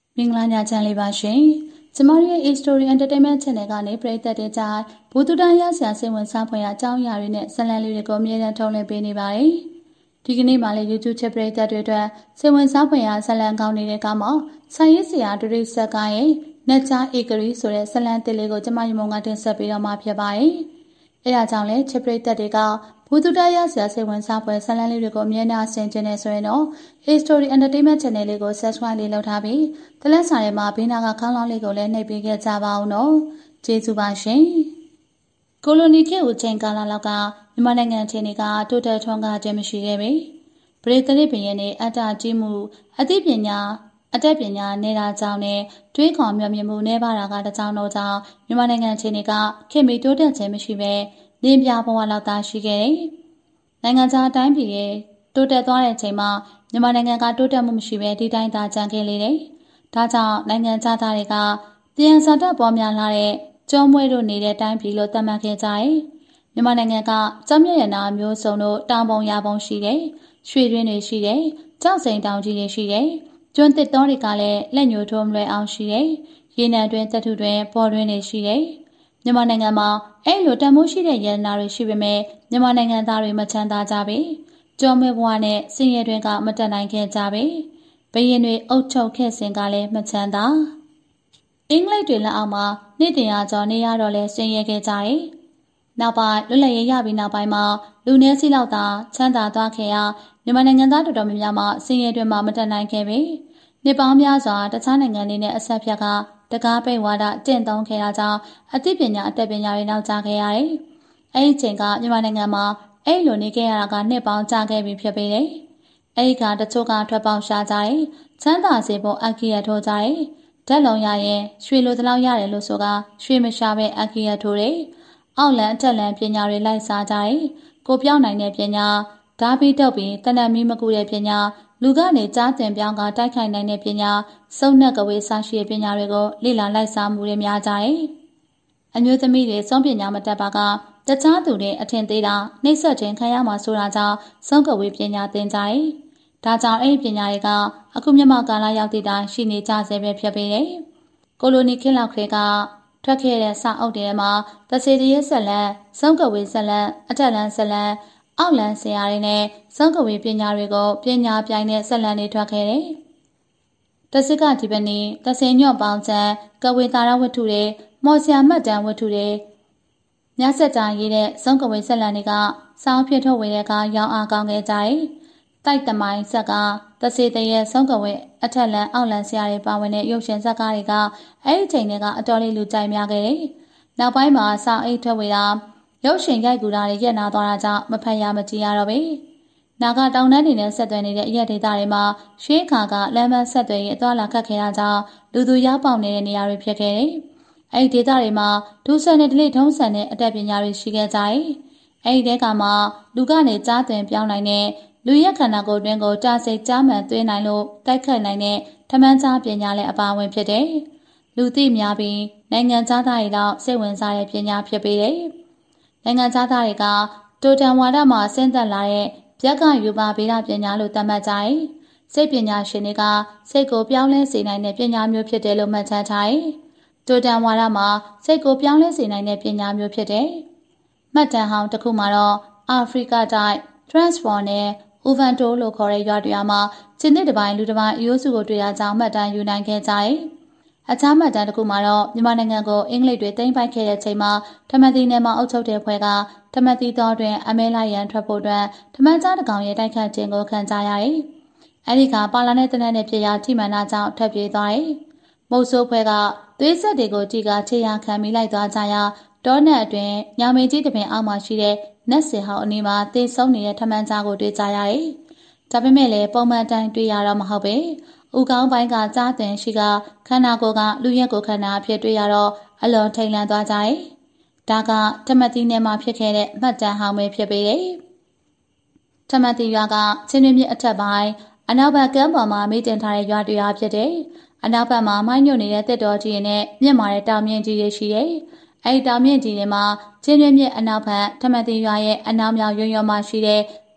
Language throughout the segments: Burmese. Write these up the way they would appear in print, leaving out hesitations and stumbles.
မင်္ဂလာညချမ်းလေးပါရှင်။ကျမတို့ရဲ့ A-Story Entertainment Channel ကနေပရိသတ်တွေကြားဘူတူတန်ရဆရာစိတ်ဝင်စားဖွယ်ရာအကြောင်းအရာတွေနဲ့ဇာတ်လမ်းလေးတွေကိုအမြဲတမ်းထုတ်လွှင့်ပေးနေပါတယ်။ဒီကနေ့မှလည်း YouTube ချစ်ပရိသတ်တွေအတွက်စိတ်ဝင်စားဖွယ်ရာဇာတ်လမ်းကောင်းနေတဲ့ကမှဆိုင်ရေးဆရာဒရိဆက်ကရဲ့နတ်ချာဧကရီဆိုတဲ့ဇာတ်လမ်းတစ်လေးကိုကျမညီမကတင်ဆက်ပေးတော့မှာဖြစ်ပါတယ်။အဲဒါကြောင့်လည်းချစ်ပရိသတ်တွေကဘူတူတန်ရဆရာစိတ်ဝင်စားဖွယ်ဇာတ်လမ်းလေးတွေကိုအမြဲတမ်းဆင်ခြင်နေဆိုရင်တော့ A-Story Entertainment Channel လေးကို Subscribe လေးလုပ်ထားပြီးတလက်စာထဲမှာဘေးနာကခေါင်းလောင်းလေးကိုလည်းနှိပ်ပေးခဲ့ကြပါဦးနော်။ကျေးဇူးပါရှင်။ကိုလိုနီခေတ်ဦးချိန်ကာလလောက်ကမြန်မာနိုင်ငံအခြေအနေကတိုးတက်ထွန်းကားခြင်းမရှိခဲ့ပေ။ပရိသတ်ဘရင်နဲ့အတ္တကြီးမှုအသိပညာအတတ်ပညာနေတာကြောင့်နဲ့တွေးခေါ်မျှော်မြင်မှုနှဲပါတာကတကြောင်တော့ကြောင့်မြန်မာနိုင်ငံအခြေအနေကခင်မီတိုးတက်ခြင်းမရှိပဲလင်းပြဘဝလောက်သာရှိခဲ့တယ်။နိုင်ငံခြားအတိုင်းပြည်ရဲ့တိုးတက်သွားတဲ့အချိန်မှာမြန်မာနိုင်ငံကတိုးတက်မှုမရှိပဲဒီတိုင်းသာကြံခဲ့လေတယ်။ဒါကြောင့်နိုင်ငံခြားသားတွေကပြန်စာတတ်ပေါ်များလာတဲ့ကျောမွေးတို့နေတဲ့တိုင်းပြည်လို့သတ်မှတ်ခဲ့ကြတယ်။မြန်မာနိုင်ငံကကျောင်းမြရနာမျိုးစုံတို့တောင်ပုံရပုံရှိတယ်။ရွှေတွင်းတွေရှိတယ်။ကျောက်စိန်တောင်ကြီးတွေရှိတယ်။ကျွန်းသစ်တော်တွေကလည်းလက်ညှိုးထိုးမလွယ်အောင်ရှိတယ်။ရေနံတွင်တပ်ထုတွင်ပေါ်တွင်တွေရှိတယ်။မြန်မာနိုင်ငံမှာအဲ့လိုတန်မိုးရှိတဲ့ရတနာတွေရှိပေမဲ့မြန်မာနိုင်ငံသားတွေမချမ်းသာကြပေ။ကျော်မဲဘဝနဲ့စင်ရဲတွင်ကမတက်နိုင်ခဲ့ကြပေ။ဘရင်တွေအုပ်ချုပ်ခဲ့စဉ်ကလည်းမချမ်းသာ။အင်္ဂလိပ်တွေလက်အောက်မှာနေ့တင်ရကျော်နေရတော့လဲစင်ရဲခဲ့ကြတယ်။နောက်ပိုင်းလွတ်လပ်ရေးရပြီးနောက်ပိုင်းမှာလူနည်းစီလောက်သာချမ်းသာသွားခဲ့ရမြန်မာနိုင်ငံသားတော်တော်များများမှစင်ရဲတွင်မှမတက်နိုင်ခဲ့ပေ။နှစ်ပေါင်းများစွာတခြားနိုင်ငံတွေနဲ့အဆက်ဖြတ်ကတကားပိတ်ဝါဒတင့်သုံးခဲ့တာကြောင့်အသိပညာအတတ်ပညာတွေနောက်ကျခဲ့ရတယ်။အဲဒီချိန်ကမြန်မာနိုင်ငံမှာအဲ့လိုနေခဲ့ရတာကနှစ်ပေါင်းကြာခဲ့ပြီဖြစ်ပေတယ်။အဲဒီကတချို့ကထွက်ပေါက်ရှာကြတယ်။ချမ်းသာစေဖို့အခိရထိုးကြတယ်။ဓာတ်လုံးရရင်ရွှေလိုတလောက်ရတယ်လို့ဆိုကရွှေမရှာပဲအခိရထိုးတယ်။အောက်လန်အထက်လန်ပညာတွေလိုက်စားကြတယ်။ကိုပြောင်းနိုင်တဲ့ပညာဓာပြီးတော့ပြီးတဏ္ဍမီမကူတဲ့ပညာလူကနေကြားတင်ပြောင်းကတိုက်ခိုက်နိုင်တဲ့ပညာစုံနှက်ကဝေးစားရှိတဲ့ပညာတွေကိုလေ့လာလိုက်စားမှုတွေများကြတယ်။အမျိုးသမီးတွေစုံပညာမတတ်ပါကတခြားသူတွေအထင်သေးတာနှိမ့်ဆက်ခြင်းခံရမှာဆိုတာကြောင့်စုံကဝေးပညာသင်ကြတယ်။ဒါကြောင့်အဲ့ဒီပညာတွေကအခုမြန်မာကာလရောက်တဲ့တိုင်ရှိနေကြဆဲပဲဖြစ်ပေတယ်။ကိုလိုနီခေတ်လောက်ခေတ်ကထွက်ခဲ့တဲ့စာအုပ်တွေမှာတစေတရေဆက်လန်စုံကဝေးဆက်လန်အထက်လန်ဆက်လန်အောက်လန်ဆရာတွေနဲ့စုံကဝေးပညာတွေကိုပညာပြိုင်တဲ့ဆက်လန်တွေထွက်ခဲ့တယ်။တစစ်ကဒီပနီတဆေညော့ပေါင်းချံကဝေတာရဝတ္ထုတွေမော်ဆရာမှတ်တမ်းဝတ္ထုတွေညဆက်ကြရေးတဲ့စုံကဝေးဆက်လန်တွေကစောင်းဖြစ်ထုတ်ဝေတဲ့ကရောင်းအားကောင်းခဲ့ကြတယ်။တိုက်တမိုင်းဆက်ကတစေတရဲ့စုံကဝေးအထက်လန်အောက်လန်ဆရာတွေပါဝင်တဲ့ရုပ်ရှင်ဇာတ်ကားတွေကအဲ့ဒီချိန်တွေကအတော်လေးလူကြိုက်များခဲ့တယ်။နောက်ပိုင်းမှာစောင်းအိတ်ထုတ်ဝေတာရုပ်ရှင်ရိုက်ကူတာတွေရက်နာသွားတာကြောင့်မဖတ်ရမကြည့်ရတော့ဘူး။နာဂတောင်တန်းတွေနဲ့ဆက်သွယ်နေတဲ့အရက်ဒေသတွေမှာရွှေခါကလမ်းမဆက်သွယ်ရေးအသွားလာခက်ခဲတာကြောင့်လူသူရောက်ပေါက်နေတဲ့နေရာတွေဖြစ်ခဲ့တယ်။အဲဒီဒေသတွေမှာဒူးဆန်တဲ့ဒလိထုံးဆန်တဲ့အတတ်ပညာတွေရှိခဲ့ကြတယ်။အဲဒီတဲကမှာလူကနေကြားသွင်းပြောင်းနိုင်တဲ့လူရက်ခန္ဓာကိုယ်တွင်ကိုတာစိတ်ကြားမှန်သွင်းနိုင်လို့တိုက်ခတ်နိုင်တဲ့ထမန်းကြားပညာလည်းအပါအဝင်ဖြစ်တယ်။လူသိများပြီးနိုင်ငံသားတွေတော့စိတ်ဝင်စားတဲ့ပညာဖြစ်ပေတယ်။နိုင်ငံသားတွေကတိုတန်ဝါဒမှာဆင်းသက်လာတဲ့ဗျက်ကယူပါဗေဒပညာလို့သတ်မှတ်ကြတယ်။စိတ်ပညာရှင်တွေကစိတ်ကိုပြောင်းလဲစေနိုင်တဲ့ပညာမျိုးဖြစ်တယ်လို့မှတ်ချက်ထားတယ်။တိုတန်ဝါဒမှာစိတ်ကိုပြောင်းလဲစေနိုင်တဲ့ပညာမျိုးဖြစ်တယ်။မှတ်တမ်းဟောင်းတစ်ခုမှာတော့အာဖရိကတိုက် Transform နဲ့ Uvanto လို့ခေါ်တဲ့ရွာတွေမှာကျင်းသစ်တစ်ပိုင်းလူတစ်ပိုင်းအယိုးစုကိုတွေ့ရကြောင်းမှတ်တမ်းယူနိုင်ခဲ့ကြတယ်။အခြားမှတ်တမ်းတစ်ခုမှာတော့မြန်မာနိုင်ငံကိုအင်္ဂလိပ်တွေသိမ်းပိုက်ခဲ့တဲ့ချိန်မှာထမန်တီနယ်မှာအုပ်ချုပ်တဲ့ဖွဲ့ကထမန်တီတော်တွင်အမဲလိုက်ရန်ထွက်ဖို့အတွက်ထမန်ကြားတကောင်ရဲ့တိုက်ခတ်ခြင်းကိုခံကြရတယ်။အဲဒီကပါလာတဲ့တနက်နဲ့ပြည်ရာထိမှန်တာကြောင့်ထွက်ပြေးသွားတယ်။မုတ်ဆိုးဖွဲ့ကသွေးဆက်တွေကိုကြည်ကခြေရာခံမိလိုက်သွားကြရာတောနက်အတွင်ညောင်မင်းကြီးတပင်အောက်မှာရှိတဲ့နတ်စင်ဟောင်းအနီးမှာသေဆုံးနေတဲ့ထမန်ကြားကိုတွေ့ကြရတယ်။ဒါပေမဲ့လည်းပုံမှန်တိုင်းတွေ့ရတော့မဟုတ်ပဲ။ဦးကောင်းပိုင်းကကြားတင်ရှိကခန္ဓာကိုယ်ကလူရက်ကိုခန္ဓာအဖြစ်တွေ့ရတော့အလွန်ထိတ်လန့်သွားကြတယ်။ဒါကထမတိနယ်မှာဖြစ်ခဲ့တဲ့မှတ်တမ်းဟောင်းပဲဖြစ်ပေတယ်။ထမတိရွာကချင်းတွင်းမြစ်အထက်ပိုင်းအနောက်ဘက်ကမ်းပေါ်မှာမိတင်ထားတဲ့ရွာတွေဖြစ်တယ်။အနောက်ဘက်မှာမိုင်းညွတ်နေတဲ့တစ်တော်ကြီးနဲ့မြင့်မာတဲ့တောင်မြင့်ကြီးတွေရှိတယ်။အဲဒီတောင်မြင့်ကြီးတွေမှာချင်းတွင်းမြစ်အနောက်ဘက်ထမတိရွာရဲ့အနောက်မြောက်ရွံ့ရွံ့မှာရှိတဲ့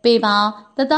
ပေပေါင်း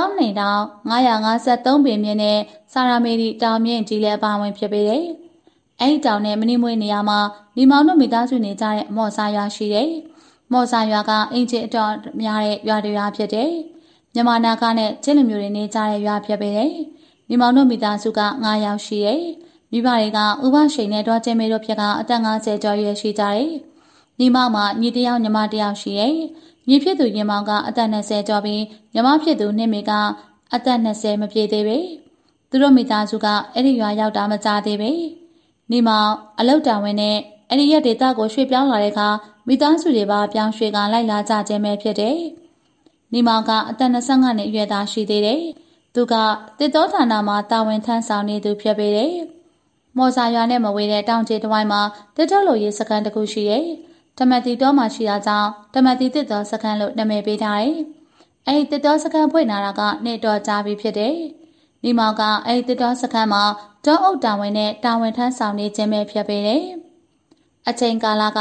1,953 ပေမြင့်တဲ့စာရာမေရီတောင်မြင့်ကြီးလည်းအပါအဝင်ဖြစ်ပေတယ်။အဲဒီတောင်နဲ့မနီမွေးနေရာမှာညီမောင်တို့မိသားစုနေကြတဲ့မော်စာရွာရှိတယ်။မော်စာရွာကအင်ဂျင်အတော်များတဲ့ရွာတွေရွာဖြစ်တယ်။မြန်မာနာကနဲ့ချင်းလူမျိုးတွေနေကြတဲ့ရွာဖြစ်ပေတယ်။ညီမောင်တို့မိသားစုက9 ယောက်ရှိတယ်။မိဘတွေကဥပရှိန်နဲ့ဒေါ်ကျင်းမေတို့ဖြစ်ကအသက်50ကျော်ရွယ်ရှိကြတယ်။ညီမောင်မှာညီတစ်ယောက်ညီမတစ်ယောက်ရှိတယ်။ညီဖြစ်သူရင်မောင်ကအသက်20ကျော်ပြီးညီမဖြစ်သူနှစ်မေကအသက်20မပြည့်သေးပေ။သူတို့မိသားစုကအဲ့ဒီရွာရောက်တာမကြသေးပေ။ညီမောင်အလောက်တာဝင်နဲ့အဲ့ဒီရက်ဒေတာကိုရွှေ့ပြောင်းလာတဲ့အခါမိသားစုတွေပါပြောင်းရွှေ့ကလိုက်လာကြခြင်းပဲဖြစ်တယ်။ညီမောင်ကအသက်25နှစ်အရွယ်သားရှိသေးတယ်။သူကတစ်တော်ဌာနမှာတာဝန်ထမ်းဆောင်နေသူဖြစ်ပေတယ်။မော်စာရွာနဲ့မဝေးတဲ့တောင်ကျေတစ်ဝိုင်းမှာတစ်တော်လိုရေးစခန်းတစ်ခုရှိတယ်။တမတီတော်မှာရှိတာကြောင့်တမတီတစ်တော်စခန်းလို့နာမည်ပေးထားတယ်။အဲဒီတစ်တော်စခန်းဖွင့်လာတာကနှစ်တော်ကြာပြီဖြစ်တယ်။ညီမောင်ကအဲဒီတစ်တော်စခန်းမှာတောအုပ်တာဝန်နဲ့တာဝန်ထမ်းဆောင်နေခြင်းပဲဖြစ်ပေတယ်။အချိန်ကာလက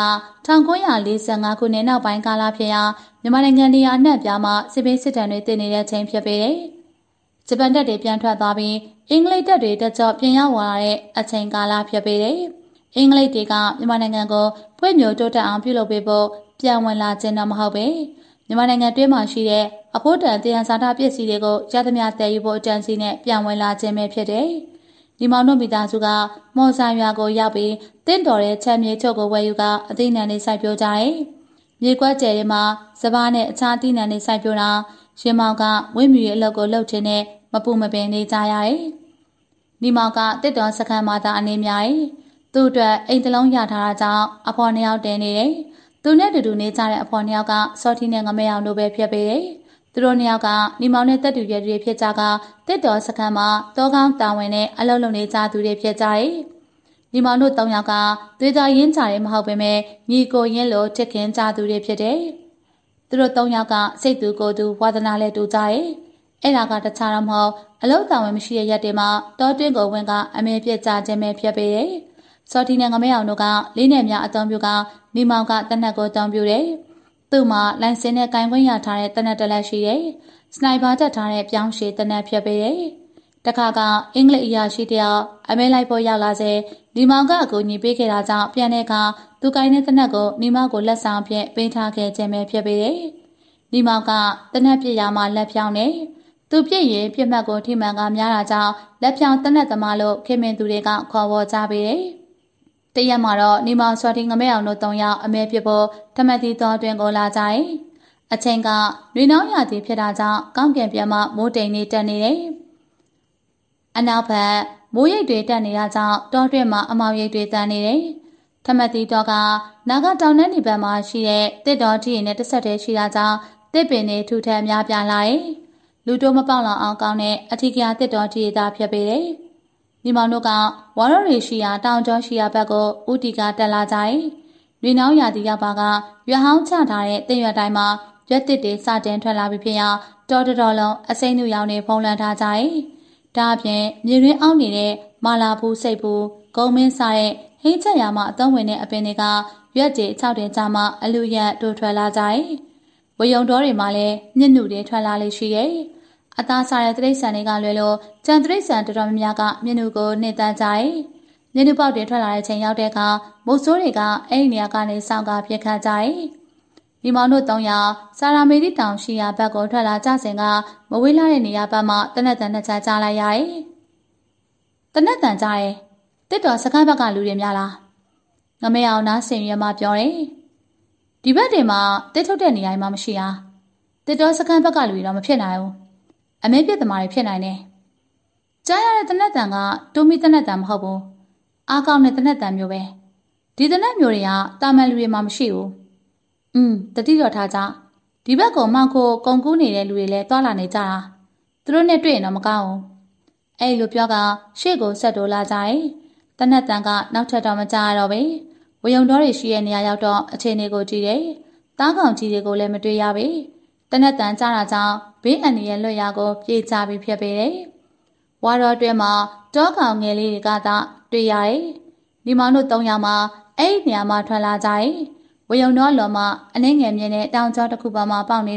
1945ခုနှစ်နောက်ပိုင်းကာလဖြစ်ရာမြန်မာနိုင်ငံနေရာအနှံ့ပြားမှာစစ်ပေးစစ်တမ်းတွေတင်နေတဲ့ချိန်ဖြစ်ပေတယ်။ဂျပန်တပ်တွေပြန်ထွက်သွားပြီးအင်္ဂလိပ်တပ်တွေတကြော့ပြန်ရောက်လာတဲ့အချိန်ကာလဖြစ်ပေတယ်။အင်္ဂလိပ်တွေကမြန်မာနိုင်ငံကိုဖွံ့ဖြိုးတိုးတက်အောင်ပြုလုပ်ပေးဖို့ပြန်ဝင်လာခြင်းတော့မဟုတ်ပဲ။မြန်မာနိုင်ငံတွင်းမှာရှိတဲ့အဖို့တန်တရားစာထပစ္စည်းတွေကိုရသမျှတည်ယူဖို့အကြံစီနဲ့ပြန်ဝင်လာခြင်းပဲဖြစ်တယ်။ဒီမောင်တို့မိသားစုကမော်စာရွာကိုရောက်ပြီးတင့်တော်တဲ့ချမ်းမြေချုပ်ကိုဝယ်ယူကအသီးနှံတွေစိုက်ပျိုးကြတယ်။မြေကွက်ကျယ်တွေမှာစပားနဲ့အခြားအသီးနှံတွေစိုက်ပျိုးတာရင်မောင်ကဝင်းမြူရဲ့အလုပ်ကိုလုပ်ခြင်းနဲ့မပူမပင်နေကြရတယ်။ဒီမောင်ကတစ်တော်စခန်းမှာသာအနေများတယ်။သူ့အတွက်အိမ်တလုံးရထားတာကြောင့်အဖော်2 ယောက်တည်နေတယ်။သူနဲ့တူနေကြတဲ့အဖော်2 ယောက်ကစောထီနဲ့ငမဲအောင်တို့ပဲဖြစ်ပေတယ်။သူတို့2 ယောက်ကညီမောင်နဲ့တက်တူရွယ်တွေဖြစ်ကြကတစ်တော်စခန်းမှာတောကောင်းတာဝန်နဲ့အလုပ်လုပ်နေကြသူတွေဖြစ်ကြတယ်။ညီမောင်တို့3 ယောက်ကသွေးသားရင်းကြတယ်မဟုတ်ပေမဲ့ညီကိုရင်းလို့ချစ်ခင်ကြသူတွေဖြစ်တယ်။သူတို့3 ယောက်ကစိတ်သူကိုယ်သူဝါသနာနဲ့တူကြတယ်။အဲ့ဒါကတခြားတော့မဟုတ်အလုပ်တာဝန်မရှိတဲ့ရက်တွေမှာတောတွင်းကိုဝင်ကအမေပြစ်ကြခြင်းပဲဖြစ်ပေတယ်။စော်တီနဲ့ငမဲအောင်တို့ကလေးနယ်များအသုံးပြုကညီမောင်ကတနက်ကိုအသုံးပြုတယ်။သူ့မှာလိုင်စင်နဲ့ကင်ခွင့်ရထားတဲ့တနက်တစ်လက်ရှိတယ်။စနိုက်ပါတက်ထားတဲ့ပြောင်းရှည်တနက်ဖြစ်ပေတယ်။တခါကအင်္ဂလိပ်အရာရှိတယောက်အမဲလိုက်ဖို့ရောက်လာစေညီမောင်ကအကူညီပေးခဲ့တာကြောင့်ပြန်တဲ့အခါသူကိုင်းတဲ့တနက်ကိုညီမကိုလက်ဆောင်ဖြင့်ပေးထားခဲ့ခြင်းပဲဖြစ်ပေတယ်။ညီမောင်ကတနက်ပြစ်ရမှာလက်ဖြောင်းနေသူပြည့်ရင်ပြစ်မှတ်ကိုထိမှန်ကများတာကြောင့်လက်ဖြောင်းတနက်သမားလို့ခင်မင်သူတွေကခေါ်ဝေါ်ကြပေတယ်။တရက်မှာတော့ညီမောင်စော်တီငမဲအောင်တို့3 ယောက်အမဲပြစ်ဖို့တမတီတော်တွင်ကိုလာကြတယ်။အချိန်ကနှွေနှောင်းရာသီဖြစ်တာကြောင့်ကောင်းကင်ပြန်မှမိုးတိမ်နေတက်နေတယ်။အနောက်ဘက်မိုးရိပ်တွေတက်နေတာကြောင့်တောတွင်မှာအမောင်ရိပ်တွေတန်းနေတယ်။တမတီတော်ကနာဂတောင်နဲ့ဒီဘက်မှာရှိတဲ့တစ်တော်ထီနဲ့တစ်ဆက်တည်းရှိတာကြောင့်တစ်ပင်တွေထူထပ်များပြားလာတယ်။လူတို့မပေါက်လောက်အောင်ကောင်းတဲ့အထီကရာတစ်တော်ထီသားဖြစ်ပေတယ်။ညီမောင်တို့ကဝါရော်ရီရှိရာတောင်ကျောရှိရာဘက်ကိုဦးတီကတက်လာကြတယ်။လူနောင်ရာတီရောက်ပါကရွာဟောင်းချထားတဲ့တင်ရွက်တိုင်းမှာရွက်တစ်တွေစတင်ထွက်လာပြီးဖြစ်ရာတော်တော်လုံးအစိမ့်နှူရောင်တွေဖုံးလွှမ်းထားကြတယ်။ဒါအပြင်မြေရင်းအောင်နေတဲ့မာလာဘူးစိတ်ဘူးဂုံမင်းစားတဲ့ဟင်းချက်ရာမှာအသုံးဝင်တဲ့အပင်တွေကရွက်တွေ6တင်ကြမှာအလူရက်တို့ထွက်လာကြတယ်။ဝယုံတော်တွေမှာလည်းညှစ်နုတွေထွက်လာလေရှိတယ်။အသားစားတဲ့တိရစ္ဆာန်တွေကလွယ်လို့ကြံတိရစ္ဆာန်တော်တော်များများကမျက်နှာကိုနှိမ့်တန်းကြတယ်။မျက်နှာပေါက်တွေထွက်လာတဲ့ချိန်ရောက်တဲ့အခါမုတ်ဆိုးတွေကအဲ့ဒီနေရာကနေစောင့်ကပြစ်ခတ်ကြတယ်။ဒီမောင်တို့3 ယောက်စာရာမေရီတောင်ရှိရာဘက်ကိုထွက်လာကြစဉ်ကမဝေးလာတဲ့နေရာဘက်မှာတနက်တန်နှစ်ချကြားလိုက်ရတယ်။တနက်တန်ကြားတယ်။တစ်တော်စကားဘက်ကလူတွေများလား။ငမဲအောင်နားဆင်ရမှပြောတယ်။ဒီဘက်တွေမှာတစ်ထုတ်တဲ့နေရာမှမရှိတာ။တစ်တော်စကားဘက်ကလူတွေတော့မဖြစ်နိုင်ဘူး။အမဲပြစ်သမားတွေဖြစ်နိုင်တယ်။ကြားရတဲ့တနက်တန်ကတူမီတနက်တန်မဟုတ်ဘူး။အားကောင်းတဲ့တနက်တန်မျိုးပဲ။ဒီတနက်မျိုးတွေကတာမန်လူတွေမှမရှိဘူး။တတိတော်ထားကြဒီဘက်ကိုမောင်ခိုကုံကူးနေတဲ့လူတွေလည်းတွာလာနေကြတာသူတို့နဲ့တွေ့ရင်တော့မကောင်းဘူးအဲ့လိုပြောကရှေ့ကိုဆက်တိုးလာကြတယ်တနက်တန်ကနောက်ထပ်တော့မကြရတော့ပဲဝယုံတော်တွေရှိတဲ့နေရာရောက်တော့အခြေအနေကိုကြည့်တယ်တားကောင်ကြီးတွေကိုလည်းမတွေ့ရပဲတနက်တန်ကြတာကြောင့်ဘေးအန္တရာယ်လွတ်ရာကိုပြေးချပြီးဖြစ်ပေတယ်ဝါတော်တွင်မှာတောကောင်ငယ်လေးတွေကသာတွေ့ရတယ်ဒီမောင်တို့3 ယောက်မှာအဲ့ဒီနေရာမှာထွက်လာကြတယ်ဝယုံတော်လော်မှာအနှင်းငယ်မြင့်တဲ့တောင်ကျောတစ်ခုပေါ်မှာပေါက်နေတဲ့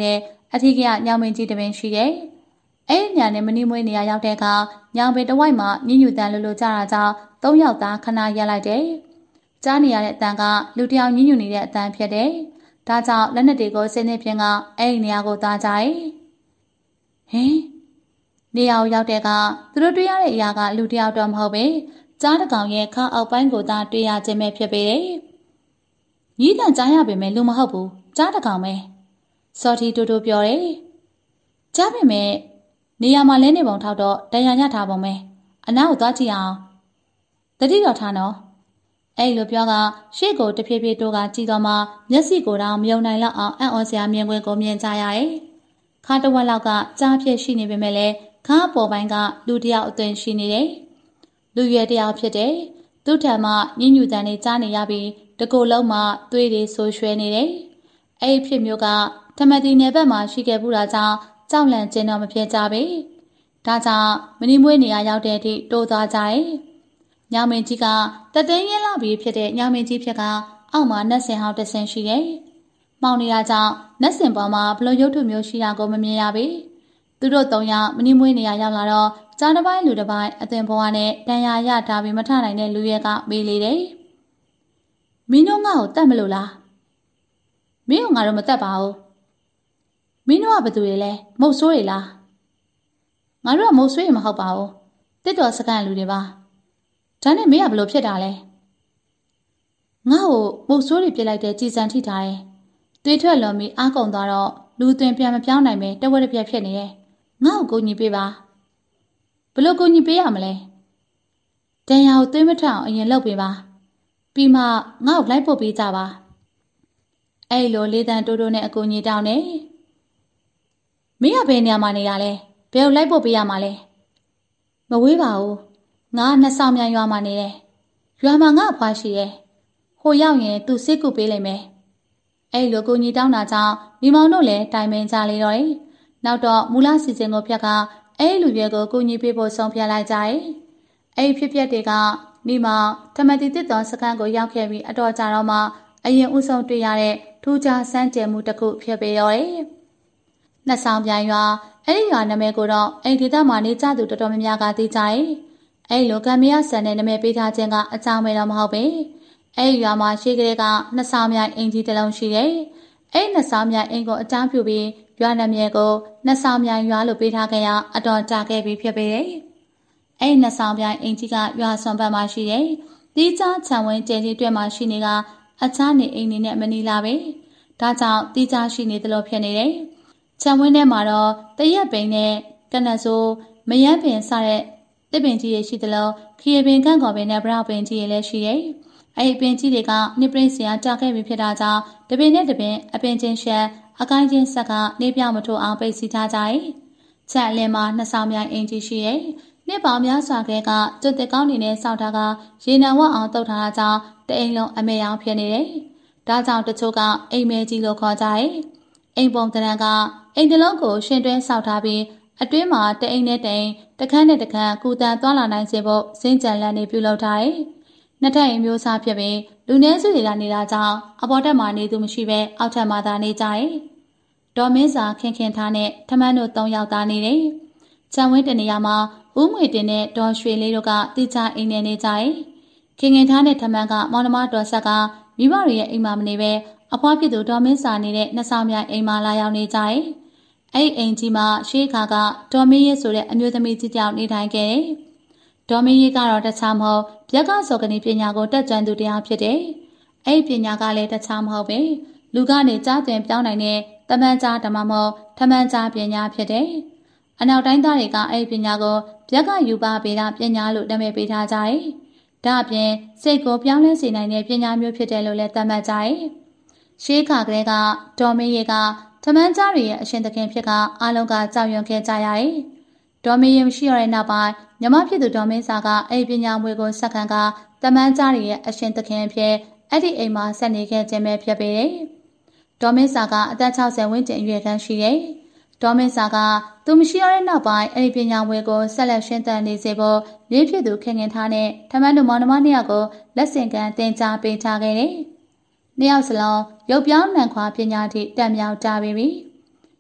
အထီးကညောင်မင်းကြီးတပင်ရှိတယ်။အဲ့ညနဲ့မနီမွေးနေရရောက်တဲ့အခါညောင်ပင်တဝိုက်မှာညညူတန်လိုကြတာကြောင့်၃ယောက်သားခဏရက်လိုက်တယ်။ကြားနေရတဲ့အတန်ကလူတယောက်ညညူနေတဲ့အတန်ဖြစ်တယ်။ဒါကြောင့်လက်နက်တွေကိုစိတ်နဲ့ဖြင့်ကအဲ့ဒီနေရာကိုသွားကြတယ်။ဟင်နေရာကိုရောက်တဲ့အခါသူတို့တွေ့ရတဲ့အရာကလူတယောက်တော့မဟုတ်ပဲကြားတစ်ကောင်ရဲ့ခါအောက်ပိုင်းကိုသာတွေ့ရခြင်းပဲဖြစ်ပေတယ်။ညီးတန်ကြားရပေမဲ့လူမဟုတ်ဘူးကြားတစ်ကောင်ပဲ။စော်တီတူတူပြောတယ်။ကြားပေမဲ့နေရာမှာလဲနေပုံထောက်တော့တရားညထားပုံပဲ။အနားကိုသွားကြည့်အောင်။တတိတော်ထားနော်။အဲ့လိုပြောကရှေ့ကိုတဖြည်းဖြည်းတိုးကကြည့်တော့မှမျက်စိကိုတော့မယုံနိုင်လောက်အောင်အံ့ဩစရာမြင်ကွင်းကိုမြင်ကြရတယ်။ခါတစ်ဝက်လောက်ကကြားဖြစ်ရှိနေပေမဲ့လည်းခါပေါ်ပိုင်းကလူတယောက်အသွင်ရှိနေတယ်။လူရွယ်တယောက်ဖြစ်တယ်။သူ့ထံမှညညူတန်နေကြားနေရပြီးတကူလုံးမှသွေးတွေဆိုးရွှဲနေတယ်။အဲ့ဒီဖြစ်မျိုးကထမတီနယ်ဘက်မှာရှိခဲ့ဘူးတာကြောင့်ကြောက်လန့်ခြင်းတော့မဖြစ်ကြပေ။ဒါကြောင့်မနီမွေးနေရရောက်တဲ့အထိတိုးသွားကြတယ်။ညောင်မင်းကြီးကတသိန်းရင်းလာပြီးဖြစ်တဲ့ညောင်မင်းကြီးဖြစ်ကအောက်မှာနတ်စင်ဟောင်းတစ်ဆင်ရှိတယ်။မောင်နေတာကြောင့်နတ်စင်ပေါ်မှာဘလို့ရုပ်ထုမျိုးရှိတာကိုမမြင်ရပေ။သူတို့၃ယောက်မနီမွေးနေရရောက်လာတော့ကြားတစ်ပိုင်းလူတစ်ပိုင်းအသွင်ဘဝနဲ့တန်ရာရထားပြီးမထနိုင်တဲ့လူရဲကမေးလေတယ်။မင်းတို့ငါ့ကိုတတ်မလို့လား။မင်းကငါတို့မတတ်ပါဘူး။မင်းတို့ကဘယ်သူတွေလဲမုတ်ဆိုးတွေလား။ငါတို့ကမုတ်ဆိုးတွေမဟုတ်ပါဘူး။တစ်တော်စကန်လူတွေပါ။ဒါနဲ့မင်းကဘလို့ဖြစ်တာလဲ။ငါ့ကိုမုတ်ဆိုးတွေပြစ်လိုက်တဲ့ကြည်စံထိထားတယ်။တွေးထွက်လွန်ပြီးအားကုန်သွားတော့လူသွင်ပြန်မပြောင်းနိုင်ပဲတဝက်တစ်ပြက်ဖြစ်နေတယ်။ငါ့ကိုကူညီပေးပါ။ဘလို့ကူညီပေးရမလဲ။တန်ရာကိုသွေးမထအောင်အရင်လုပ်ပေးပါ။ပြီးမှငါ့ကိုလိုက်ပို့ပေးကြပါ။အဲ့လိုလေးတန်တိုးတိုးနဲ့အကူညီတောင်းနေ။မင်းကဘယ်နေရာမှာနေရလဲ။ဘယ်ကိုလိုက်ပို့ပေးရမှာလဲ။မဝေးပါဘူး။ငါနှစ်ဆောင်မြန်ရွာမှာနေတယ်။ရွာမှာငါအဖွားရှိတယ်။ဟိုရောက်ရင်သူစိတ်ကူပေးလိမ့်မယ်။အဲ့လိုကူညီတောင်းတာကြောင့်မိမောင်တို့လည်းတိုင်ပင်ကြလေတော့တယ်။နောက်တော့မူလစီစဉ်ကိုဖြတ်ကအဲ့လူရွယ်ကိုကူညီပေးဖို့ဆုံးဖြတ်လိုက်ကြတယ်။အဲ့ဖြစ်ပျက်တွေကမိမောင်ထမတီတစ်တော်စခန်းကိုရောက်ခဲ့ပြီးအတော်ကြာတော့မှအရင်ဦးဆုံးတွေ့ရတဲ့ထူးခြားစမ်းကြယ်မှုတစ်ခုဖြစ်ပေတော့တယ်။နှစ်ဆောင်ပြန်ရွာအဲ့ဒီရွာနာမည်ကိုတော့အဲ့ဒီဒေသမှာနေကြသူတော်တော်များများကသိကြတယ်။အဲ့လိုကံမရဆန်တဲ့နာမည်ပေးထားခြင်းကအကြောင်းပဲတော့မဟုတ်ပဲ။အဲ့ဒီရွာမှာရှိကလေးကနှစ်ဆောင်မြိုင်အင်ကြီးတစ်လုံးရှိတယ်။အဲ့နှစ်ဆောင်မြိုင်အင်ကိုအကြောင်းပြုပြီးရွာနာမည်ကိုနှစ်ဆောင်မြိုင်ရွာလို့ပေးထားခဲ့ရအတော်ကြာခဲ့ပြီးဖြစ်ပေတယ်။အဲ့နှစ်ဆောင်မြိုင်အင်ကြီးကရွာစွန်ဘက်မှာရှိတယ်။တီးခြားခြံဝင်းကျဲကြီးတွဲမှာရှိနေကအခြားနေအိမ်နေနဲ့မနီလာပဲ။ဒါကြောင့်တီးခြားရှိနေသလိုဖြစ်နေတယ်။ခြံဝင်းထဲမှာတော့တရက်ပင်နဲ့ကနဆိုးမယန်းပင်စတဲ့တစ်ပင်ကြီးရရှိသလိုခရီးပင်ကန့်ကော်ပင်နဲ့ဗရောက်ပင်ကြီးရလည်းရှိတယ်။အဲ့ဒီပင်ကြီးတွေကနှစ်ပရိစီယာကြာခဲ့ပြီးဖြစ်တာကြောင့်တပင်နဲ့တပင်အပင်ချင်းရှက်အကိုင်းချင်းဆက်ကနေပြောင်းမထိုးအောင်ပိတ်စီထားကြတယ်။ချက်အလင်းမှာနှစ်ဆောင်မြိုင်အင်ကြီးရှိရဲ့။နှစ်ပေါင်းများစွာကလေးကကျွတ်တက်ကောင်းနေနဲ့စောက်ထားကရေနံဝတ်အောင်တုတ်ထားတာကြောင့်တအိမ်လုံးအမေရောင်ဖြစ်နေတယ်။ဒါကြောင့်တချို့ကအိမ်မဲကြီးလို့ခေါ်ကြတယ်။အိမ်ပုံတရံကအိမ်တလုံးကိုရှင်တွဲဆောက်ထားပြီးအတွင်းမှာတအိမ်နဲ့တအိမ်တခန်းနဲ့တခန်းကူတန်သွားလာနိုင်စေဖို့စင်ကြံလန်းနေပြုလုပ်ထားတယ်။နှစ်ထပ်အိမ်မျိုးစားဖြစ်ပြီးလူနည်းစုတွေကနေတာကြောင့်အပေါ်တက်မှာနေသူမရှိပဲအောက်ထပ်မှာသာနေကြတယ်။ဒေါ်မင်းစာခင်ခင်ထားနဲ့ထမန်းတို့၃ယောက်သားနေတယ်။ခြံဝင်းတနေရာမှာဦးငွေတင်နဲ့ဒေါ်ရွှေလေးတို့ကတိကျအိမ်နေနေကြတယ်။ခင်ခင်ထားနဲ့ထမန်းကမောင်နှမတော်ဆက်ကမိဘတွေရဲ့အိမ်မှာမနေပဲအဖွားဖြစ်သူဒေါ်မင်းစာနေတဲ့နှစ်ဆောင်မြိုင်အိမ်မှာလာရောက်နေကြတယ်။အဲ့အိမ်ကြီးမှာရှေးခါကဒေါ်မင်းရဲဆိုတဲ့အမျိုးသမီးကြီးကြောင့်နေထိုင်ခဲ့တယ်။ဒေါ်မင်းရဲကတော့တခြားမဟုတ်ပြက်ကစောကနေပညာကိုတက်ကြွသူတရားဖြစ်တယ်။အဲ့ပညာကလည်းတခြားမဟုတ်ပဲလူကနေကြားသွင်းပြောင်းနိုင်တဲ့တမန်ကြားဓမ္မမို့ထမန်ကြားပညာဖြစ်တယ်။အနောက်တိုင်းသားတွေကအဲ့ပညာကိုပြက်ကယူပါပေးတာပညာလို့နာမည်ပေးထားကြတယ်။ဒါအပြင်စိတ်ကိုပြောင်းလဲစေနိုင်တဲ့ပညာမျိုးဖြစ်တယ်လို့လည်းသတ်မှတ်ကြတယ်။ရှေးခါကလေးကဒေါ်မင်းရဲကထမန်းကြားရဲ့အရှင်သခင်ဖြစ်ကအားလုံးကကြောက်ရွံ့ခဲ့ကြရတယ်။ဒေါ်မင်းရဲမရှိရတဲ့နောက်ပိုင်းညမဖြစ်သူဒေါ်မင်းစာကအဲ့ပညာမွေကိုဆက်ခံကတမန်းကြားရဲ့အရှင်သခင်ဖြစ်အဲ့ဒီအိမ်မှာဆက်နေခဲ့ခြင်းပဲဖြစ်ပေတယ်။ဒေါ်မင်းစာကအသက်60ဝန်းကျင်အရွယ်ခန့်ရှိတယ်။ဒေါ်မင်းစာကသူမရှိရတဲ့နောက်ပိုင်းအဲ့ဒီပညာမွေကိုဆက်လက်ရှင်းသန်နေစေဖို့လေးဖြစ်သူခင်ခင်ထားနဲ့ထမန်းတို့မောင်နှမနှစ်ယောက်ကိုလက်ဆင့်ကမ်းတင်ကြားပေးထားခဲ့တယ်။နှစ်ယောက်စလုံးရုပ်ပြောင်းနှံခွာပညာထိတက်မြောက်ကြပြီ။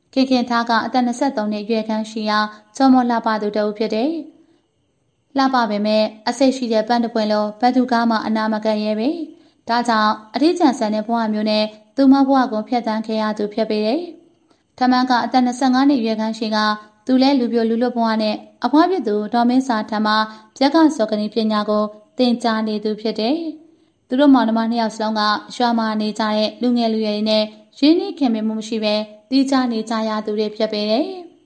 ခင်ခင်သားကအသက်23နှစ်အရွယ်ခန့်ရှိရာချောမောလှပသူတဦးဖြစ်တယ်။လှပပေမဲ့အစိတ်ရှိတဲ့ပန်းတပွင့်လိုဘသူကားမှအနာမကန့်ရဲပဲ။ဒါကြောင့်အထီးကျန်ဆန်တဲ့ဘဝမျိုးနဲ့သူမဘဝကိုဖျက်ဆီးခဲ့ရသူဖြစ်ပေတယ်။ထမန်းကအသက်25နှစ်အရွယ်ခန့်ရှိကသူလဲလူပြိုလူလွတ်ဘဝနဲ့အဖွားဖြစ်သူဒေါ်မင်းစာထံမှပြက်ကစောကနီပညာကိုသင်ကြားနေသူဖြစ်တယ်။သူတို့မောင်နှမနှစ်ယောက်စလုံးကရွာမှာနေကြတဲ့လူငယ်လူရွယ်တွေနဲ့ရင်းနှီးခင်မင်မှုမရှိပဲတီးခြားနေကြရသူတွေဖြစ်ပေတယ်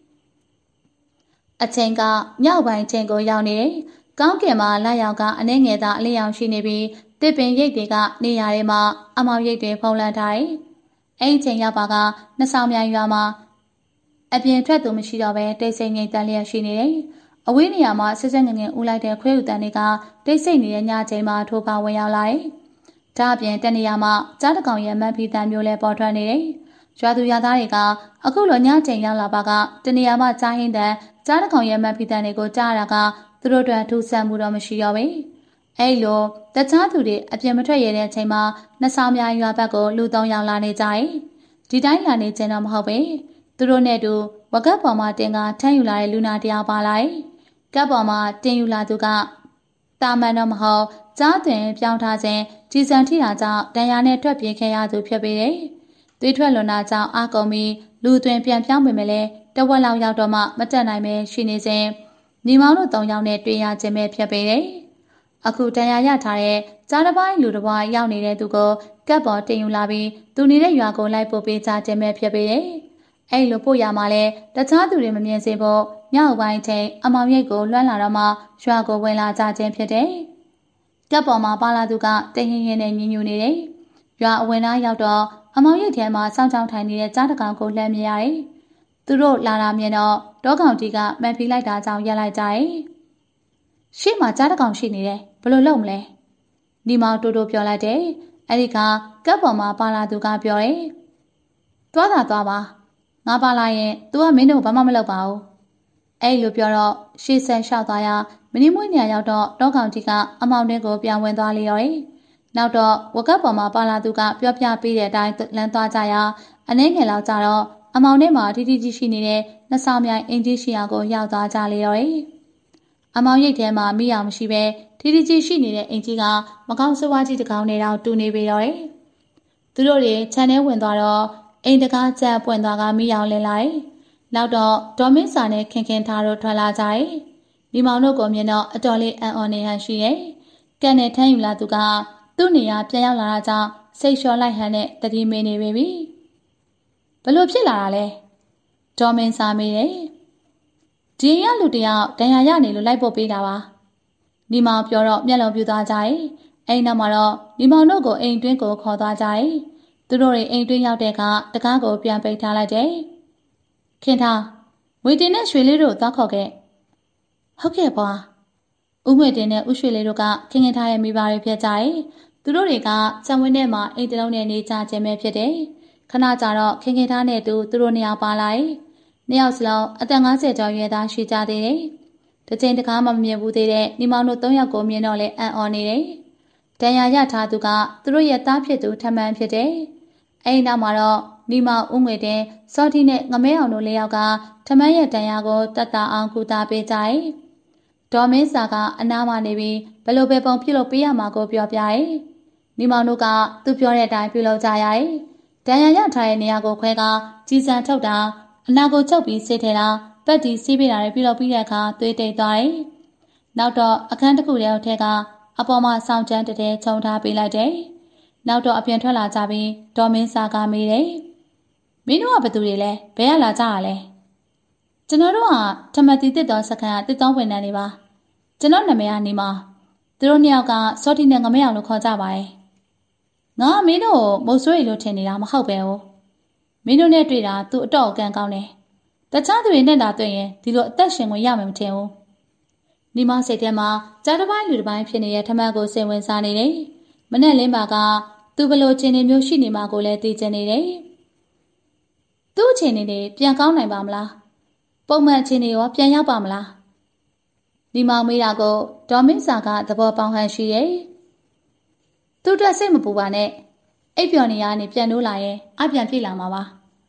။အချိန်ကမြောက်ပိုင်းချိန်ကိုရောက်နေတယ်။ကောင်းကင်မှာလက်ရောက်ကအနှဲငယ်သားအလျောင်ရှိနေပြီးတစ်ပင်ရိတ်တွေကနေရာတွေမှာအမောင်ရိတ်တွေဖုံးလန်းထားတယ်။အဲ့ဒီချိန်ရောက်ပါကနှစ်ဆောင်မြိုင်ရွာမှာအပြင်ထွက်သူမရှိတော့ပဲတိတ်ဆိတ်ငိမ့်တန်လျက်ရှိနေတယ်။အဝေးနေရာမှာဆက်ဆက်ငငယ်ဦးလိုက်တဲ့ခွဲဥတန်တွေကတိတ်ဆိတ်နေတဲ့ညချိန်မှာထိုးပါဝင်ရောက်လာတယ်။ဒါအပြင်တနေရာမှာကြားတကောင်ရဲ့မန်ဖီတန်မျိုးလဲပေါ်ထွက်နေတယ်။ရွာသူရွာသားတွေကအခုလိုညချိန်ရောက်လာပါကတနေရာမှာကြားဟင်းတန်ကြားတကောင်ရဲ့မန်ဖီတန်တွေကိုကြားရတာကသူတို့အတွက်ထူးဆန်းမှုတော့မရှိတော့ဘူး။အဲ့လိုတခြားသူတွေအပြင်မထွက်ရတဲ့အချိန်မှာနှစ်ဆောင်မြိုင်ရွာဘက်ကိုလူ3ယောက်လာနေကြတယ်။ဒီတိုင်းလာနေခြင်းတော့မဟုတ်ပဲ။သူတို့နဲ့တူဝကပ်ပေါ်မှာတင်ကထမ်းယူလာတဲ့လူနာတရားပါလာတယ်။ကပ်ပေါ်မှာတင်ယူလာသူကတာမန်တော့မဟုတ်ကြားသွင်ပြောင်းထားခြင်းကြီးစံထိတာကြောင့်ဒဏ်ရာနဲ့ထွက်ပြေးခဲ့ရသူဖြစ်ပေတယ်။သွေးထွက်လွန်တာကြောင့်အကုန်ပြီးလူသွင်ပြန်ပြောင်းပေမဲ့လည်းတဝက်လောက်ရောက်တော့မှမတက်နိုင်ပဲရှိနေစဉ်ညီမောင်တို့3ယောက်နဲ့တွေ့ရခြင်းပဲဖြစ်ပေတယ်။အခုဒဏ်ရာရထားတဲ့ကြားတစ်ပိုင်းလူတစ်ပွားရောက်နေတဲ့သူကိုကပ်ပေါ်တင်ယူလာပြီးသူနေတဲ့ရွာကိုလိုက်ပို့ပေးကြခြင်းပဲဖြစ်ပေတယ်။အဲ့လိုပို့ရမှာလဲတခြားသူတွေမမြင်စေဖို့မြောက်ပိုင်းချိန်အမောင်ရိပ်ကိုလွှမ်းလာတော့မှရွာကိုဝင်လာကြခြင်းဖြစ်တယ်။ကပ်ပေါ်မှာပါလာသူကတဟင်းဟင်းနဲ့ညင်ညူနေတယ်။ရွာအဝင်သားရောက်တော့အမောင်ရိပ်ထဲမှာစောင်းချောင်းထိုင်နေတဲ့ကြားတကောင်ကိုလှမ်းမြင်ရတယ်။သူတို့လာတာမြင်တော့တောကောင်တီကမန်ဖီလိုက်တာကြောင့်ရက်လိုက်ကြတယ်။ရှေ့မှာကြားတကောင်ရှိနေတယ်ဘယ်လိုလုပ်မလဲ။ညီမောင်တိုးတိုးပြောလိုက်တယ်။အဲ့ဒီကကပ်ပေါ်မှာပါလာသူကပြောတယ်။သွားတာသွားပါငါပါလာရင် तू ကမင်းတို့ဘာမှမလုပ်ပါဘူးအဲ့လိုပြောတော့ရှေ့ဆက်လျှောက်သွားရမင်းမွေးနေရောက်တော့တောကောင်ကြီးကအမောင်တွင်းကိုပြန်ဝင်သွားလေရောတယ်နောက်တော့ဝကပ်ပေါ်မှာပါလာသူကပြောပြပေးတဲ့အတိုင်းလမ်းသွားကြရအနှဲငယ်လောက်ကြတော့အမောင်ထဲမှာထိထိကြီးရှိနေတဲ့နှစ်ဆောင်မြိုင်အင်ကြီးရှိအောင်ကိုရောက်သွားကြလေရောတယ်အမောင်ရိတ်ထဲမှာမိအောင်မရှိပဲထိထိကြီးရှိနေတဲ့အင်ကြီးကမကောင်းဆိုးဝါးကြီးတစ်ကောင်နဲ့တော့တူနေပေတော့တယ်သူတို့တွေခြံထဲဝင်သွားတော့အိမ်တကားကျပွင့်သွားကမိအောင်လင်းလာတယ်။နောက်တော့ဒေါ်မင်းစာနဲ့ခင်ခင်သားတို့ထွက်လာကြတယ်။ဒီမောင်တို့ကိုမြင်တော့အတော်လေးအံ့ဩနေဟန်ရှိတယ်။ကန့်နဲ့ထမ်းယူလာသူကသူ့နေရာပြန်ရောက်လာတာကြောင့်စိတ်လျှော်လိုက်ဟန်နဲ့တတိမင်းနေပြီ။ဘလို့ဖြစ်လာတာလဲ။ဒေါ်မင်းစာမေးတယ်။ဒီရလူတယောက်ဒဏ်ရာရနေလို့လိုက်ပို့ပေးတာပါ။ဒီမောင်ပြောတော့မျက်လုံးပြူသွားကြတယ်။အဲ့နောက်မှာတော့ဒီမောင်တို့ကိုအိမ်တွင်းကိုခေါ်သွားကြတယ်။သူတို့တွေအိမ်တွင်းရောက်တဲ့အခါတကားကိုပြန်ပိတ်ထားလိုက်တယ်။ခင်ထားငွေတင်နဲ့ရွှေလေးတို့သွားခေါ်ခဲ့။ဟုတ်ကဲ့ပွား။ဦးငွေတင်နဲ့ဦးရွှေလေးတို့ကခင်ခင်ထားရဲ့မိဘတွေဖြစ်ကြတယ်။သူတို့တွေကစံဝင်းထဲမှာအိမ်တလုံးနဲ့နေကြခြင်းပဲဖြစ်တယ်။ခဏကြာတော့ခင်ခင်ထားနဲ့သူတို့နှစ်ယောက်ပါလာတယ်။နှစ်ယောက်စလုံးအသက်50ကျော်ရွယ်သားရှိကြသေးတယ်။တစ်ချိန်တကားမှမမြင်ဘူးသေးတဲ့ညီမောင်တို့3ယောက်ကိုမြင်တော့လေအံ့ဩနေတယ်။ဒဏ်ရာရထားသူကသူတို့ရဲ့သားဖြစ်သူထမှန်ဖြစ်တယ်။အဲဒီနောက်မှာတော့ညီမောင်ဦးငွေတင်စောတိနဲ့ငမဲအောင်တို့၄ယောက်ကထမန်းရဲ့တန်ရာကိုတတ်တာအောင်ကူတာပေးကြတယ်။ဒေါ်မင်းစာကအနားမှနေပြီးဘလို့ပဲပုံပြုတ်လို့ပေးရမှာကိုပြောပြတယ်။ညီမောင်တို့ကသူပြောတဲ့အတိုင်းပြုလုပ်ကြရတယ်။တန်ရာရထားတဲ့နေရာကိုခွဲကကြီးစံထုတ်တာအနာကိုချုပ်ပြီးဆေးထဲတာပတ်တီစီးပေးတာတွေပြုလုပ်ပြီးတဲ့အခါသွေးတိတ်သွားတယ်။နောက်တော့အခန်းတစ်ခုတည်းထဲကအပေါ်မှာစောင့်ကျန်းတဲ့ခြုံထားပေးလိုက်တယ်။နောက်တော့အပြင်ထွက်လာကြပြီးဒေါ်မင်းစာကမေးတယ်။မင်းတို့ကဘယ်သူတွေလဲဘယ်ကလာကြရလဲ။ကျွန်တော်တို့ကထမတီတစ်တော်စခန်းကတစ်တောင်းဝင်နေနေပါ။ကျွန်တော်နာမည်ကနေမှာသူတို့နှစ်ယောက်ကစောတိနဲ့ငမဲအောင်လို့ခေါ်ကြပါရဲ့။ငါမင်းတို့မုတ်ဆွေးလို့ထင်နေတာမဟုတ်ပဲ哦။မင်းတို့နဲ့တွေ့တာသူအတော့အကန်ကောင်းတယ်။တခြားသူတွေနဲ့တာတွေ့ရင်ဒီလိုအသက်ရှင်ဝင်ရမယ်မထင်ဘူး။ဒီမစိတ်ထဲမှာကြားတစ်ပိုင်းလူတစ်ပိုင်းဖြစ်နေတဲ့ထမကိုစိတ်ဝင်စားနေတယ်။မနဲ့လင်းပါကသူဘလို့ချင်းနေမျိုးရှိနေမှာကိုလည်းသိချင်နေတယ်။သူ့ချင်းနေတွေပြန်ကောင်းနိုင်ပါမလား။ပုံမှန်ချင်းတွေရောပြန်ရောက်ပါမလား။ဒီမောင်မေးတာကိုဒေါ်မင်းစာကသဘောပေါက်ဟန်ရှိတယ်။သူ့အတွက်စိတ်မပူပါနဲ့။အိပ်ပျော်နေရနေပြန်လို့လာရင်အပြန်ပြေးလာမှာပါ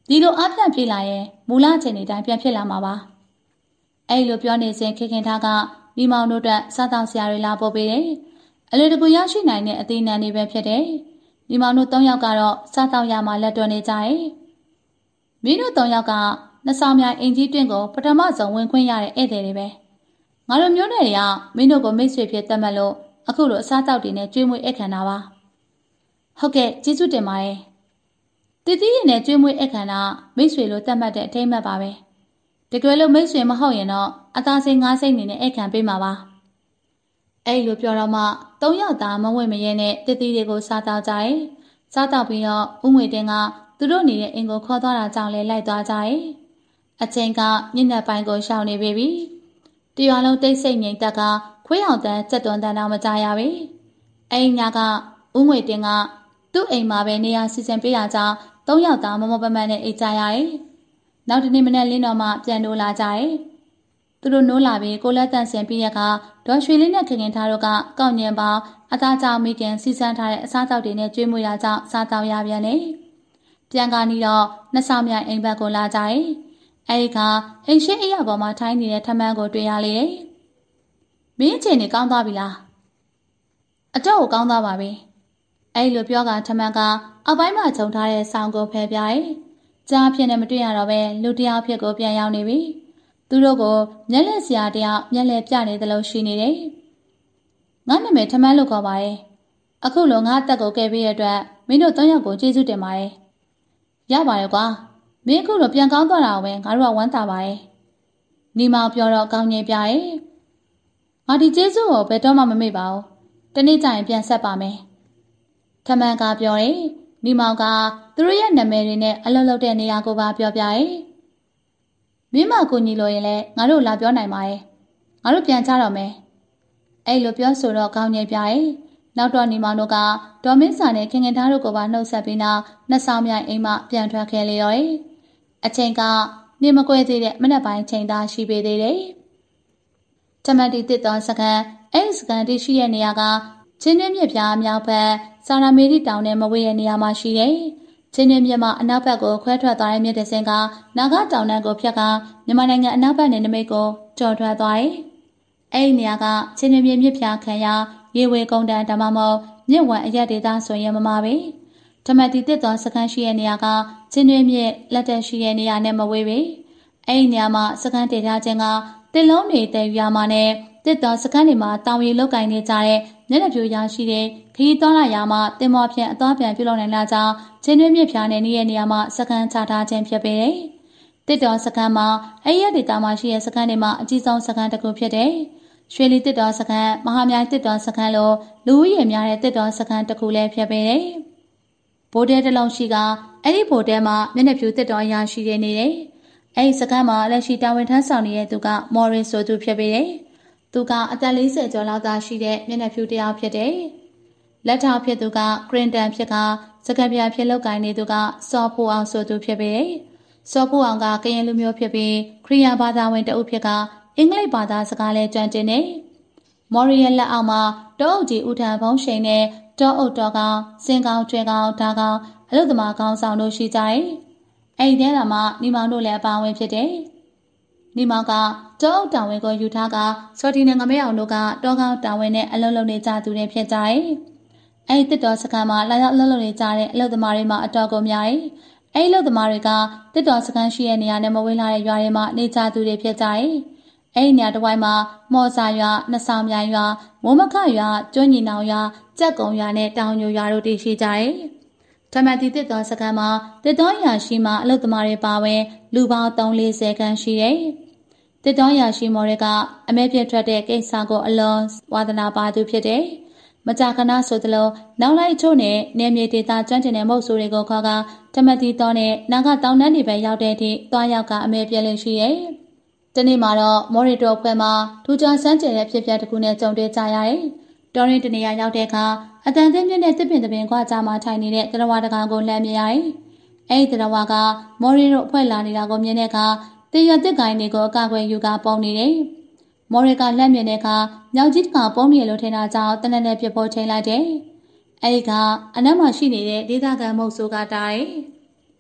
ဒီလိုအပြတ်ပြေးလာရင်မူလချိန်တွေတိုင်းပြန်ဖြစ်လာမှာပါအဲ့လိုပြောနေစဉ်ခင်ထားကမိမောင်တို့အတွက်စားတောက်စရာတွေလာပို့ပေးတယ်အလေတကူရရှိနိုင်တဲ့အသေးနံတွေပဲဖြစ်တယ်မိမောင်တို့ 3 ယောက်ကတော့စားတောက်ရမှာလက်တွဲနေကြတယ်မင်းတို့ 3 ယောက်ကနှစ်ဆောင်မြိုင်အင်ကြီးတွင်ကိုပထမဆုံးဝင်ခွင့်ရတဲ့ဧည့်သည်တွေပဲငါတို့မျိုးနယ်တွေကမင်းတို့ကိုမိတ်ဆွေဖြစ်သတ်မှတ်လို့အခုလိုအစားတောက်တွေနဲ့ကျွေးမွေးဧည့်ခံတာပါဟုတ်ကဲ့ကျေးဇူးတင်ပါတယ်တီတီရင်နဲ့ကျွေးမွေးဧည့်ခံတာမိတ်ဆွေလို့သတ်မှတ်တဲ့အထိမ်းအမှတ်ပါပဲတကယ်လို့မိတ်ဆွေမဟုတ်ရင်တော့အသားစိမ်းငါးစိမ်းနေနဲ့ဧည့်ခံပေးမှာပါအဲ့လိုပြောတော့မှ 3 ယောက်သားမဝင့်မရဲနဲ့တီတီတွေကိုစားတောက်ကြတယ်စားတောက်ပြီးတော့ဦးငွေတင်ကသူတို့နေတဲ့အင်ကိုခေါ်သွားတာကြောင့်လဲလိုက်သွားကြတယ်အချိန်ကညနေပိုင်းကိုရှောင်နေပြီတရွာလုံးတိတ်ဆိတ်ငြိမ်သက်ကခွေးအောင်တန်းစက်သွန်တန်းတော့မကြရပြီအဲ့ညကဦးငွေတင်ကသူ့အိမ်မှာပဲနေရာစီစဉ်ပေးရကြောင်း3 ယောက်သားမမပမန်းနဲ့အိတ်ကြရတယ်နောက်တနေ့မနက်လင်းတော့မှပြန်နိုးလာကြတယ်သူတို့နိုးလာပြီးကိုလက်တန့်ဆင်ပြီးရကဒေါ်ရွှေလေးနဲ့ခင်ထားတို့ကကောက်ညင်ပေါင်းအသားကြောင်မိခင်စီစမ်းထားတဲ့အစားတောက်တွေနဲ့ကျွေးမွေးရကြောင်းစားတောက်ရပြန်တယ်ပြန်ကနီတော့နှစ်ဆောင်မြိုင်အိမ်ဘက်ကိုလာကြတယ်အဲဒီကအိမ်ရှိအိယာပေါ်မှာထိုင်းနေတဲ့ထမန်းကိုတွေ့ရလေတယ်မင်းချင်းနေကောင်းသွားပြီလားအတော့ကိုကောင်းသွားပါပြီအဲဒီလိုပြောကထမန်းကအောက်ပိုင်းမှာခြုံထားတဲ့ဆောင်းကိုဖယ်ပြတယ်ကြားဖြစ်နေမတွေ့ရတော့ပဲလူတယောက်ဖြစ်ကိုပြန်ရောက်နေပြီသူတို့ကိုမျက်လက်စရာတယောက်မျက်လက်ပြနေသလိုရှိနေတယ်ငါနာမည်ထမန်းလို့ခေါ်ပါတယ်အခုလိုငါအသက်ကိုကယ်ပေးရတဲ့အတွက်မင်းတို့ 3 ယောက်ကိုကျေးဇူးတင်ပါတယ်ရပါတယ်ကွာမင်းအခုလိုပြန်ကောင်းသွားတာပဲငါတို့ကဝမ်းသာပါတယ်နီမောင်ပြောတော့ကောင်းငြိမ်ပြရဲ့ငါဒီကျေးဇူးကိုဘယ်တော့မှမမေ့ပါဘူးတနေ့ကျရင်ပြန်ဆက်ပါမယ်ထမန်းကပြောတယ်နီမောင်ကသူတို့ရဲ့နာမည်တွေနဲ့အလုပ်လုပ်တဲ့နေရာကိုပါပြောပြရဲ့မင်းမကိုညီလို့ရင်လည်းငါတို့လာပြောနိုင်ပါရဲ့ငါတို့ပြန်ကြတော့မယ်အဲ့လိုပြောဆိုတော့ကောင်းငြိမ်ပြရဲ့နောက်တော့နီမောင်တို့ကဒေါ်မင်းစာနဲ့ခင်ခင်သားတို့ကိုပါနှုတ်ဆက်ပြီးနောက်နှစ်ဆောင်မြိုင်အိမ်မှပြန်ထွက်ခဲ့လေရောအချိန်ကနေမကွဲသေးတဲ့မနက်ပိုင်းချိန်သားရှိပေသေးတယ်တမန်တီတစ်တော်စကန်အဲ့စကန်တီရှိတဲ့နေရာကချင်းတွင်းမြစ်ပြားမြောက်ဘက်စာရာမေရီတောင်နဲ့မဝေးတဲ့နေရာမှာရှိတယ်ချင်းတွင်းမြစ်မှာအနောက်ဘက်ကိုခွဲထွက်သွားတဲ့မြစ်တစ်စင်းကနာဂတောင်တန်းကိုဖြတ်ကမြန်မာနိုင်ငံအနောက်ဘက်နယ်နိမိတ်ကိုကျော်ထွက်သွားတယ်အဲ့ဒီနေရာကချင်းတွင်းမြစ်ပြားခံရရေဝေကုန်းတန်းဓမ္မမောမြစ်ဝံအရက်ဒေသဆိုရင်မမပဲဓမ္မတီတစ်တော်စကန်ရှိတဲ့နေရာကချင်းတွင်းမြစ်လက်တက်ရှိတဲ့နေရာနဲ့မဝေးပဲအဲ့ဒီနေရာမှာစကန်တည်ထားခြင်းကတစ်လုံးတွေတည်ရွာမှာနဲ့တစ်တော်စကန်တွေမှာတောင်ရီလောက်ကင်နေကြတဲ့မျက်နှာပြူရရှိတဲ့ခရီးသွားလာရာမှာတင်မောဖြင့်အသွားပြန်ပြုလုပ်နိုင်လာကြောင်းချင်းတွင်းမြစ်ဖြာနယ်နေတဲ့နေရာမှာစကန်ချထားခြင်းဖြစ်ပေတယ်တစ်တော်စကန်မှာအဲ့ဒီဒေသမှာရှိတဲ့စကန်တွေမှာအကြီးဆုံးစကန်တစ်ခုဖြစ်တယ်ရွှေလီတစ်တော်စကန်မဟာမြိုင်တစ်တော်စကန်လိုလူဦးရေများတဲ့တစ်တော်စကန်တစ်ခုလည်းဖြစ်ပေတယ်ဘိုးတဲတစ်လုံးရှိကအဲ့ဒီဘိုးတဲမှာမျက်နှာပြူတစ်တော်ရရှိနေတယ်အဲ့ဒီစကန်မှာလက်ရှိတာဝန်ထမ်းဆောင်နေတဲ့သူကမော်ရီဆိုသူဖြစ်ပေတယ်သူကအသက်40ကျော်လောက်သာရှိတဲ့မျက်နှာဖြူတစ်ယောက်ဖြစ်တယ်လက်ထောက်ဖြစ်သူကဂရင်တန်ဖြစ်ကစကပြဖြစ်လောက်ကင်နေသူကစောဖိုအောင်ဆိုသူဖြစ်ပေတယ်စောဖိုအောင်ကကရင်လူမျိုးဖြစ်ပြီးခရီးယာဘာသာဝင်တအုပ်ဖြစ်ကအင်္ဂလိပ်ဘာသာစကားလဲကျွမ်းကျင်တယ်မော်ရီရဲ့လက်အောက်မှာတောအုပ်ကြီးဦးထံဖုံးရှိန်နဲ့တောအုပ်တော်ကောင်စင်ကောင်ကျွဲကောင်ဓာကောင်အလုသမားကောင်ဆောင်တို့ရှိကြတယ်အဲ့ဒီထဲမှာနီမောင်တို့လည်းအပါဝင်ဖြစ်တယ်နီမောင်ကတောအုပ်တာဝန်ကိုယူထားကစော်တီနဲ့ငမဲအောင်တို့ကတောကောင်တာဝန်နဲ့အလုံးလုံးနေကြသူတွေဖြစ်ကြတယ်အဲ့ဒီတစ်တော်စကန်မှာလာရောက်အလုံးလုံးနေကြတဲ့အလုသမားတွေမှာအတော်ကုန်များတယ်အဲ့ဒီအလုသမားတွေကတစ်တော်စကန်ရှိတဲ့နေရာနဲ့မဝေးလာတဲ့ရွာတွေမှာနေကြသူတွေဖြစ်ကြတယ်အဲ့ဒီနေရာတစ်ဝိုက်မှာမော်စာရွာနှစ်ဆောင်မြိုင်ရွာမုံမခရွာကျွန်းညီနောင်ရွာကြက်ကုံရွာနဲ့တောင်ညိုရွာတို့တည်ရှိကြတယ်ဓမ္မတီတစ်တော်စကန်မှာတစ်တော်ရွာရှိမှအလုသမားတွေပါဝင်လူပေါင်း340ခန့်ရှိတယ်တစ်တော်ရွာရှိမော်တွေကအမဲပြတ်ထွက်တဲ့ကိစ္စကိုအလွန်ဝါသနာပါသူဖြစ်တယ်မကြာခဏဆိုသလိုနောက်လိုက်ချို့နဲ့နေမြေဒေသကျွမ်းကျင်တဲ့မုတ်ဆိုးတွေကိုခေါ်ကဓမ္မတီတော်နဲ့နာဂတောင်တန်းတွေပဲရောက်တဲ့အထိသွားရောက်ကအမဲပြတ်လို့ရှိရဲ့တနေ့မှာတော့မော်ရီတိုဖွဲ့မှာထူးခြားစမ်းကြယ်တဲ့ဖြစ်ပျက်တစ်ခုနဲ့ကြုံတွေ့ကြရတယ်။တော်ရင်တနေရာရောက်တဲ့အခါအတန်သိမြင့်တဲ့တစ်ပင်တစ်ပင်ကွာကြားမှာထိုင်နေတဲ့တရဝါတကောင်ကိုလှမ်းမြင်ရတယ်။အဲဒီတရဝါကမော်ရီတို့အဖွဲ့လာနေတာကိုမြင်တဲ့အခါတရတစ်ကိုင်းတွေကိုအကာအကွယ်ယူကပုံနေတယ်။မော်ရီကလှမ်းမြင်တဲ့အခါညောင်ကြီးတကောင်ပုံနေလို့ထင်တာကြောင့်တနက်နဲ့ပြဖို့ချိန်လိုက်တယ်။အဲဒီကအနက်မှာရှိနေတဲ့ဒေသခံမုတ်ဆိုးကတားတယ်။မ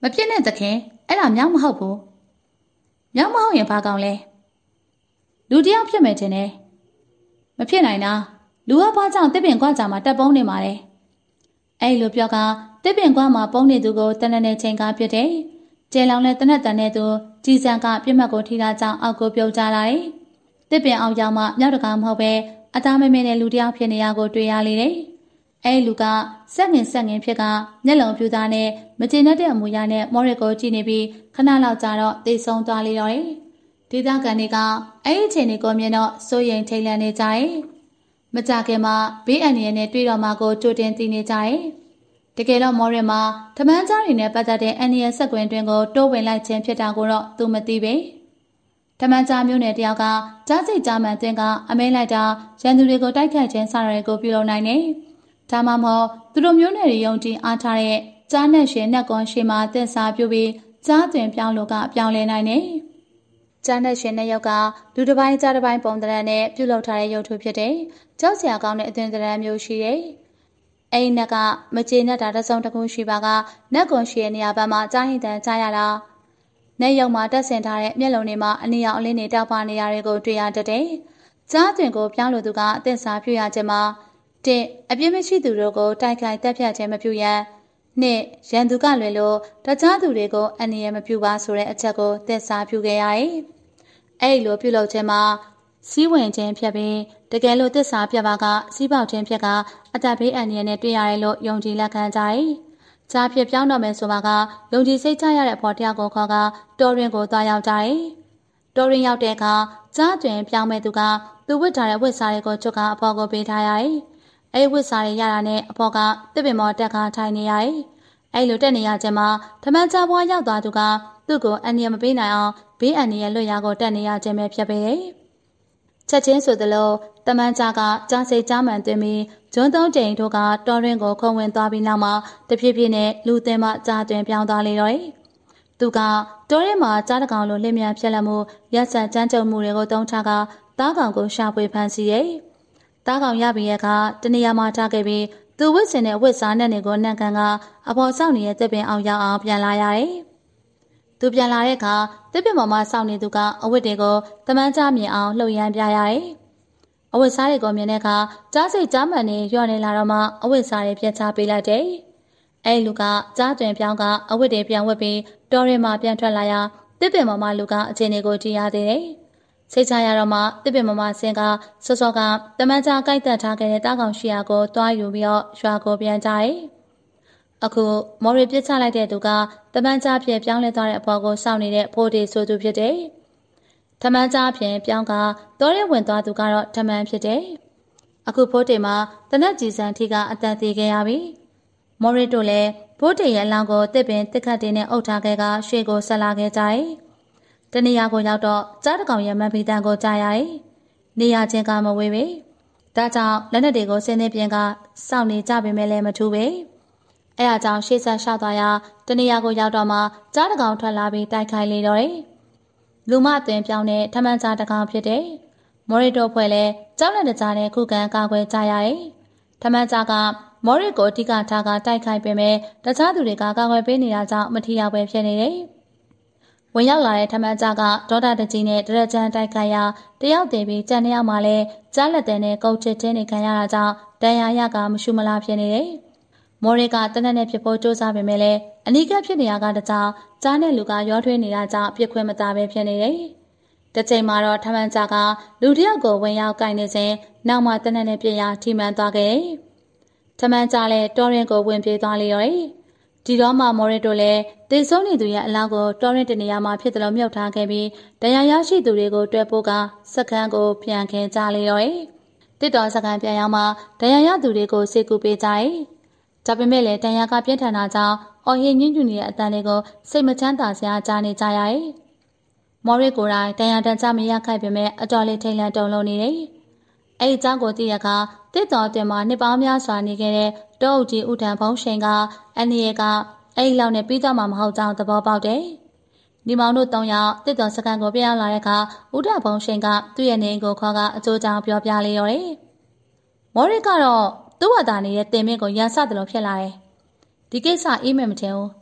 ဖြစ်နဲ့သခင်အဲ့ဒါမြောက်မဟုတ်ဘူးမြောက်မဟုတ်ရင်ဘာကောင်းလဲလူတယောက်ဖြစ်မယ်တင်တယ်မဖြစ်နိုင်တာလူကဘာကြောင့်တစ်ပင်ကွာကြမှာတက်ပုံးနေမှာလဲအဲ့လိုပြောကတစ်ပင်ကွာမှာပုံးနေသူကိုတနက်နဲ့ချိန်ကားပြတယ်ကျဲလောင်နဲ့တနက်တန်တဲ့သူကြီးစံကပြစ်မှတ်ကိုထိတာကြောင့်အောက်ကိုပြုတ်ကျလာတယ်တစ်ပင်အောင်ရောက်မှမြောက်တကာမဟုတ်ပဲအသားမမင်းနဲ့လူတယောက်ဖြစ်နေရကိုတွေ့ရလေတယ်အဲ့လူကစက်ငင်ဖြစ်ကမျက်လုံးပြူသားနဲ့မကျေနပ်တဲ့အမူအရာနဲ့မော်ရစ်ကိုကြည့်နေပြီးခဏလောက်ကြာတော့တိတ်ဆုံးသွားလေတော့တယ်ဒေသခံတွေကအဲ့ဒီချိန်ကိုမြင်တော့စိုးရိမ်ထိတ်လန့်နေကြတယ်မကြခင်မှာဘေးအန္တရာယ်နဲ့တွေ့တော့မှကိုကြိုတင်သိနေကြတယ်တကယ်တော့မော်ရစ်မှာထမန်းကြားတွေနဲ့ပတ်သက်တဲ့အန္တရာယ်ဆက်ကွင်းတွင်ကိုတိုးဝင်လိုက်ခြင်းဖြစ်တာကိုတော့သူမသိပဲထမန်းကြားမျိုးနယ်တယောက်ကကြားစိတ်ကြားမှန်တွင်ကအမဲလိုက်တာရန်သူတွေကိုတိုက်ခိုက်ခြင်းစတာတွေကိုပြုလုပ်နိုင်တယ်ဒါမှမဟုတ်သူတို့မျိုးနယ်တွေယုံကြည်အားထားတဲ့ကြားနဲ့ရှင်နဲ့ကွန်ရှေမှာတင်စားပြုပြီးကြားတွင်ပြောင်းလို့ကပြောင်းလဲနိုင်တယ်ကြားနဲ့ရှင်နဲ့ရုပ်ကလူတစ်ပိုင်းကြားတစ်ပိုင်းပုံသဏ္ဍာန်နဲ့ပြုလုပ်ထားတဲ့ရုပ်ထုဖြစ်တယ်ကြောက်စရာကောင်းတဲ့အသွင်သဏ္ဍာန်မျိုးရှိတယ်အဲ့ဒီနက်ကမကျေနပ်တာတစ်စုံတစ်ခုရှိပါကနက်ကွန်ရှေရဲ့နေရာဘက်မှာကြားဟင်တန်ကြားရတာနေရုံမှာတက်ဆင်ထားတဲ့မျက်လုံးတွေမှာအနီရောင်အလင်းတွေတောက်ပနေရတွေကိုတွေ့ရတတ်တယ်ကြားတွင်ကိုပြောင်းလို့သူကအသင်စားပြုရခြင်းမှာအပြစ်မရှိသူတို့ကိုတိုက်ခိုက်တပ်ဖြတ်ခြင်းမပြုရန်ရန်သူကလွယ်လို့တခြားသူတွေကိုအန္တရာယ်မပြုပါဆိုတဲ့အချက်ကိုသင်စားပြုခဲ့ရတယ်။အဲ့လိုပြုလုပ်ခြင်းမှာစီးဝင်ခြင်းဖြစ်ပြီးတကယ်လို့သစ္စာပြပါကစီးပေါက်ခြင်းဖြစ်ကအသက်ဘေးအန္တရာယ်နဲ့တွေ့ရတယ်လို့ယုံကြည်လက်ခံကြတယ်။ကြားဖြစ်ပြောင်းတော့မယ်ဆိုပါကယုံကြည်စိတ်ချရတဲ့အဖို့တရားကိုခေါ်ကတော်ရင်ကိုသွားရောက်ကြတယ်။တော်ရင်ရောက်တဲ့အခါကြားတွင်ပြောင်းမဲ့သူကသူဝတ်ထားတဲ့ဝတ်စားတွေကိုချုပ်ကအဖို့ကိုပေးထားရတယ်။အဲ့ဝတ်စားတွေရတာနဲ့အဖို့ကတစ်ပင်မော်တက်ခါထိုင်နေရတယ်။အဲ့လိုတက်နေရခြင်းမှာထမန်းကြားဘွားရောက်သွားသူကသူ့ကိုအန္တရာယ်မပေးနိုင်အောင်ဘေးအန္တရာယ်လွတ်ရာကိုတက်နေရခြင်းပဲဖြစ်ပေတယ်။ချက်ချင်းဆိုသလိုတမန်းကြားကကြားစိတ်ကြားမှန်သွင်းပြီးဂျွန်းသုံးကြိမ်တို့ကတော်ရင်းကိုခုံဝင်သွားပြီးနောက်မှာတဖြည်းဖြည်းနဲ့လူသင်မှကြားသွင်းပြောင်းသွားလေတော့တယ်။သူကတော်ရင်းမှာကြားတကောင်လိုလင်းမြန်ဖြစ်လက်မှုရက်ဆက်ကြမ်းကြုတ်မှုတွေကိုတုံးထားကသားကောင်ကိုရှာဖွေဖမ်းဆီးရဲ့။သားကောင်ရပြီးရဲ့အခါတနေရာမှာထားခဲ့ပြီးသူဝစ်စင်တဲ့ဝစ်စားနဲ့တွေကိုနှံကန်ကအဖော်ဆောက်နေတဲ့တစ်ပင်အောင်ရောက်အောင်ပြန်လာရတယ်။သူပြန်လာတဲ့အခါတစ်ပင်ပေါ်မှာစောင့်နေသူကအဝတ်တွေကိုတမန်းကြားမြင်အောင်လှုပ်ရမ်းပြရတယ်။အဝတ်စားတွေကိုမြင်တဲ့အခါကြားစိတ်ကြားမှန်နေရော့နေလာတော့မှအဝတ်စားတွေပြတ်ချပေးလိုက်တယ်။အဲ့လူကကြားတွင်ပြောင်းကအဝတ်တွေပြန်ဝတ်ပြီးတော်ရင်မှပြန်ထွက်လာရာတစ်ပင်ပေါ်မှာလူကအချိန်တွေကိုကြည့်ရသေးတယ်။စိတ်ချရတော့မှတစ်ပင်ပေါ်မှာဆင်းကစောကတမန်းကြားကိုက်တက်ထားခဲ့တဲ့တားကောင်ရှိရာကိုတွားယူပြီးတော့ရွာကိုပြန်ကြတယ်။အခုမော်ရီပြစ်ချလိုက်တဲ့သူကတမန်းကြားပြပြောင်းလဲသွားတဲ့အပေါ်ကိုစောင့်နေတဲ့ဖိုးတီဆိုသူဖြစ်တယ်။ထမန်းကြားဖြင့်ပြောင်းကတော်ရဲဝင်သွားသူကတော့ထမန်းဖြစ်တယ်။အခုဖိုးတီမှာတနက်ကြီးစံထီကအတန်သေးခဲ့ရပြီ။မော်ရီတို့လည်းဖိုးတီရဲ့အလောင်းကိုတစ်ပင်တစ်ခတ်တင်နဲ့အုပ်ထားခဲ့ကရွှေကိုဆက်လာခဲ့ကြတယ်။တနေရာကိုရောက်တော့ကြားတကောင်ရဲ့မန်ဖီတန်ကိုကြားရတယ်။နေရာချင်းကမဝေးပဲ။ဒါကြောင့်လက်နက်တွေကိုဆင်းနေပြင်ကစောင့်နေကြပေမဲ့လည်းမထူးပဲ။အဲဒါကြောင့်ရှေ့ဆက်ရှောက်သွားရာတနေရာကိုရောက်တော့မှကြားတကောင်ထွက်လာပြီးတိုက်ခိုက်လေတော့တယ်။လူမအသွင်ပြောင်းတဲ့ထမန်းကြားတကောင်ဖြစ်တယ်။မော်ရီတိုဖွဲ့လည်းကြောက်လက်တကြားနဲ့ခုခံကာကွယ်ကြရတယ်။ထမန်းကြားကမော်ရီကိုအဓိကထားကတိုက်ခိုက်ပေမဲ့တခြားသူတွေကကာကွယ်ပေးနေတာကြောင့်မထီရောက်ပဲဖြစ်နေတယ်။ဝင်ရောက်လာတဲ့ထမန်းကြားကဒေါတာတကြီးနဲ့တရကြမ်းတိုက်ခိုက်ရာတယောက်တည်ပြီးကြံတယောက်မှလည်းကြားလက်တဲ့နဲ့ကုတ်ချစ်တင်းနေခံရတာကြောင့်ဒဏ်ရာရကမရှုမလားဖြစ်နေတယ်။မော်ရီကတနက်နဲ့ဖြစ်ဖို့စ조사ပေမဲ့လည်းအနီးကပ်ဖြစ်နေရကတကြောင်ကြားနဲ့လူကရောထွေးနေတာကြောင့်ပြစ်ခွင့်မသားပဲဖြစ်နေတယ်။တစ်ချိန်မှာတော့ထမန်းကြားကလူတယောက်ကိုဝင်ရောက်ကင်နေစဉ်နောက်မှတနက်နဲ့ပြစ်ရာထိမှန်သွားခဲ့တယ်။ထမန်းကြားလည်းတော်ရင်ကိုဝင်ပြေးသွားလေတော့တယ်။ဒီတော့မှမော်ရီတို့လည်းတေဆုံးနေသူရဲ့အလောင်းကိုတော်ရင်တနေရာမှာဖြစ်တယ်လို့မြုပ်ထားခဲ့ပြီးတရားရရှိသူတွေကိုတွဲပို့ကစခန်းကိုပြန်ခင်းကြလေတော့တယ်။တစ်တော်စခန်းပြန်ရောက်မှတရားရသူတွေကိုစေကူပေးကြတယ်။ဒါပေမဲ့လည်းတရားကပြင်းထန်တာကြောင့်အော်ဟင်ညွန့်ညွန့်နေတဲ့အတန်တွေကိုစိတ်မချမ်းသာစရာကြားနေကြရတယ်။မော်ရီကိုယ်တိုင်တရားတန်ကြမရခိုက်ပေမဲ့အတော်လေးထိတ်လန့်တုန်လှုပ်နေတယ်။အဲ့ဒီကြောင့်ကိုသိရကတစ်တော်တင်မှာနှစ်ပေါင်းများစွာနေခဲ့တဲ့တောအုပ်ကြီးဦးထံဖုံးရှင်ကအန်နီရဲ့ကအဲ့ဒီလောက်နဲ့ပြီးတော့မှမဟုတ်ကြောင်းသဘောပေါက်တယ်။ညီမောင်တို့၃ယောက်တစ်တော်စကန်ကိုပြန်လာတဲ့အခါဦးထံဖုံးရှင်ကသူ့ရဲ့နေအိမ်ကိုခေါ်ကအကျိုးကြောင့်ပြောပြလေရောတယ်။မော်ရီကတော့သူ့ဝါသားနေတဲ့တင်မင်းကိုရန်ဆတယ်လို့ဖြစ်လာတယ်။ဒီကိစ္စအေးမယ်မထင်ဘူး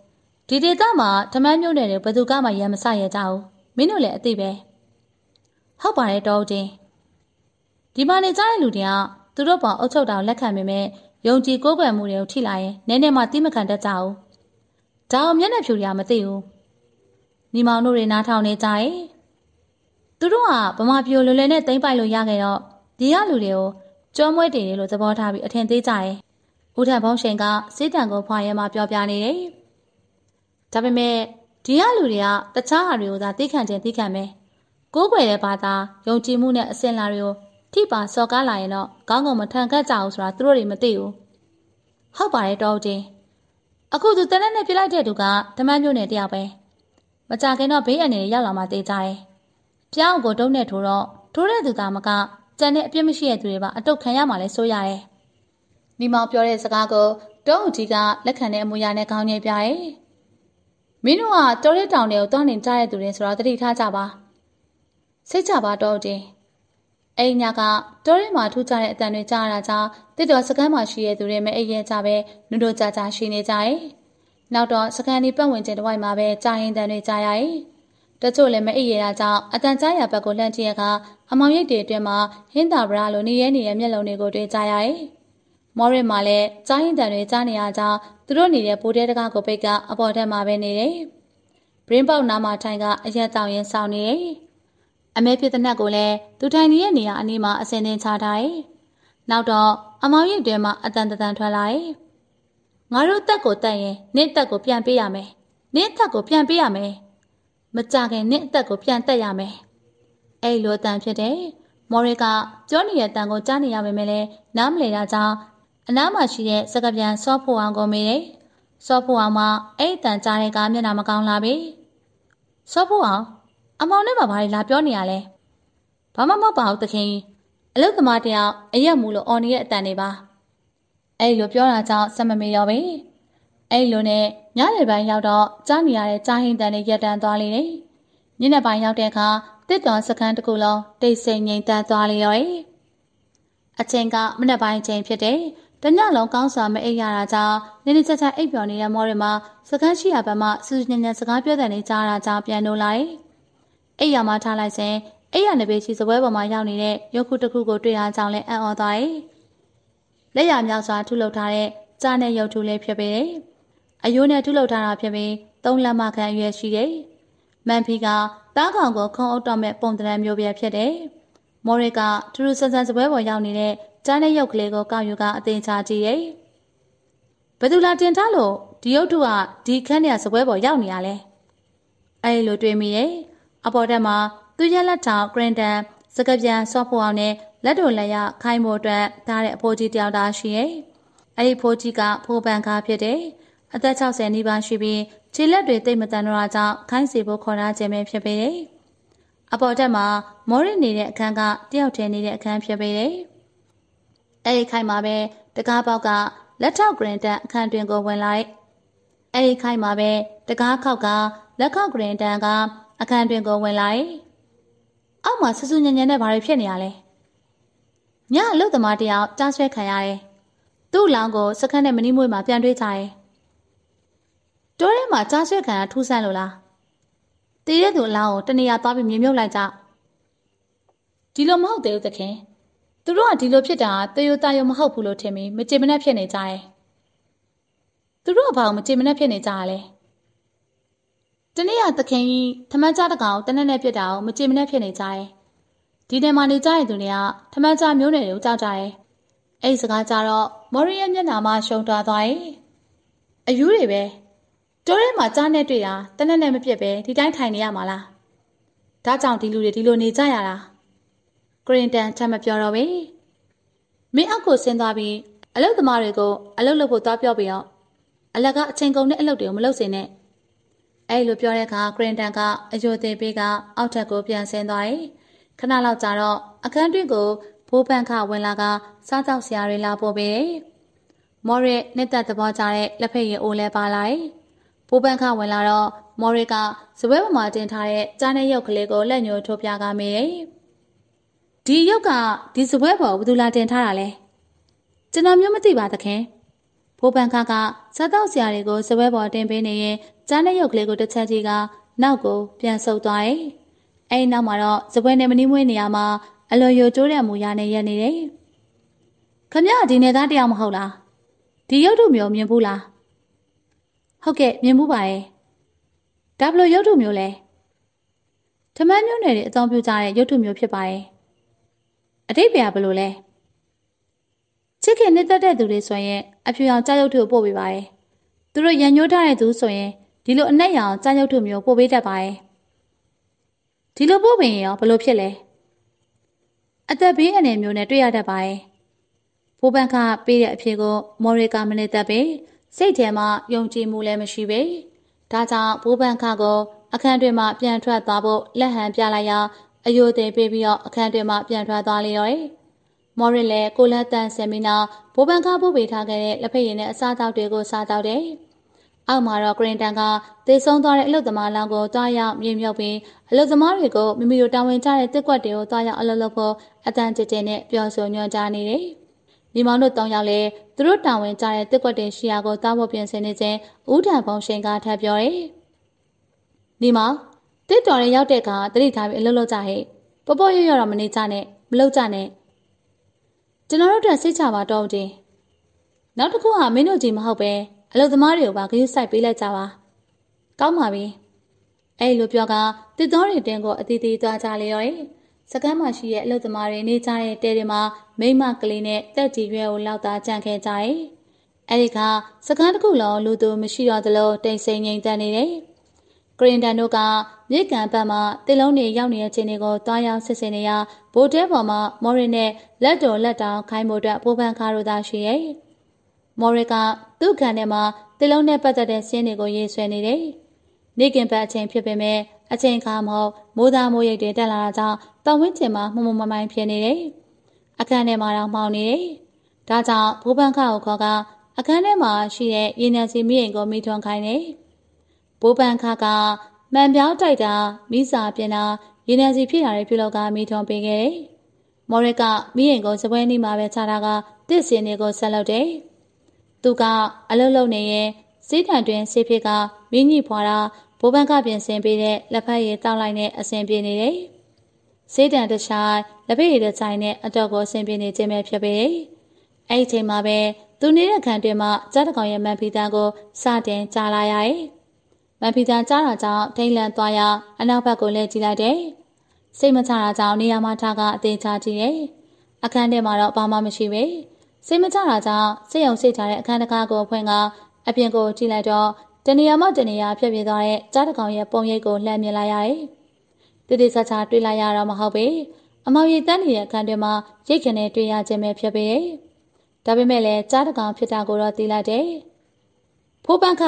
ဒီဒေသမှာဓမ္မမျိုးနယ်တွေဘယ်သူကမှရံမစရကြဘူးမင်းတို့လည်းအသိပဲဟုတ်ပါတယ်တော်ဦးချင်းဒီမှာနေကြတဲ့လူတွေကသူတို့ပေါ်အုပ်ချုပ်တာလက်ခံပေမဲ့ယုံကြည်ကိုးကွယ်မှုတွေကိုထိလာရင်နည်းနည်းမှတိမခံတတ်ကြဘူးဒါအောင်မျက်နှာဖြူရမသိဘူးညီမောင်တို့တွေနားထောင်နေကြတယ်သူတို့ကဗမာပြည်လွယ်လွယ်နဲ့သိမ့်ပိုက်လို့ရခဲ့တော့ဒီရလူတွေကိုကြောမွဲတင်တယ်လို့သဘောထားပြီးအထင်သေးကြတယ်ဦးထံဖုံးရှင်ကစေးတံကိုဖွာရဲမှာပြောပြနေတယ်ဒါပေမဲ့ဒီရလူတွေကတခြားဟာတွေကိုသာသိခံခြင်းသိခံမယ်ကိုးကွယ်တဲ့ဘာသာယုံကြည်မှုနဲ့အစင်လာတွေကိုထိပါစော်ကားလာရင်တော့ကောင်းကောင်းမထန်ခတ်ကြအောင်ဆိုတာသူတို့တွေမသိဘူးဟုတ်ပါတယ်တော်ဦးချင်းအခုသူတနက်နဲ့ပြလိုက်တဲ့သူကဓမ္မမျိုးနယ်တယောက်ပဲမကြခင်တော့ဘေးအနေနဲ့ရောက်လာမှသိကြတယ်ပြောင်းကိုတုံးနဲ့ထိုးတော့ထိုးတဲ့သူသားမကကြံတဲ့အပြစ်မရှိတဲ့သူတွေပါအတုတ်ခံရမှလည်းဆိုရတယ်မိမောင်ပြောတဲ့စကားကိုတုံးဦးကြီးကလက်ခံတဲ့အမူအရာနဲ့ကောင်းနေပြတယ်မင်းတို့ကတော်ရဲတောင်တွေကိုတွန်းနေကြတဲ့သူတွေဆိုတော့သတိထားကြပါစိတ်ချပါတော်ဦးချင်းအဲ့ညကတော်ရဲမှာထူးခြားတဲ့အတန်တွေကြားရတာကြောင့်တစ်တော်စကမ်းမှာရှိတဲ့သူတွေမဲ့အိပ်ရဲကြပဲနုတို့ကြကြရှိနေကြတယ်နောက်တော့စကန်ဒီပတ်ဝန်းကျင်တစ်ဝိုက်မှာပဲကြာရင်တန်တွေကြားရတယ်တချို့လည်းမအိပ်ရတာကြောင့်အတန်ကြားရဘက်ကိုလှမ်းကြည့်ရကအမောင်ရိပ်တွေအတွင်းမှာဟင်းသာဗရာလိုနေရဲနေတဲ့မျက်လုံးတွေကိုတွေ့ကြရတယ်မော်ရစ်မှာလည်းကြားရင်တန်တွေကြားနေရကြောင်းသူတို့နေတဲ့ပိုးတဲတကားကိုပိတ်ကအပေါ်ထက်မှာပဲနေတယ်ဘရင်းပေါက်နားမှာထိုင်ကအရက်တောင်ရင်ဆောင်နေတယ်အမဲပြတဲ့နက်ကိုလည်းသူထိုင်နေတဲ့နေရာအနီးမှာအစင်းတင်ချထားတယ်နောက်တော့အမောင်ရိပ်တွေမှာအတန်တန်ထွက်လာတယ်ငါတို့တက်ကိုတက်ရင်နင့်တက်ကိုပြန်ပေးရမယ်နင့်တက်ကိုပြန်ပေးရမယ်မကြခင်နင့်အသက်ကိုပြန်တက်ရမယ်အဲ့လိုအတန်ဖြစ်တယ်မော်ရီကပြောနေတဲ့အတန်ကိုကြားနေရပေမဲ့လည်းနားမလည်တာကြောင့်အနားမှာရှိတဲ့စကပြန်စောဖို့အောင်ကိုမေးတယ်စောဖို့အောင်မှာအဲ့အတန်ကြားတဲ့ကမျက်နှာမကောင်းလာပြီစောဖို့အောင်အမောင်နဲ့ဘာတွေလာပြောနေရလဲဘာမှမဟုတ်ပါဘူးတခင်အလုသမားတယောက်အရက်မူလို့အော်နေတဲ့အတန်တွေပါအဲ့လိုပြောတာကြောင့်စက်မမေတော့ပဲအဲ့လိုနဲ့ညနေပိုင်းရောက်တော့ကြားနေရတဲ့ကြားဟင်းတန်တွေရက်တန်းသွားလေတယ်ညနေပိုင်းရောက်တဲ့အခါတစ်တော်စခန်းတစ်ခုလုံးတိတ်ဆိတ်ငြိမ်သက်သွားလေတော့အချိန်ကမနက်ပိုင်းချိန်ဖြစ်တယ်တညလုံးကောင်းစွာမအိပ်ရတာကြောင့်နေနေချက်ချက်အိပ်ပျော်နေတဲ့မော်ရီမှာစခန်းရှိရာဘက်မှစူးညံ့ညံ့စကားပြောတဲ့နေကြားတာကြောင့်ပြန်လို့လာတယ်အိပ်ရမှထားလိုက်စဉ်အိပ်ရနေပေချီစပွဲပေါ်မှာရောက်နေတဲ့ရုပ်ခုတစ်ခုကိုတွေ့ရကြောင်းလည်းအံ့ဩသွားတယ်လက်ရမြောက်စွာထုလုပ်ထားတဲ့ကြားနဲ့ရုပ်ထုလေးဖြစ်ပေတယ်အယိုးနဲ့ထုလုပ်ထားတာဖြစ်ပြီး3လက်မခန့်အရွယ်ရှိတယ်မန်ဖီကတားကောင်ကိုခုံအုပ်တော့မဲ့ပုံတရံမျိုးပြဖြစ်တယ်မော်ရီကထူးထူးဆန်းဆန်းစပွဲပေါ်ရောက်နေတဲ့ကြားနဲ့ရုပ်ကလေးကိုကောက်ယူကအသိချာကြည့်တယ်ဘယ်သူလာတင်ထားလို့ဒီရုပ်ထုကဒီခန်းထဲစပွဲပေါ်ရောက်နေရလဲအဲ့လိုတွေးမိတယ်အပေါ်တက်မှာသူရဲ့လက်ထောက်ဂရန်တန်စကပြန်ဆော့ဖို့အောင်နဲ့လက်တို့လက်ရခိုင်းဖို့အတွက်ထားတဲ့အဖိုးကြီးတယောက်သားရှိရဲ့အဲ့ဒီဖိုးကြီးကဖိုးပန်ကားဖြစ်တယ်အသက်60နီးပါးရှိပြီးခြေလက်တွေတိတ်မတန်တော့တာကြောင့်ခိုင်းစီဖို့ခေါ်ထားခြင်းပဲဖြစ်ပေတယ်အပေါ်တက်မှာမော်ရစ်နေတဲ့အခန်းကတယောက်တည်းနေတဲ့အခန်းဖြစ်ပေတယ်အဲ့ဒီခိုင်းမှာပဲတကားပေါက်ကလက်ထောက်ဂရန်တန်အခန်းတွင်ကိုဝင်လိုက်အဲ့ဒီခိုင်းမှာပဲတကားခောက်ကလက်ခောက်ဂရန်တန်ကအခန်းတွင်ကိုဝင်လိုက်အောက်မှာဆူဆူညံ့ညံ့နဲ့ဘာတွေဖြစ်နေရလဲညအလုပ်သမားတယောက်ကြားဆွဲခံရတယ်သူ့လောင်းကိုစခန်းနဲ့မနီးမွေးမှာပြန်တွေးကြတယ်တိုးထဲမှာကြားဆွဲခံရထူးဆန်းလို့လားတည်တဲ့သူအလောင်းကိုတနေရာသွားပြီးမြေမြုပ်လိုက်ကြဒီလိုမဟုတ်သေးဘူးသခင်သူတို့ကဒီလိုဖြစ်တာတယိုတယိုမဟုတ်ဘူးလို့ထင်ပြီးမကြေမနက်ဖြစ်နေကြတယ်သူတို့ကဘာလို့မကြေမနက်ဖြစ်နေကြရလဲတနေ့ကသခင်ကြီးထမန်းကြားတကောင်တနက်နဲ့ပြစ်တာကိုမကြေမနက်ဖြစ်နေကြတယ်ဒီထဲမှာနေကြတဲ့သူတွေကထမန်းကြားမျိုးနယ်တွေကိုကြောက်ကြတယ်အဲ့ဒီစကားကြတော့မော်ရီရဲ့မျက်နှာမှာရှုံသွားသွားတယ်အယူတွေပဲတိုးထဲမှာကြားနဲ့တွေ့တာတနက်နဲ့မပြစ်ပဲဒီတိုင်းထိုင်နေရမှာလားဒါကြောင့်ဒီလူတွေဒီလိုနေကြရတာဂရင်းတန်ထပ်မပြောတော့ပဲမင်းအောက်ကိုဆင်းသွားပြီးအလုပ်သမားတွေကိုအလုပ်လုပ်ဖို့သွားပြောပြီးတော့အလက်ကအချိန်ကုန်တဲ့အလုပ်တွေကိုမလုပ်စေနဲ့အဲ့လိုပြောတဲ့အခါဂရင်းတန်ကအယိုသေးပေးကအောက်ထက်ကိုပြန်ဆင်းသွားတယ်ခဏလောက်ကြာတော့အခန်းတွင်းကိုဘိုးပန်းခဝင်လာကစားကြောက်စရာတွေလာပို့ပေးမော်ရီနဲ့တက်သဘောကျတဲ့လက်ဖက်ရည်အိုးလဲပါလာတယ်ဘိုးပန်းခဝင်လာတော့မော်ရီကစပွဲပေါ်မှာတင်ထားတဲ့ကြားနဲ့ရုပ်ကလေးကိုလက်ညှိုးထိုးပြကားမိတယ်ဒီရုပ်ကဒီစပွဲပေါ်ဘယ်သူလာတင်ထားတာလဲကျွန်တော်မျိုးမသိပါသခင်ဘိုးပန်းခကစားတော့စရာတွေကိုစပွဲပေါ်တင်ပေးနေရင်ကြားတဲ့ရုပ်ကလေးကိုတစ်ချက်ကြီးကနောက်ကိုပြန်ဆုပ်သွားတယ်။အဲဒီနောက်မှာတော့စပွဲနဲ့မနီးမွေးနေရာမှာအလွန်ယိုကျိုးတဲ့မူရနဲ့ရက်နေတယ်။ခမရဒီနေသားတယောက်မဟုတ်လား။ဒီရုပ်ထုမျိုးမြင်ဘူးလား။ဟုတ်ကဲ့မြင်ဘူးပါရဲ့။ဒါဘလို့ရုပ်ထုမျိုးလဲ။ထမန်းမျိုးနယ်တွေအသုံးပြုကြတဲ့ရုပ်ထုမျိုးဖြစ်ပါရဲ့။အတိတ်ပြဘလို့လဲ။ချစ်ခင်နှစ်သက်တဲ့သူတွေဆိုရင်အဖြူရောင်ကြားရုပ်ထုကိုပို့ပေးပါရဲ့။သူတို့ရန်ညှိုးထားတဲ့သူဆိုရင်ဒီလိုအနက်ရောင်ကြားရုပ်ထုမျိုးပို့ပေးတတ်ပါရဲ့။ဒီလိုပို့ပေးရင်ရောဘလို့ဖြစ်လဲ။အသက်ဘေးအနေမျိုးနဲ့တွေ့ရတတ်ပါရဲ့။ဘိုးဘန့်ခပေးတဲ့အဖြေကိုမော်ရီကာမနေတတ်ပေစိတ်ထဲမှာယုံကြည်မှုလည်းမရှိပေ။ဒါကြောင့်ဘိုးဘန့်ခကိုအခန်းတွင်မှပြန်ထွက်သွားဖို့လက်ဟန်ပြလိုက်ရာအယိုသေးပေးပြီးတော့အခန်းတွင်မှပြန်ထွက်သွားလေရောတယ်။မော်ရီလည်းကိုလက်တန်ဆင်ပြီးနောက်ဘိုးဘန့်ခပို့ပေးထားခဲ့တဲ့လက်ဖက်ရည်နဲ့အစားအသောက်တွေကိုစားတော့တယ်။အောက်မှာတော့ဂရင်တန်ကသေဆုံးသွားတဲ့အလုသမားလောင်းကိုတွားရောက်မြေမြုပ်ပြီးအလုသမားတွေကိုမိမိတို့တာဝန်ကျတဲ့တစ်ကွက်တွေကိုတွားရောက်အလုပ်လုပ်ဖို့အတန်ကြကြနဲ့ပြောဆိုညွှန်ကြားနေတယ်။ညီမောင်တို့၃ယောက်လည်းသူတို့တာဝန်ကျတဲ့တစ်ကွက်တင်ရှိရာကိုတောက်ဖို့ပြင်ဆင်နေခြင်းဦးထံပုံရှင်ကထပ်ပြောတယ်။ညီမောင်တစ်တော်ရင်ရောက်တဲ့အခါတတိထားပြီးအလုပ်လုပ်ကြဟဲ့။ပေါ့ပေါ့ရွရွတော့မနေကြနဲ့မလုပ်ကြနဲ့။ကျွန်တော်တို့တက်စိတ်ချပါတော့တယ်။နောက်တစ်ခုကမင်းတို့ကြီးမဟုတ်ပဲအလုသမားတွေကိုပါဂရုစိုက်ပေးလိုက်ကြပါ။ကောင်းပါပြီ။အဲ့လိုပြောကတစ်တော်တွေတင်းကိုအတီးတီးသွားကြလေရောတယ်။စကမ်းမှာရှိတဲ့အလုသမားတွေနေကြတဲ့တဲတွေမှာမိမကလေးနဲ့တက်ကြီးရွယ်ကိုလောက်သားကြံခဲ့ကြတယ်။အဲ့ဒီကစကမ်းတစ်ခုလုံးလူသူမရှိတော့သလိုတိမ်ဆိန်ငြိမ်သက်နေတယ်။ဂရင်တန်တို့ကမြေကန်ဘက်မှာတစ်လုံးတွေရောက်နေတဲ့ချိန်တွေကိုတွားရောက်စစ်စင်နေရဘိုတဲပေါ်မှာမော်ရီနဲ့လက်တော်လက်တောင်ခိုင်းဖို့အတွက်ဘိုးဘန့်ခါတို့သာရှိရဲ့။မော်ရီကသူ့ခံထဲမှာတစ်လုံးနဲ့ပတ်သက်တဲ့စင်းတွေကိုရေးဆွဲနေတယ်။နေကင်ဘက်အချိန်ဖြစ်ပေမဲ့အချိန်ခါမဟုတ်မိုးသားမိုးရိပ်တွေတက်လာတာကြောင့်ပတ်ဝန်းကျင်မှာမမိုင်ဖြစ်နေတယ်။အခန်းထဲမှာတော့မှောင်နေတယ်။ဒါကြောင့်ဘိုးဘန့်ခါကိုခေါ်ကအခန်းထဲမှာရှိတဲ့ရေနံစီမိရင်ကိုမိထွန်ခိုင်းတယ်။ဘိုးဘန့်ခါကမှန်ပြောင်းတိုက်တာမိစာပြင်တာရေနံစီဖြစ်တာတွေပြုလုပ်ကမိထွန်ပေးခဲ့တယ်။မော်ရစ်ကမိရင်ကိုစပွဲနီးမှာပဲခြားတာကတစ်စင်းတွေကိုဆက်လုပ်တယ်။သူကအလုပ်လုပ်နေရင်စေးတံတွင်ဆေးဖြစ်ကမင်းကြီးဖွာတာဘိုးဘန့်ကပြင်ဆင်ပေးတဲ့လက်ဖက်ရည်တောက်လိုက်နဲ့အဆင်ပြေနေတယ်။စေးတံတစ်ခြားလက်ဖက်ရည်တစ်ချိုင်နဲ့အတော့ကိုအဆင်ပြေနေခြင်းပဲဖြစ်ပေတယ်။အဲ့ဒီချိန်မှာပဲသူနေတဲ့ခန်းတွင်မှကြားတကောင်ရဲ့မန်ဖီတန်ကိုစတင်ကြားလာရတယ်။မန်ဖီတန်ကြားတာကြောင့်ထိတ်လန့်သွားရအနောက်ဘက်ကိုလှည့်ကြည့်လိုက်တယ်။စိတ်မချတာကြောင့်နေရာမှာထားကအသေးချကြည့်တယ်။အခန်းထဲမှာတော့ဘာမှမရှိပဲ။စိတ်မချတာကြောင့်စိတ်ယုံစိတ်ထားတဲ့အခန်းတကားကိုဖွင့်ကအပြင်ကိုကြည့်လိုက်တော့တနေရာမှတနေရာဖြတ်ပြေးသွားတဲ့ကြားတကောင်ရဲ့ပုံရိပ်ကိုလှမ်းမြင်လိုက်ရတယ်။တိတိကျကျတွေ့လိုက်ရတော့မဟုတ်ပဲ။အမောင်ရိပ်တန်းနေတဲ့အခန်းထဲမှာရိတ်ခနဲ့တွေ့ရခြင်းပဲဖြစ်ပေတယ်။ဒါပေမဲ့လည်းကြားတကောင်ဖြစ်တာကိုတော့သိလိုက်တယ်။ဖိုးပန်းခ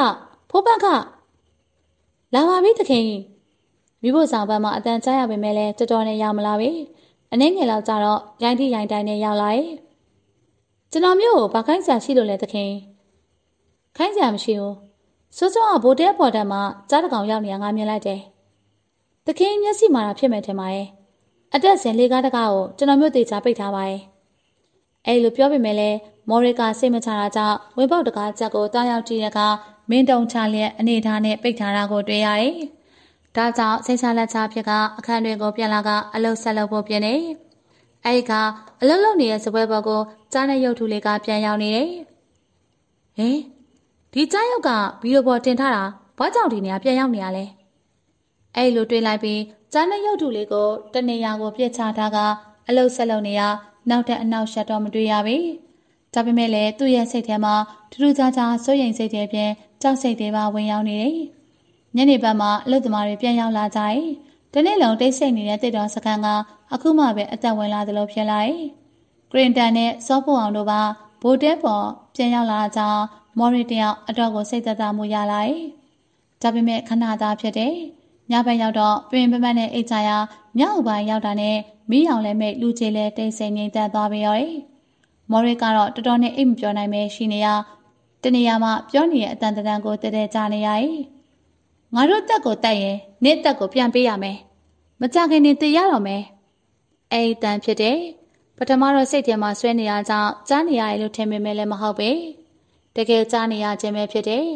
လာပါပြီသခင်မိဖို့ဆောင်ဘက်မှာအတန်ကြားရပေမဲ့လည်းတော်တော်နဲ့ရောက်မလာပဲ။အနည်းငယ်လောက်ကြတော့ရိုင်းတိရိုင်းတိုင်းနဲ့ရောက်လာတယ်။ကျွန်တော်မျိုးကိုဘာခိုင်းစရာရှိလို့လဲသခင်။ခိုင်းစရာမရှိဘူး။စိုးစိုးကဘိုတဲပေါ်တက်မှာကြားတကောင်ရောက်နေတာငါမြင်လိုက်တယ်။သခင်မျက်စိမှာတာဖြစ်မယ်ထင်ပါရဲ့။အတက်စင်လေးကားတကားကိုကျွန်တော်မျိုးတေချာပိတ်ထားပါရဲ့။အဲ့လိုပြောပေမဲ့လည်းမော်ရီကစိတ်မချတာကြောင့်ဝင်းပေါက်တကားချက်ကိုတွားရောက်ကြည့်တဲ့အခါမင်းတုံချလျက်အနေထားနဲ့ပိတ်ထားတာကိုတွေ့ရတယ်။ဒါကြောင့်စိတ်ချလက်ချဖြစ်ကအခန်းတွေကိုပြန်လာကအလုတ်ဆက်လုပ်ဖို့ပြင်နေ။အဲ့ဒီကအလုတ်လုပ်နေတဲ့စပွဲပေါ်ကိုကြားတဲ့ရုပ်ထုလေးကပြန်ရောက်နေတယ်။ဟင်ဒီကြားရုပ်ကဗီဒီယိုပေါ်တင်ထားတာဘာကြောင့်ဒီနေရာပြန်ရောက်နေရလဲ။အဲ့လိုတွေးလိုက်ပြီးကြားတဲ့ရုပ်ထုလေးကိုတနေရာကိုပြစ်ချထားကအလုတ်ဆက်လုပ်နေရနောက်တဲ့အနောက်ရှက်တော့မတွေ့ရပြီ။ဒါပေမဲ့လည်းသူ့ရဲ့စိတ်ထဲမှာထူးထူးခြားခြားစိုးရိမ်စိတ်တွေဖြင့်ကြောက်စိတ်တွေပါဝင်ရောက်နေတယ်။ညနေဘက်မှာအလုသမားတွေပြန်ရောက်လာကြတယ်။ဒီနေ့လုံးတိတ်ဆိတ်နေတဲ့တစ်တော်စခန်းကအခုမှပဲအသက်ဝင်လာသလိုဖြစ်လာတယ်။ဂရင်တန်နဲ့စောဖို့အောင်တို့ကဘိုတဲပေါ်ပြန်ရောက်လာကြမော်ရီတယောက်အတော့ကိုစိတ်သက်သာမှုရလာတယ်။ဒါပေမဲ့ခဏသာဖြစ်တယ်။ညဘက်ရောက်တော့ပြင်ပမနဲ့အိတ်ချရာညအုပ်ပိုင်းရောက်တာနဲ့မီးရောင်လဲမဲ့လူကြီးလဲတိတ်ဆိတ်ငြိမ်သက်သွားပြီရော။မော်ရီကတော့တော်တော်နဲ့အိတ်မပြောနိုင်ပဲရှိနေရတနေရာမှာပြောနေတဲ့အတန်တန်ကိုတဲတဲကြနေရည်။ငါတို့တက်ကိုတက်ရင်နေ့တက်ကိုပြန်ပေးရမယ်။မကြခင်နေတည်ရတော့မယ်။အဲ့တန်ဖြစ်တယ်။ပထမတော့စိတ်ထဲမှာဆွဲနေရကြောင်းကြားနေရတယ်လို့ထင်ပေမဲ့လည်းမဟုတ်ပဲ။တကယ်ကြားနေရခြင်းပဲဖြစ်တယ်။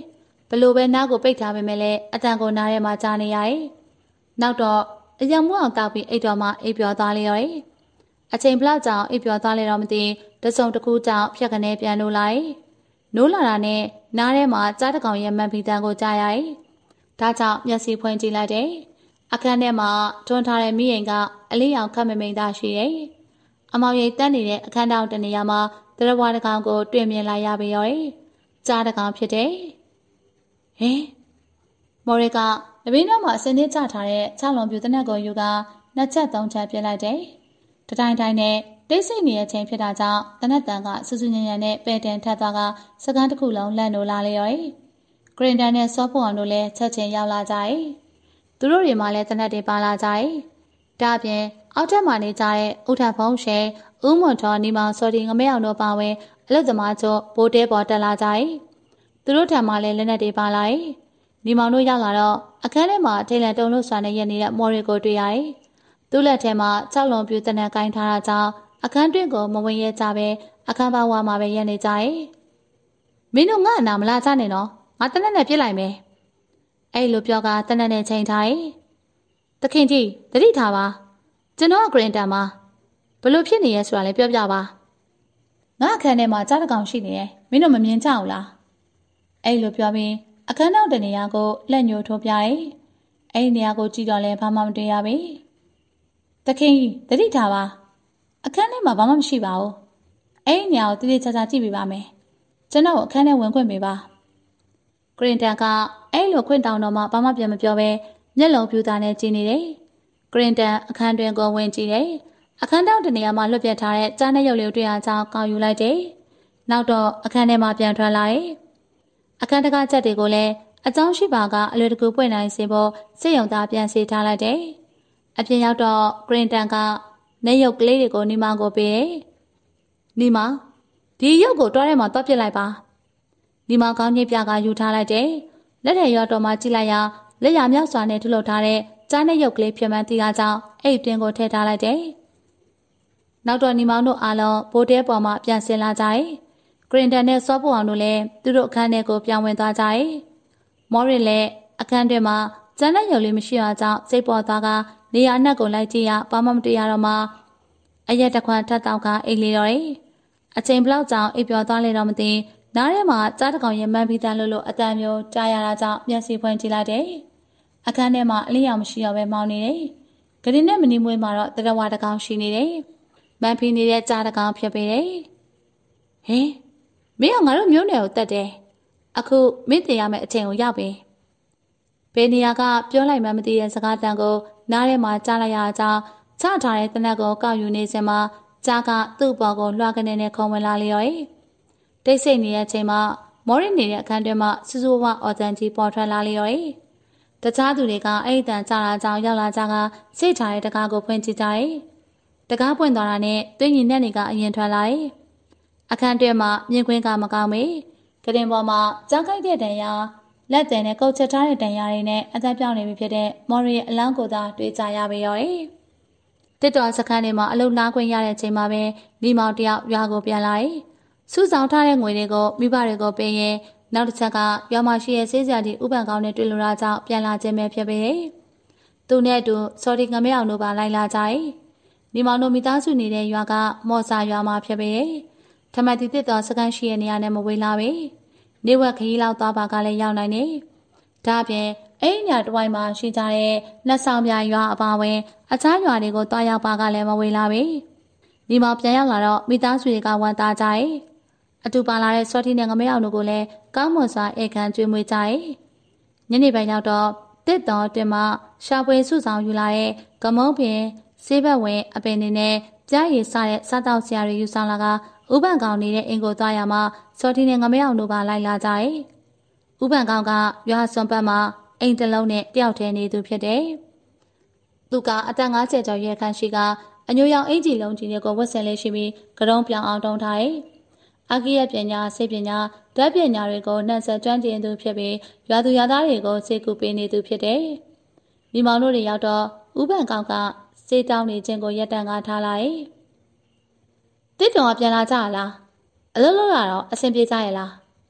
ဘလို့ပဲနားကိုပိတ်ထားပေမဲ့လည်းအတန်ကိုနားထဲမှာကြားနေရတယ်။နောက်တော့အယံမွအောင်တောက်ပြီးအိတ်တော်မှအိပ်ပျော်သွားလေရော။အချိန်ဘလောက်ကြောင်အိပ်ပျော်သွားလေတော့မသိတစုံတစ်ခုကြောင်ဖြက်ကနေပြန်လို့လိုက်။နိုးလာတာနဲ့နားထဲမှာကြားတကောင်ရဲ့မှန်ပြီးတန်းကိုကြားရတယ်။ဒါကြောင့်မျက်စိဖွင့်ကြည့်လိုက်တယ်။အခန်းထဲမှာထွန်းထားတဲ့မိရင်ကအလေးရောင်ခတ်မမိန်သားရှိတယ်။အမောင်ရိပ်တန်းနေတဲ့အခန်းတောင်တနေရာမှာတရဝါတကောင်ကိုတွေ့မြင်လိုက်ရပြီရော။ကြားတကောင်ဖြစ်တယ်။ဟင်မော်ရီကတပင်းထဲမှာအစင်းလေးချထားတဲ့6လုံးပြူတနက်ကိုယူက2ချက်3ချက်ပြစ်လိုက်တယ်။တတိုင်းတိုင်းနဲ့တိတ်ဆိတ်နေတဲ့အချိန်ဖြစ်တာကြောင့်တနက်တန်ကစူးစူးညံ့ညံ့နဲ့ပဲ့တင်ထပ်သွားကစကန်းတစ်ခုလုံးလန့်လို့လာလေရော။ဂရင်တန်နဲ့စောဖို့အောင်တို့လည်းချက်ချင်းရောက်လာကြတယ်။သူတို့တွေမှလည်းတနက်တွေပါလာကြတယ်။ဒါအပြင်အောက်ထပ်မှာနေကြတဲ့ဥထဖုံးရှယ်ဦးမွန်ထော်နီမောင်စော်ဒီငမဲအောင်တို့ပါဝင်အလုတ်သမားကျော်ဘိုးတဲပေါ်တက်လာကြတယ်။သူတို့ထံမှလည်းလက်နက်တွေပါလာတယ်။နီမောင်တို့ရောက်လာတော့အခန်းထဲမှာထိတ်လန့်တုန်လို့ဆွာနေရနေတဲ့မော်ရီကိုတွေ့ရတယ်။သူ့လက်ထဲမှာ6လုံးပြူတနက်ကိုင်းထားတာကြောင့်အခန်းတွင်းကိုမဝင်ရကြပဲအခန်းပါဝါမှာပဲရက်နေကြတယ်။မင်းတို့ငါ့အနာမလာကြနဲ့နော်။ငါတနက်နဲ့ပြစ်လိုက်မယ်။အဲ့လိုပြောကတနက်နဲ့ချိန်ထားတယ်။တခင်ကြီးတတိထားပါ။ကျွန်တော်ဂရင်တန်မှာဘလို့ဖြစ်နေရဲဆိုတာလည်းပြောပြပါ။ငါအခန်းထဲမှာကြားတကောင်ရှိနေတယ်။မင်းတို့မမြင်ကြဘူးလား။အဲ့လိုပြောပြီးအခန်းနောက်တနေရာကိုလက်ညှိုးထိုးပြတယ်။အဲ့ဒီနေရာကိုကြည့်တော့လည်းဘာမှမတွေ့ရပါဘူး။တခင်ကြီးတတိထားပါ။အခန်းထဲမှာဘာမှမရှိပါဘူး။အဲ့ဒီနေရာကိုတိတိကျကျကြည့်ပေးပါမယ်။ကျွန်တော်အခန်းထဲဝင်ခွင့်ပေးပါ။ဂရင်တန်ကအဲ့လိုခွင့်တောင်းတော့မှဘာမှပြန်မပြောပဲမျက်လုံးပြူသားနဲ့ကြည့်နေတယ်။ဂရင်တန်အခန်းတွင်ကိုဝင်ကြည့်တယ်။အခန်းတောင်တနေရာမှာလွတ်ပြတ်ထားတဲ့ကြားနဲ့ရုပ်လေးတွေ့ရကြောင်းကောက်ယူလိုက်တယ်။နောက်တော့အခန်းထဲမှာပြန်ထွက်လာတယ်။အခန်းတကားချက်တွေကိုလည်းအကြောင်းရှိပါကအလွယ်တကူပွင့်နိုင်စေဖို့စိတ်ယုံသားပြန်စီထားလိုက်တယ်။အပြင်ရောက်တော့ဂရင်တန်ကနေရုပ်ကလေးတွေကိုနီမောင်ကိုပေးတယ်။နီမောင်ဒီရုပ်ကိုတွားထဲမှာတွားပစ်လိုက်ပါ။နီမောင်ကောင်းကြီးပြကယူထားလိုက်တယ်။လက်ထက်ရောတော်မှကြည့်လိုက်ရလက်ရမြောက်စွာနဲ့ထုလုပ်ထားတဲ့ကြားနဲ့ရုပ်ကလေးဖြစ်မှန်းသိတာကြောင့်အဲ့တွင်ကိုထည့်ထားလိုက်တယ်။နောက်တော့နီမောင်တို့အားလုံးဘိုးတဲပေါ်မှာပြန်ဆင်းလာကြတယ်။ဂရင်တန်နဲ့စောဖို့အောင်တို့လည်းသူတို့အခန်းထဲကိုပြောင်းဝင်သွားကြတယ်။မော်ရီလည်းအခန်းထဲမှာကျန်တဲ့ရုပ်လေးမရှိတော့ကြောင့်စိတ်ပေါ်သွားကနေရာအနှက်ကိုလိုက်ကြည့်ရဘာမှမတွေ့ရတော့မှအရက်တစ်ခွန်းထပ်တောက်ကအိတ်လေတော့တယ်။အချိန်ဘလောက်ကြောင်အိပ်ပျော်သွားလေတော့မသိနားထဲမှာကြားတကောင်ရဲ့မှန်ပြီးတန်းလို့အတန်မျိုးကြားရတာကြောင့်မျက်စိဖွင့်ကြည့်လိုက်တယ်။အခန်းထဲမှာအလင်းရောင်မရှိတော့ပဲမောင်းနေတယ်။ဂရင်နဲ့မနီမွေးမှာတော့တရဝါတကောင်ရှိနေတယ်။မှန်ပြီးနေတဲ့ကြားတကောင်ဖြစ်ပေတယ်။ဟင်မင်းကငါတို့မျိုးနယ်ကိုတက်တယ်။အခုမင်းတင်ရမယ့်အချိန်ကိုရောက်ပြီ။ဘယ်နေရာကပြောလိုက်မှမသိတဲ့စကားတန်ကိုနားထဲမှာကြားလိုက်ရကြောင်းချထားတဲ့တနက်ကိုကောက်ယူနေစမှာကြားကသူ့ဘော်ကိုလွှာကနေနဲ့ခုံဝင်လာလျော်။တိတ်ဆိတ်နေတဲ့အချိန်မှာမော်ရီနေတဲ့အခန်းထဲမှာစူးစူးဝါအော်တန်ကြီးပေါ်ထွက်လာလျော်။တခြားသူတွေကအဲ့ဒီတန်ကြားလာကြောင်းရောက်လာကြကစိတ်ထားတဲ့တကားကိုဖွင့်ကြည့်ကြတယ်။တကားပွင့်သွားတာနဲ့တွင်းညီနဲ့နေကအရင်ထွက်လာတယ်။အခန်းထဲမှာမြင်ကွင်းကမကောင်းမေ။ကရင်ပေါ်မှာကြောက်ခိုက်တဲ့တန်ရာလက်တယ်နဲ့ကုတ်ချက်ထားတဲ့တန်ရာတွေနဲ့အသက်ပြောင်းနေပြီဖြစ်တဲ့မော်ရီရဲ့အလောင်းကိုသာတွေ့ကြရပေရော။တစ်တော်စခန်းထဲမှာအလုပ်နားခွင့်ရတဲ့ချိန်မှာပဲမိမောင်တယောက်ရွာကိုပြန်လာတယ်။စုဆောင်ထားတဲ့ငွေတွေကိုမိဘတွေကိုပေးရင်နောက်တစ်ချက်ကရွာမှာရှိတဲ့ဆေးစရာကြီးဥပန်ကောင်းနဲ့တွေ့လို့ရကြောင်းပြန်လာခြင်းပဲဖြစ်ပေတယ်။သူနဲ့အတူစော်ဒီငမဲအောင်တို့ပါလိုက်လာကြတယ်။မိမောင်တို့မိသားစုနေတဲ့ရွာကမော်စာရွာမှာဖြစ်ပေတယ်။ထမတီတစ်တော်စခန်းရှိတဲ့နေရာနဲ့မဝေးလာပဲ။နေဝက်ခရီးလောက်သွားပါကလည်းရောက်နိုင်တယ်။ဒါပြင်အဲ့ဒီညတဝိုင်းမှာရှိကြတဲ့လက်ဆောင်ပြရွာအပါဝင်အခြားရွာတွေကိုတွားရောက်ပါကလည်းမဝေးလာပဲ။ဒီမှာပြန်ရောက်လာတော့မိသားစုတွေကဝန်တာကြတယ်။အတူပါလာတဲ့စောတိနဲ့ငမဲအောင်တို့ကိုလည်းကောင်းမွန်စွာဧကန်ကျွေးမွေးကြတယ်။ညနေပိုင်းရောက်တော့တစ်တော်တွင်မှရှာပွေစုဆောင်ယူလာတဲ့ကမုံပင်ဆေးဘက်ဝင်အပင်တွေနဲ့ကြားရည်စတဲ့စားတောက်ဆရာတွေယူဆောင်လာကဥပန်ကောင်နေတဲ့အင်ကိုသွားရမှာစောတိနဲ့ငမဲအောင်တို့ပါလိုက်လာကြတယ်။ဥပန်ကောင်ကရွာစွန်ပတ်မှာအိမ်တလုံးနဲ့တယောက်တည်းနေသူဖြစ်တယ်။သူကအသက်50ကျော်ရဲခန့်ရှိကအညိုရောင်အင်ဂျီလုံးကြီးတွေကိုဝတ်ဆင်လေးရှိပြီးကရုံးပြောင်အောင်တုံးထားတယ်။အကိယပညာစိတ်ပညာဓာတ်ပညာတွေကိုနှံ့ဆက်ကျွမ်းကျင်သူဖြစ်ပြီးရွာသူရွာသားတွေကိုစေကူပေးနေသူဖြစ်တယ်။မိမောင်တို့တွေရောက်တော့ဥပန်ကောင်ကစေးတောင်းနေခြင်းကိုရက်တန်ကားထားလိုက်။တစ်တုံကပြန်လာကြလား။အလုပ်လုပ်ရတော့အဆင်ပြေကြရဲ့လား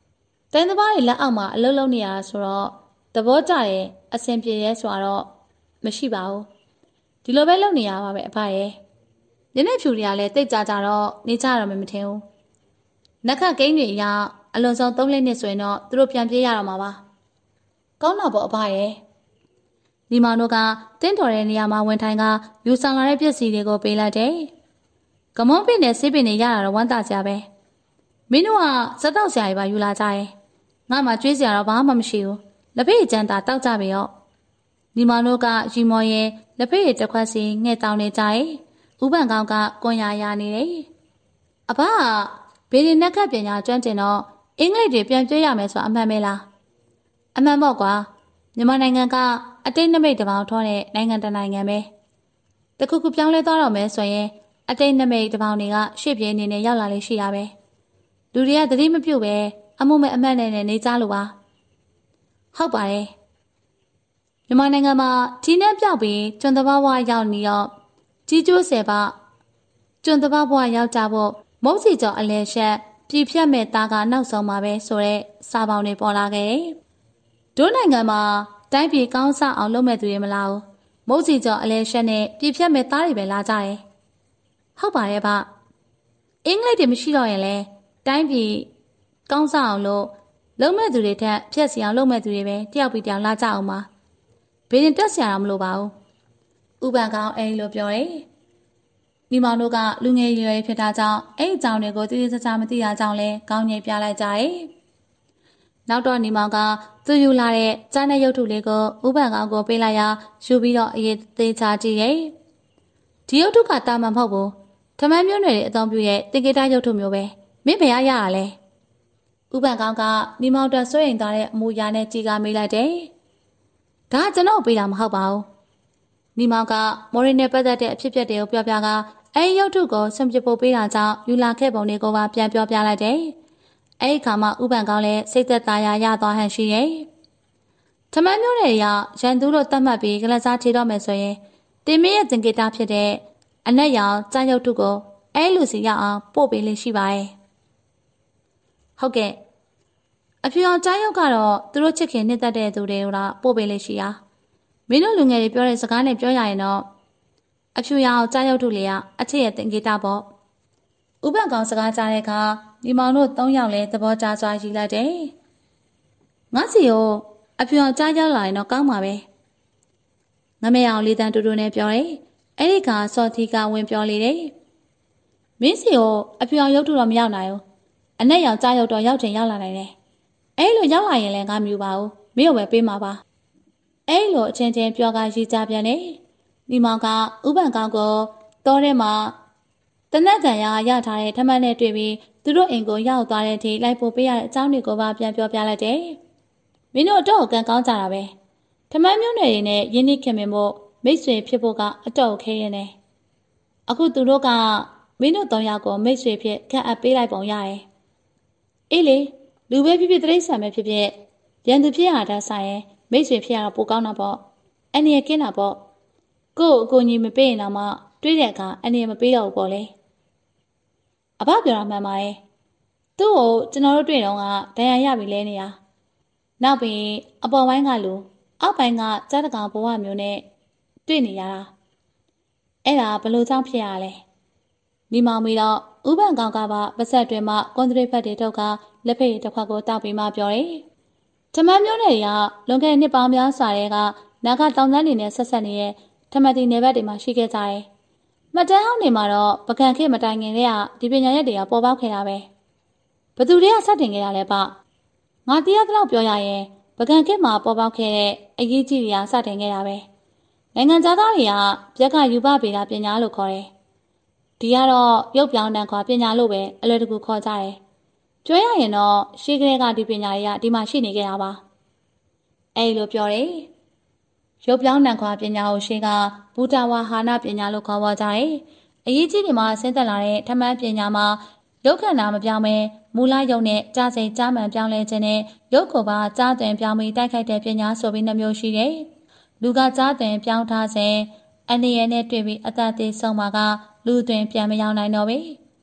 တိုင်းသမားတွေလက်အောက်မှာအလုပ်လုပ်နေရတာဆိုတော့သဘောကျတယ်အဆင်ပြေရဲဆိုတော့မရှိပါဘူးဒီလိုပဲလုပ်နေရပါပဲအဖရဲ့ညနေဖြူတွေကလည်းတိတ်ကြကြတော့နေကြတော့မထင်ဘူးနက်ခတ်ကိန်းတွေအရအလွန်ဆုံး3နှစ်ဆိုရင်တော့သူတို့ပြန်ပြေးရတော့မှာပါကောင်းတော့ပေါ့အဖရဲ့ဒီမောင်တို့ကတင်းတော်တဲ့နေရာမှာဝင်ထိုင်ကယူဆောင်လာတဲ့ပစ္စည်းတွေကိုပေးလိုက်တယ်ကမွန်ပင်နဲ့ဆေးပင်တွေရတာတော့ဝမ်းသာကြပဲမင်းတို့ကစက်တော့ဆရာကြီးပါယူလာကြရဲ့ငါမှကျွေးစရာတော့ဘာမှမရှိဘူးလက်ဖေးကျန်တာတောက်ကြပြီရောဒီမောင်တို့ကရီမော်ရဲ့လက်ဖေးတစ်ခွက်စီငှက်တောင်းနေကြရဲ့ဥပန်ကောင်ကကွန်ရနေတယ်အဖဘေးရင်နက်ခတ်ပညာကျွမ်းကျင်တော့အင်္ဂလိပ်တွေပြန်ပြရမယ်ဆိုအမှန်ပဲလားအမှန်ပေါ့ကွာမြန်မာနိုင်ငံကအတိတ်နမိတ်တစ်ပေါင်းထောတဲ့နိုင်ငံတနိုင်ငံပဲတခုခုပြောင်းလဲသွားတော့မယ်ဆိုရင်အတိတ်နမိတ်တစ်ပေါင်းတွေကရှေ့ပြေးအနေနဲ့ရောက်လာလိမ့်ရှိတာပဲလူတွေကသတိမပြုတ်ပဲအမှုမဲ့အမှတ်နဲ့နေကြလို့ပါဟုတ်ပါတယ်မြန်မာနိုင်ငံမှာကြီးနှံပြောက်ပြီးကျွန်းတဘာဝရောက်နေတော့ကြီးကျိုးဆယ်ပါကျွန်းတဘာဝရောက်ကြဖို့မုတ်စီကျော်အလဲရှက်ပြည်ဖြတ်မဲ့သားကနောက်ဆုံးမှာပဲဆိုတဲ့စာပေါင်းတွေပေါ်လာခဲ့တယ်ဒို့နိုင်ငံမှာတိုင်းပြည်ကောင်းစားအောင်လုပ်မဲ့သူတွေမလားဘူးမုတ်စီကျော်အလဲရှက်နဲ့ပြည်ဖြတ်မဲ့သားတွေပဲလာကြတယ်ဟုတ်ပါတယ်ဗျအင်္ဂလိပ်တွေမရှိတော့ရင်လဲတိုင်းပြည်ကောင်းစားအောင်လုပ်မဲ့သူတွေထက်ဖြတ်စီအောင်လုပ်မဲ့သူတွေပဲတယောက်ပြီးတယောက်လာကြအောင်ပါဘေးရင်တက်ဆရာတော့မလိုပါဘူးဥပန်ကောင်အဲ့လိုပြောတယ်မိမောင်တို့ကလူငယ်ရွယ်ဖြစ်တာကြောင့်အဲ့အကြောင်းတွေကိုတိတိကျကျမသိရကြောင်းလဲကောင်းငယ်ပြလိုက်ကြတယ်နောက်တော့ညီမောင်ကသူယူလာတဲ့ကြားနဲ့ရုပ်ထုလေးကိုဥပန်ကောင်ကိုပေးလိုက်ရာယူပြီးတော့အရေးသေးချာကြည့်ရဲ့ဒီရုပ်ထုကတာမန်မဟုတ်ဘူးထမန်းမျိုးနွယ်တွေအသုံးပြုရဲ့တင်ကေတရုပ်ထုမျိုးပဲမင်းဘယ်ရရလဲဥပန်ကောင်ကညီမောင်တက်ဆွေးရင်သွားတဲ့အမူအရာနဲ့ကြည်ကာမေးလိုက်တယ်ဒါကျွန်တော်ပေးတာမဟုတ်ပါဘူးညီမောင်ကမော်ရီနဲ့ပတ်သက်တဲ့အဖြစ်အပျက်တွေကိုပြောပြကအဲဒီရုပ်ထုကိုဆွန့်ပစ်ဖို့ပေးတာကြောင့်ယူလာခဲ့ပုံတွေကိုပါပြန်ပြောပြလိုက်တယ်အဲဒီခါမှဥပန်ကောင်းလည်းစိတ်သက်သာရာရသွားဟန်ရှိရဲ့ထမန်းမျိုးတွေကရန်သူတို့တတ်မှတ်ပြီးကလစားချေတော့မယ်ဆိုရင်တင်မင်းရဲ့သင်္ကေတဖြစ်တဲ့အနက်ရောင်ကြားရုပ်ထုကိုအဲလူစီရအောင်ပို့ပေးလေးရှိပါရဲ့ဟုတ်ကဲ့အဖြူအောင်ကြားရုပ်ကတော့သူတို့ချစ်ခင်နှစ်သက်တဲ့သူတွေကပို့ပေးလေးရှိရာမင်းတို့လူငယ်တွေပြောတဲ့စကားနဲ့ပြောရရင်တော့အဖြူရောင်ကြားရုပ်ထုလေးကအချစ်ရဲ့သင်္ကေတပေါ့ဥပန်ကောင်စကားကြားတဲ့အခါဒီမောင်တို့3ယောက်လဲသဘောကျစွာရည်လိုက်တယ်ငါစီကိုအဖြူအောင်ကြားရောက်လာရင်တော့ကောင်းပါပဲငမဲအောင်လေးတန်းတူတူနဲ့ပြောတယ်အဲ့ဒီကစော်တီကဝင်ပြောလေတယ်မင်းစီကိုအဖြူအောင်ရုပ်ထုတော့မရောက်နိုင်ဘူးအနက်ရောင်ကြားရုပ်တော့ရောက်ချင်ရောက်လာနိုင်တယ်အဲ့လိုရောက်လာရင်လည်းငါမယူပါဘူးမင်းကိုပဲပေးမှာပါအဲ့လိုအချင်းချင်းပြောကရည်ကြပြန်တယ်ဒီမောင်ကဥပန်ကောင်ကိုတောထဲမှာတနက်ကန်ရထားတဲ့ထမန်းနဲ့တွေ့ပြီးသူတို့အိမ်ကိုရောက်သွားတဲ့အထိလိုက်ပို့ပေးရတဲ့အကြောင်းတွေကိုပါပြန်ပြောပြလိုက်တယ်မင်းတို့အတော့ကန်ကောင်းကြတာပဲထမန်းမျိုးနွယ်တွေနဲ့ရင်းနှီးခင်မင်ဖို့မိတ်ဆွေဖြစ်ဖို့ကအတော့ခဲရနေအခုသူတို့ကမင်းတို့3ယောက်ကိုမိတ်ဆွေဖြစ်ခန့်အပ်ပေးလိုက်ပုံရတယ်အေးလေလူပဲဖြစ်ဖြစ်တိရစ္ဆာန်ပဲဖြစ်ဖြစ်ရန်သူဖြစ်ရတာဆိုင်ရင်မိတ်ဆွေဖြစ်ရတော့ပိုကောင်းတာပေါ့အနေရကင်းတာပေါ့ကို့အကိုကြီးမပေးရင်တော့မှတွေးတဲ့အခါအနေရမပေးတော့ဘူးပေါ့လေအဘပြောတာမှန်ပါရဲ့သူ့ကိုကျွန်တော်တို့တွေ့တော့ကဒဏ်ရာရပြီလဲနေရနောက်ပြီးအပေါ်ပိုင်းကလူအောက်ပိုင်းကကြားတကောင်ဘဝမျိုးနဲ့တွေ့နေရတာအဲ့ဒါဘလို့ကြောင့်ဖြစ်ရလဲမိမောင်မီတော့ဥပန်ကောင်ကပါပါဆက်တွင်မှကွန်ထရိတ်ဖက်တွေထုတ်ကလက်ဖက်ရည်တစ်ခွက်ကိုတောက်ပြီးမှပြောတယ်ထမန်းမျိုးတွေကလွန်ခဲ့တဲ့နှစ်ပေါင်းများစွာတဲ့ကနာဂတောင်တန်းတွေနဲ့ဆက်ဆက်နေတဲ့ထမတီနယ်ဘက်တွေမှာရှိခဲ့ကြတယ်။မှတ်တမ်းဟောင်းတွေမှာတော့ပကံခေတ်မတိုင်ခင်တည်းကဒီပညာရက်တွေကပေါ်ပေါက်ခဲ့တာပဲ။ဘသူတွေကစတင်ခဲ့တာလဲပေါ့။ငါတရားသလောက်ပြောရရင်ပကံခေတ်မှာပေါ်ပေါက်ခဲ့တဲ့အရေးကြီးတွေကစတင်ခဲ့တာပဲ။နိုင်ငံသားတွေကပြက်ကယူပဗေဒပညာလို့ခေါ်တယ်။ဒီကတော့ရုပ်ပြောင်းတန်ခွာပညာလို့ပဲအလွယ်တကူခေါ်ကြတယ်။ပြောရရင်တော့ရှေးကလေးကဒီပညာတွေကဒီမှာရှိနေခဲ့တာပါ။အဲ့လိုပြောတယ်။ရုပ်ပြောင်းတန်ခွာပညာကိုရှေးကဘူတာဝါဟာနာပညာလို့ခေါ်ပေါ်ကြတယ်။အရေးကြီးတွေမှာဆင်းသက်လာတဲ့ထမန်းပညာမှာရုပ်ခန္ဓာမပြောင်းမဲမူလရုပ်နဲ့ကြားစိတ်ကြားမှန်ပြောင်းလဲခြင်းနဲ့ရုပ်ကိုပါကြားသွင်းပြောင်းပြီးတိုက်ခိုက်တဲ့ပညာဆိုပြီးနှမျိုးရှိတယ်။လူကကြားသွင်းပြောင်းထားစဉ်အနေရနဲ့တွေ့ပြီးအသက်သေးဆုံးမှာကလူသွင်းပြန်မရောက်နိုင်တော့ဘူး။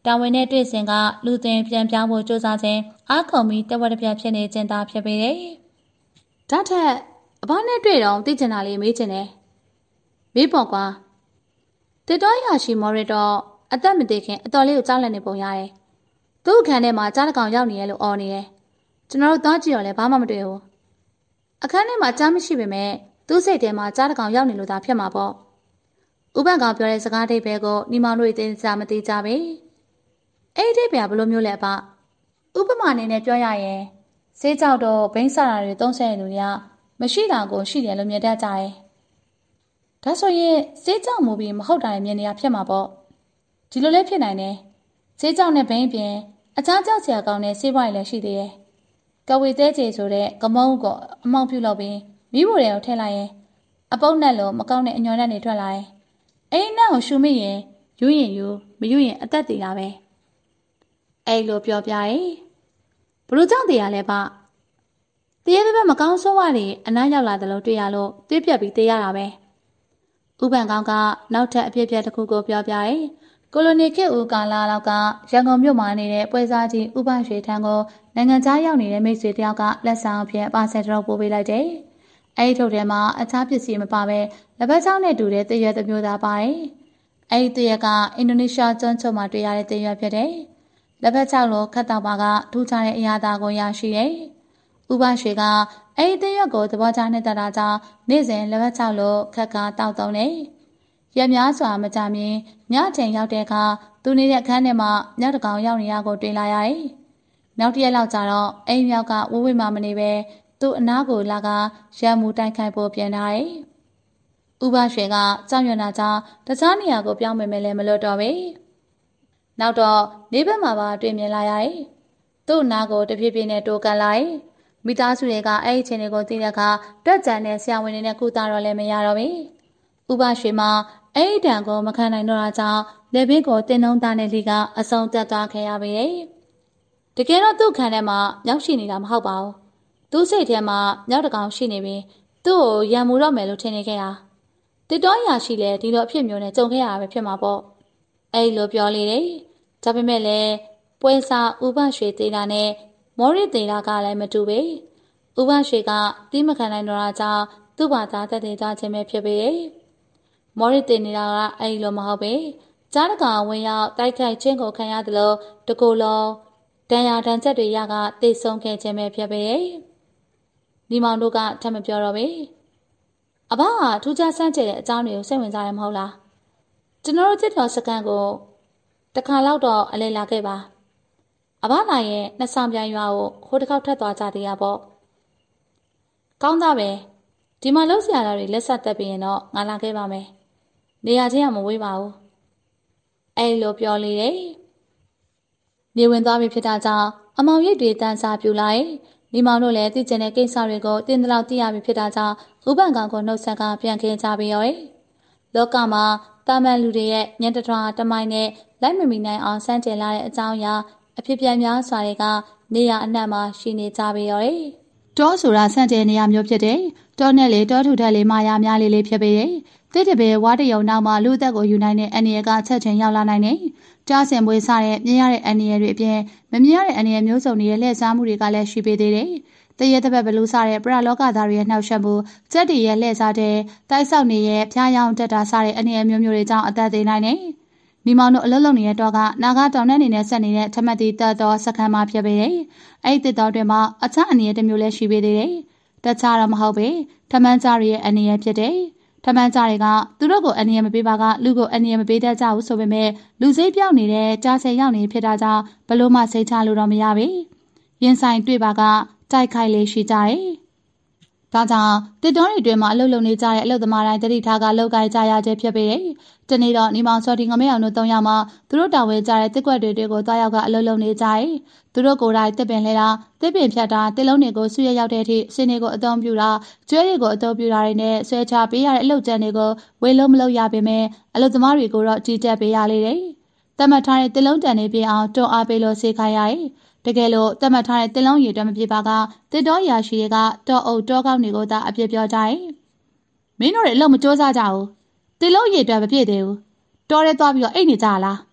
တာဝန်နဲ့တွေ့စဉ်ကလူသွင်းပြန်ပြောင်းဖို့ကြိုးစားခြင်းအားကုန်ပြီးတဝက်တစ်ပြက်ဖြစ်နေခြင်းသာဖြစ်ပေတယ်။ဒါထက်အဘနဲ့တွေ့တော့သိချင်တာလေးမေးချင်တယ်။မေးပေါ့ကွာ။တစ်တော်ရရှိမော်ရတော့အသက်မသေးခင်အတော်လေးကိုကြောက်လန့်နေပုံရတယ်။သူ့အခန်းထဲမှာကြားတစ်ကောင်ရောက်နေရလို့អော်နေတယ်။ကျွန်တော်တို့သွားကြည့်တော့လည်းဘာမှမတွေ့ဘူး။အခန်းထဲမှာကြားမရှိပေမဲ့သူ့စိတ်ထဲမှာကြားတစ်ကောင်ရောက်နေလို့သာဖြစ်မှာပေါ့။ဥပန်ကောင်ပြောတဲ့စကားအဓိပ္ပာယ်ကိုညီမတို့သိစားမသိကြပဲ။အဲ့ဒီအဓိပ္ပာယ်ကဘယ်လိုမျိုးလဲအဖ။ဥပမာအနေနဲ့ပြောရရင်ဆေးကြောက်တော့ဘိန်းဆရာတွေသုံးဆဲလူတွေကမရှိတာကိုရှိတယ်လို့မြင်တတ်ကြတယ်။ဒါဆိုရင်ဆေးကြောက်မှုပြီးမဟုတ်တာလည်းမြင်နေရဖြစ်မှာပေါ့။ဒီလိုလည်းဖြစ်နိုင်တယ်။ဆေးကြောက်နဲ့ဘိန်းပြင်အခြားကြောက်စရာကောင်းတဲ့ဆေးပွားတွေလည်းရှိသေးတယ်။ကဝေသေးချေဆိုတဲ့ကမုန်းကိုအမောက်ပြုတ်လုပ်ပြီးမိဖို့တွေကိုထည့်လိုက်ရင်အပုပ်နဲ့လို့မကောင်းတဲ့အညွန့်နဲ့နေထွက်လာတယ်။အဲ့ဒီနဲ့ကိုရှူမိရင်ယူရင်ယူမယူရင်အသက်တည်တာပဲ။အဲ့လိုပြောပြရဲ။ဘလို့ကြောင့်တည်ရလဲဗျ။တရေဘက်မကောင်းဆိုးဝါးတွေအနားရောက်လာတယ်လို့တွေ့ရလို့သွေးပြက်ပြီးတည်ရတာပဲ။ဥပန်ကောင်ကနောက်ထပ်အဖြစ်အပျက်တစ်ခုကိုပြောပြရဲ။ကိုလိုနီခေတ်ဦးကာလာလောက်ကရန်ကုန်မြို့မှာနေတဲ့ပွဲစားကြီးဥပရွှေထန်းကိုနိုင်ငံခြားရောက်နေတဲ့မိတ်ဆွေတယောက်ကလက်ဆောင်အဖြစ်ပါဆယ်တရုပ်ပို့ပေးလိုက်တယ်။အဲဒီထုတ်ထဲမှာအခြားပစ္စည်းမပါပဲလက်ဖက်ချောင်းနဲ့တူတဲ့တရွက်တစ်မျိုးသားပါတယ်။အဲဒီတရွက်ကအင်ဒိုနီးရှားကျွန်းချုပ်မှာတွေ့ရတဲ့တရွက်ဖြစ်တယ်။လက်ဖက်ချောင်းလိုခတ်တောက်ပါကထူးခြားတဲ့အရာသာကိုရရှိတယ်။ဥပရွှေကအဲဒီတရွက်ကိုသဘောကျနေတာကြောင့်နေ့စဉ်လက်ဖက်ချောင်းလိုခတ်ကာတောက်သုံးတယ်။ရများစွာမကြမီညချိန်ရောက်တဲ့အခါသူနေတဲ့အခန်းထဲမှာမြောက်တကောင်ရောက်နေရကိုတွေ့လာရတယ်။နောက်တစ်ရက်လောက်ကြာတော့အိမ်မြောက်ကဝဝိမမနေပဲသူ့အနားကိုလာကရံမှုတိုက်ခိုက်ဖို့ပြန်လာတယ်။ဥပရွှေကကြောက်ရွံ့တာကြောင့်တခြားနေရာကိုပြောင်းမယ်လည်းမလွတ်တော့ပဲ။နောက်တော့နေဘက်မှာပါတွေ့မြင်လာရတယ်။သူ့အနားကိုတဖြည်းဖြည်းနဲ့တိုးကန်လိုက်။မိသားစုတွေကအဲ့ဒီအချိန်တွေကိုသိတဲ့အခါတွက်ကြံတဲ့ဆရာဝန်တွေနဲ့ကုသတော့လည်းမရတော့ဘူး။ဥပရွှေမှာအဲ့ဒီတန်ကိုမခံနိုင်တော့တာကြောင့်လက်ဘင်းကိုတင်းနှုံးသားနဲ့လီကအဆုံးတက်သွားခဲ့ရပြီ။တကယ်တော့သူ့ခန်းထဲမှာရောက်ရှိနေတာမဟုတ်ပါဘူး။သူ့စိတ်ထဲမှာမြောက်တကောင်ရှိနေပြီးသူ့ကိုရံမှုတော့မယ်လို့ထင်နေခဲ့တာ။တစ်တော်ရရှိလဲဒီလိုအဖြစ်မျိုးနဲ့ကြုံခဲ့ရတာပဲဖြစ်မှာပေါ့။အဲ့လိုပြောလေတယ်။ဒါပေမဲ့လည်းပွဲစားဥပရွှေသေးတာနဲ့မော်ရစ်သေးတာကလည်းမတူပဲ။ဥပရွှေကတီးမခံနိုင်တော့တာကြောင့်သူ့ဘာသာတက်သေးကြခြင်းပဲဖြစ်ပေရဲ့။မော်ရစ်တင်နေတာကအဲ့လိုမဟုတ်ပဲကြားတကောင်ဝင်ရောက်တိုက်ခိုက်ခြင်းကိုခံရတယ်လို့တကူလုံးဒဏ်ရာဒဏ်ချက်တွေရကတိတ်ဆုံးခဲ့ခြင်းပဲဖြစ်ပေဒီမောင်တို့ကထပ်မပြောတော့ပဲအဘကထူးခြားဆန်းကျဲတဲ့အကြောင်းတွေကိုစိတ်ဝင်စားတယ်မဟုတ်လားကျွန်တော်တို့จิตတော်စကန်ကိုတခါလောက်တော့အလဲလာခဲ့ပါအဘနိုင်ရဲ့နှစ်ဆောင်ပြန်ရွာကိုဟိုတစ်ခေါက်ထပ်သွားကြသေးရပေါ့ကောင်းသားပဲဒီမှာလှုပ်ရှားတာတွေလက်ဆက်တက်ပြီးရင်တော့ငါလာခဲ့ပါမယ်နေရာချင်းကမဝေးပါဘူးအဲ့လိုပြောလေတယ်နေဝင်သွားပြီဖြစ်တာကြောင့်အမောင်ရိပ်တွေတန်းစားပြူလိုက်ဒီမောင်တို့လည်းသိကျင်တဲ့ကိစ္စတွေကိုတင်းတလောက်သိရပြီဖြစ်တာကြောင့်ဥပန်ကောင်ကိုနှုတ်ဆက်ကပြန်ခင်းကြပြီးရောလောကမှာတာမန်လူတွေရဲ့ညံတထွားတမိုင်းနဲ့လိုက်မမီနိုင်အောင်စမ်းကြယ်လာတဲ့အကြောင်းအရာအဖြစ်ပြန်များစွာတွေကနေရအနှံ့မှာရှိနေကြပြီးရောတောဆိုတာစမ်းကြယ်နေရမျိုးဖြစ်တယ်တောနဲ့လေတောထုထက်လေမာယာများလေးဖြစ်ပေတယ်တိတပဲဝါတရုံနောက်မှာလူသက်ကိုယူနိုင်တဲ့အန္တရာယ်ကချက်ချင်းရောက်လာနိုင်တယ်။ကြားစင်ပွေးစားတဲ့မြင်ရတဲ့အန္တရာယ်တွေအပြင်မမြင်ရတဲ့အန္တရာယ်မျိုးစုံတွေရဲ့လှည့်စားမှုတွေကလည်းရှိပေသေးတယ်။တရေတစ်ပတ်ဘလူးစားတဲ့ပရလောကသားတွေရဲ့နှောက်ယှက်မှုစက်တီရဲ့လှည့်စားတဲ့တိုက်ဆောက်နေရဲ့ဖျားယောင်တက်တာစားတဲ့အန္တရာယ်မျိုးတွေကြောင့်အသက်သေးနိုင်တယ်။မိမောင်တို့အလုံးလုံးနေတဲ့တော့ကနာဂတောင်နဲ့နေနဲ့ဆက်နေတဲ့ထမတ်တီတက်တော်စခန်းမှာဖြစ်ပေတယ်။အဲ့ဒီတက်တော်တွေမှာအခြားအန္တရာယ်တစ်မျိုးလည်းရှိပေသေးတယ်။တခြားတော့မဟုတ်ပဲထမန်းကြားရဲ့အန္တရာယ်ဖြစ်တယ်။ထမန်းကြားတွေကသူတို့ကိုအန္တရာယ်မပေးပါကလူကိုအန္တရာယ်မပေးတတ်ကြဘူးဆိုပေမဲ့လူစိတ်ပြောင်းနေတဲ့ကြားဆယ်ရောက်နေဖြစ်တာကြောင့်ဘလို့မှစိတ်ချလို့တော့မရပါဘူး။ရင်ဆိုင်တွေ့ပါကတိုက်ခိုက်လေးရှိကြတယ်။ဒါကြောင့်တစ်တော်တွေအတွင်းမှာအလုပ်လုပ်နေကြတဲ့အလုပ်သမားတိုင်းတတိထားကလောက်ကိုက်ကြရခြင်းဖြစ်ပေတယ်။တနေ့တော့နေမောင်စော်ဒီငမဲအောင်တို့၃ယောက်မှသူတို့တာဝန်ကြတဲ့တစ်ကွက်တွေကိုတွားရောက်ကအလုပ်လုပ်နေကြတယ်။သူတို့ကိုယ်တိုင်တစ်ပင်လဲတာတစ်ပင်ဖြတ်တာတစ်လုံးတွေကိုဆွေးရရောက်တဲ့အထိစင်တွေကိုအသုံးပြုတာကျွဲတွေကိုအသုံးပြုတာတွေနဲ့ဆွဲချပေးရတဲ့အလုပ်ကြမ်းတွေကိုဝေလုံးမလုပ်ရပေမဲ့အလုပ်သမားတွေကိုတော့ကြီးတက်ပေးရလေတယ်။တတ်မှတ်ထားတဲ့တစ်လုံးတန်တွေပြအောင်တွန်းအားပေးလို့စေခိုင်းရတယ်။တကယ်လို့တတ်မှတ်ထားတဲ့တစ်လုံးရည်တွက်မပြပါကတစ်တော်ရာရှိတွေကတောအုပ်တောကောင်းတွေကိုသာအပြစ်ပြောကြတယ်။မင်းတို့တွေအလုပ်မစ조사ကြဘူး။တစ်လုံးရည်တွက်မပြည့်သေးဘူး။တော်ရဲသွားပြီးတော့အိတ်နေကြလား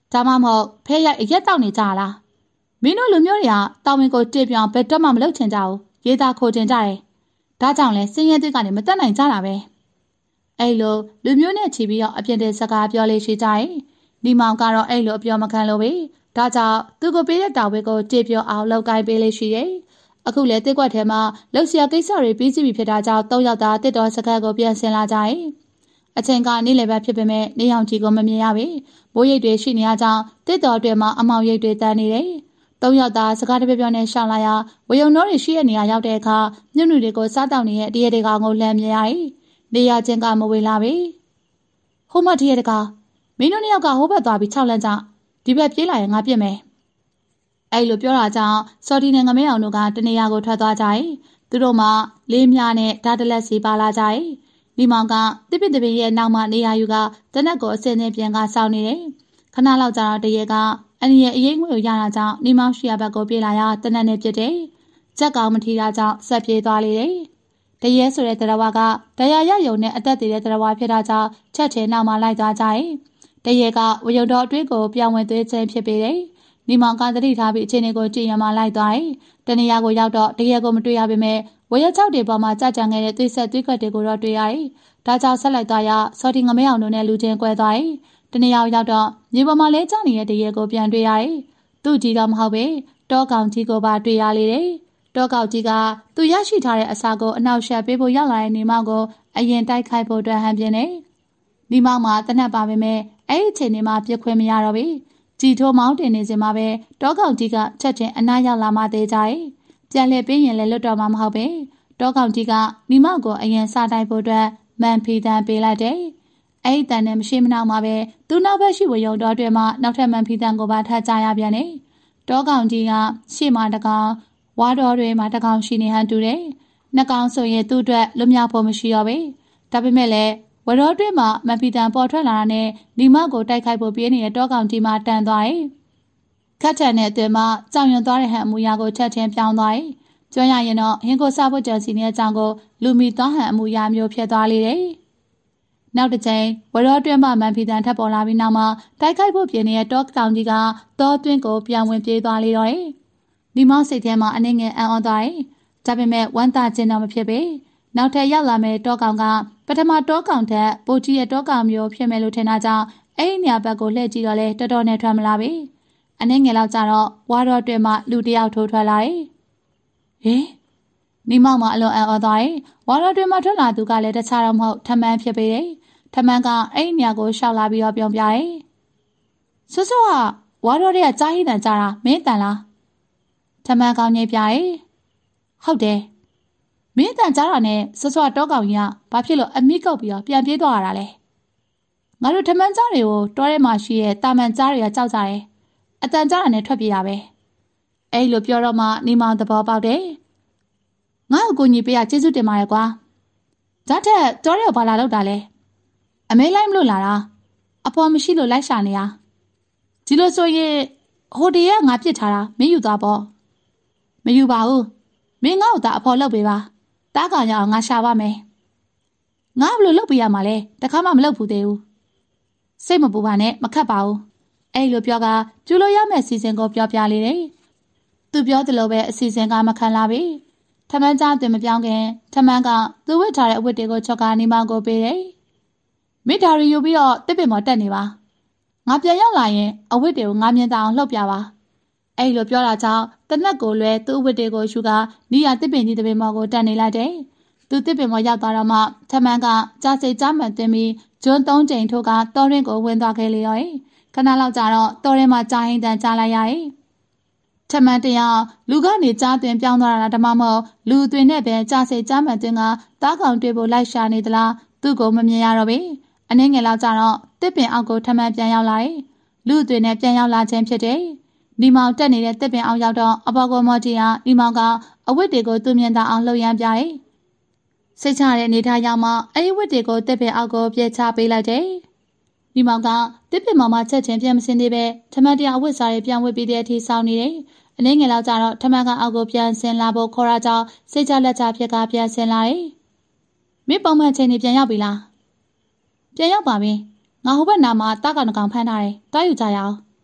ဒါမှမဟုတ်ဖဲရိုက်အရက်တောက်နေကြလားမင်းတို့လူမျိုးတွေကတောင်ဝင်ကိုတေပြောင်ဘယ်တော့မှမလုပ်ချင်ကြဘူးရေးသားခိုချင်ကြတယ်ဒါကြောင့်လဲစင်းရဲတွေကနေမတက်နိုင်ကြတာပဲအဲ့လိုလူမျိုးနဲ့ချီပြီးတော့အပြစ်တဲ့စကားပြောလေးရှိကြတယ်ဒီမောင်ကတော့အဲ့လိုအပြောမခံလို့ပဲဒါကြောင့်သူကိုပေးတဲ့တာဝဲကိုတေပြောအောင်လောက်ကိုင်းပေးလေးရှိတယ်အခုလေတစ်ကွက်ထဲမှာလှုပ်ရှားကိစ္စတွေပြီးစီးပြီဖြစ်တာကြောင့်၃ယောက်သားတစ်တော်စကားကိုပြန်ဆင်လာကြတယ်အချိန်ကနေ့လယ်ပဲဖြစ်ပေမဲ့နေအောင်ကြီးကိုမမြင်ရပြီမိုးရိပ်တွေရှိနေရကြောင်းတစ်တော်တွေမှာအမောင်ရိပ်တွေတန်းနေတယ်၃ယောက်သားစကားတပြောနဲ့ရှောင်းလာရဝယုံတော်တွေရှိတဲ့နေရာရောက်တဲ့အခါညွန့်ညူတွေကိုစားတောက်နေတဲ့တရေတကောင်ကိုလှမ်းမြင်ရတယ်နေရချင်းကမဝေလာပြီဟိုမတရေတကောင်မင်းတို့နှစ်ယောက်ကဟိုဘက်သွားပြီး၆လမ်းကြဒီဘက်ပြေးလာရင်ငါပြစ်မယ်အဲ့လိုပြောတာကြောင့်စော်ဒီနဲ့ငမဲအောင်တို့ကတနေရာကိုထွက်သွားကြတယ်သူတို့မှလေးမြနဲ့ဓာတ်တလက်စီပါလာကြတယ်ဒီမောင်ကတစ်ပစ်တပင်ရဲ့နောက်မှနေရာယူကတနက်ကိုအစင်းနဲ့ပြန်ကစောင်းနေတယ်ခဏလောက်ကြာတော့တရေကအန်ရဲ့အရေးငွေကိုရတာကြောင့်နေမောင်ရှိရဘက်ကိုပြေးလာရတနက်နဲ့ပြစ်တယ်ကြက်ကောင်မထီတာကြောင့်ဆက်ပြေးသွားလေတယ်တရေဆိုတဲ့တရားဝါကတရားရယုံနဲ့အသက်သေးတဲ့တရားဝါဖြစ်တာကြောင့်ချက်ချင်းနောက်မှလိုက်သွားကြတယ်တရေကဝယုံတော်အတွေ့ကိုပြောင်းဝင်သွေးခြင်းဖြစ်ပေတယ်နေမောင်ကတတိထားပြီးအခြေအနေကိုကြည့်ရမှလိုက်သွားတယ်တနေရာကိုရောက်တော့တရေကိုမတွေ့ရပေမဲ့ဝရချောက်တွေပေါ်မှာကြာကြံခဲ့တဲ့သွေးဆက်သွေးခွက်တွေကိုတော့တွေ့ရတယ်ဒါကြောင့်ဆက်လိုက်သွားရစော်ဒီငမဲအောင်တို့နဲ့လူချင်းကွဲသွားတယ်တနေရာရောက်တော့မြေပေါ်မှာလဲကျနေတဲ့တရေကိုပြန်တွေ့ရတယ်သူ့ကြီးတော့မဟုတ်ပဲတောကောင်ကြီးကိုပါတွေ့ရလေတယ်တောကောင်ကြီးကသူရရှိထားတဲ့အစာကိုအနောက်ရှက်ပေးဖို့ရောက်လာတဲ့နေမောင်ကိုအရင်တိုက်ခိုက်ဖို့အတွက်ဟန်ပြင်းနေနေမောင်မှာတနက်ပါပဲမဲ့အဲ့ဒီအချိန်မှာပြစ်ခွင့်မရတော့ဘူးကြည်ထိုးမောင်းတင်နေစင်မှာပဲတောကောင်ကြီးကချက်ချင်းအနားရောက်လာမှသေးကြတယ်ပြန်လှည့်ပေးရင်လည်းလွတ်တော်မှာမဟုတ်ပဲတောကောင်ကြီးကမိမကိုအရင်စားတိုက်ဖို့အတွက်မန်ဖီတန်ပေးလိုက်တယ်အဲ့ဒီတန်နဲ့မရှိမနှောက်မှာပဲသူနောက်ဘက်ရှိဝရုံတော်တွေမှာနောက်ထပ်မန်ဖီတန်ကိုပါထပ်ကြရပြန်တယ်တောကောင်ကြီးကရှေ့မှာတကောင်ဝါတော်တွေမှာတကောင်ရှိနေဟန်တူတယ်နှစ်ကောင်ဆိုရင်သူ့အတွက်လွမြောက်ဖို့မရှိတော့ဘူးဒါပေမဲ့လည်းဝရောတွင်းမှာမန်ဖီတန်ပေါ်ထွက်လာတာနဲ့ဒီမကိုတိုက်ခိုက်ဖို့ပြေးနေတဲ့တောကောင်ကြီးမှတန်သွားတယ်ခတ်ထန်တဲ့အသွင်မှာကြောင်ရွံသွားတဲ့ဟန်အမူအရာကိုချက်ချင်းပြောင်းသွားတယ်။ကျွမ်းရရင်တော့ဟင်းကိုစားဖို့ကြံစီနေတဲ့အကြောင်းကိုလူမီသွားဟန်အမူအရာမျိုးဖြစ်သွားလေတယ်။နောက်တစ်ချိန်ဝရောတွင်းမှာမန်ဖီတန်ထပ်ပေါ်လာပြီးနောက်မှာတိုက်ခိုက်ဖို့ပြင်နေတဲ့တောကောင်ကြီးကတောတွင်းကိုပြန်ဝင်ပြေးသွားလေတော့တယ်။ဒီမောင်စိတ်ထဲမှာအနှင်းငယ်အံ့ဩသွားတယ်။ဒါပေမဲ့ဝမ်းသာခြင်းတော့မဖြစ်ပေ။နောက်ထပ်ရောက်လာမဲ့တောကောင်ကပထမတောကောင်ထက်ပိုကြီးရဲ့တောကောင်မျိုးဖြစ်မယ်လို့ထင်တာကြောင့်အဲ့ဒီနေရာဘက်ကိုလှည့်ကြည့်တော့လဲတော်တော်နဲ့ထွက်မလာပြီ။အနှင်းငယ်လောက်ကြတော့ဝါတော်တွင်မှလူတယောက်ထိုးထွက်လာတယ်။ဟေးမိမောင်မအလွန်အံ့ဩသွားတယ်။ဝါတော်တွင်မှထွက်လာသူကလည်းတခြားတော့မဟုတ်ထမန်းဖြစ်ပေတယ်။ထမန်းကအဲ့ဒီနေရာကိုရှောက်လာပြီးတော့ပြောပြတယ်။ဆွဆွကဝါတော်တွေကကြားဟိတန်ကြတာမင်းတန်လား။ထမန်းကောင်းကြီးပြတယ်။ဟုတ်တယ်။မင်းတန်ကြားတာနဲ့ဆွဆွတောကောင်ကြီးကဘာဖြစ်လို့အမိကုတ်ပြီးတော့ပြန်ပြေးသွားရတာလဲ။ငါတို့ထမန်းကြားတွေကိုတောထဲမှာရှိတဲ့တာမန်ကြားတွေကကြောက်ကြတယ်။အတန်ကြားတာနဲ့ထွက်ပြေးတာပဲအဲ့လိုပြောတော့မှနေမောင်သဘောပေါက်တယ်ငါ့ကိုညီပေးရကျေးဇူးတင်ပါတယ်ကွာဒါထက်တောရဲဘာလာလောက်တာလဲအမေလိုက်မလို့လာတာအဖေမရှိလို့လိုက်ရှာနေရဒီလိုဆိုရင်ဟိုတည်းကငါပြစ်ထားတာမင်းယူသွားပေါ့မယူပါဘူးမင်းငါ့ကိုသာအဖေလုပ်ပေးပါတားကောင်ရအောင်ငါရှာပါမယ်ငါဘလို့လုပ်ပေးရမှာလဲတခါမှမလုပ်ဘူးသေးဘူးစိတ်မပူပါနဲ့မခတ်ပါဘူးအဲ့လိုပြောကကျူလို့ရမယ့်အစီအစဉ်ကိုပြောပြလေတယ်။သူပြောသလိုပဲအစီအစဉ်ကမခံလာပြီ။ထမန်းကြားတင်မပြောင်းခင်ထမန်းကသူဝတ်ထားတဲ့အဝတ်တွေကိုချော့ကနေမောင်ကိုပေးတယ်။မိသားရီယူပြီးတော့တစ်ပင်ပေါ်တက်နေပါ။ငါပြန်ရောက်လာရင်အဝတ်တွေကိုငါမြင်တအောင်လှုပ်ပြပါ။အဲ့လိုပြောတာကြောင့်တနက်ကိုလွဲသူ့အဝတ်တွေကိုယူကနီးရတစ်ပင်ကြီးတစ်ပင်ပေါ်ကိုတက်နေလိုက်တယ်။သူတစ်ပင်ပေါ်ရောက်သွားတော့မှထမန်းကကြားစိတ်ကြားမှန်သွင်းပြီးဂျွန်း၃ချိန်ထိုးကတောရင်းကိုဝင်သွားခဲ့လေရော။ခဏလောက်ကြာတော့တောထဲမှာကြာဟင်းတန်ကြားလိုက်ရတယ်။ထမန်းတရားလူကနေကြားသွင်းပြောင်းသွားတာဓမ္မမဟုတ်လူသွင်းနဲ့ပဲကြာစိတ်ကြားမှန်သွင်းကတားကောင်တွေ့ဖို့လိုက်ရှာနေသလားသူ့ကိုမမြင်ရတော့ဘူး။အနည်းငယ်လောက်ကြာတော့တစ်ပင်အောက်ကိုထမန်းပြန်ရောက်လာတယ်။လူသွင်းနဲ့ပြန်ရောက်လာခြင်းဖြစ်တယ်။ဒီမောင်တက်နေတဲ့တစ်ပင်အောက်ရောက်တော့အပေါ်ကမော်တီဟာဒီမောင်ကအဝတ်တွေကိုသူ့မြင်သာအောင်လှုပ်ရမ်းပြတယ်။စိတ်ချတဲ့အနေထားရောက်မှအဲ့ဒီဝတ်တွေကိုတစ်ပင်အောက်ကိုပြဲချပေးလိုက်တယ်။ဒီမောင်ကတစ်ပင်မောင်မချက်ချင်းပြန်မစင်းသေးပဲထမန်းတရားအဝတ်စားတွေပြန်ဝတ်ပြီးတဲ့အထိစောင်းနေတယ်။အနည်းငယ်လောက်ကြာတော့ထမန်းကအောက်ကိုပြန်ဆင်းလာဖို့ခေါ်ရကြောင်းစိတ်ချလက်ချဖြစ်ကပြန်ဆင်းလာတယ်။မင်းပုံမှန်ချိန်နေပြန်ရောက်ပြီလား။ပြန်ရောက်ပါပြီ။ငါဟိုဘက်နာမှာတားကောင်တကောင်ဖမ်းထားတယ်။တားယူကြရအောင်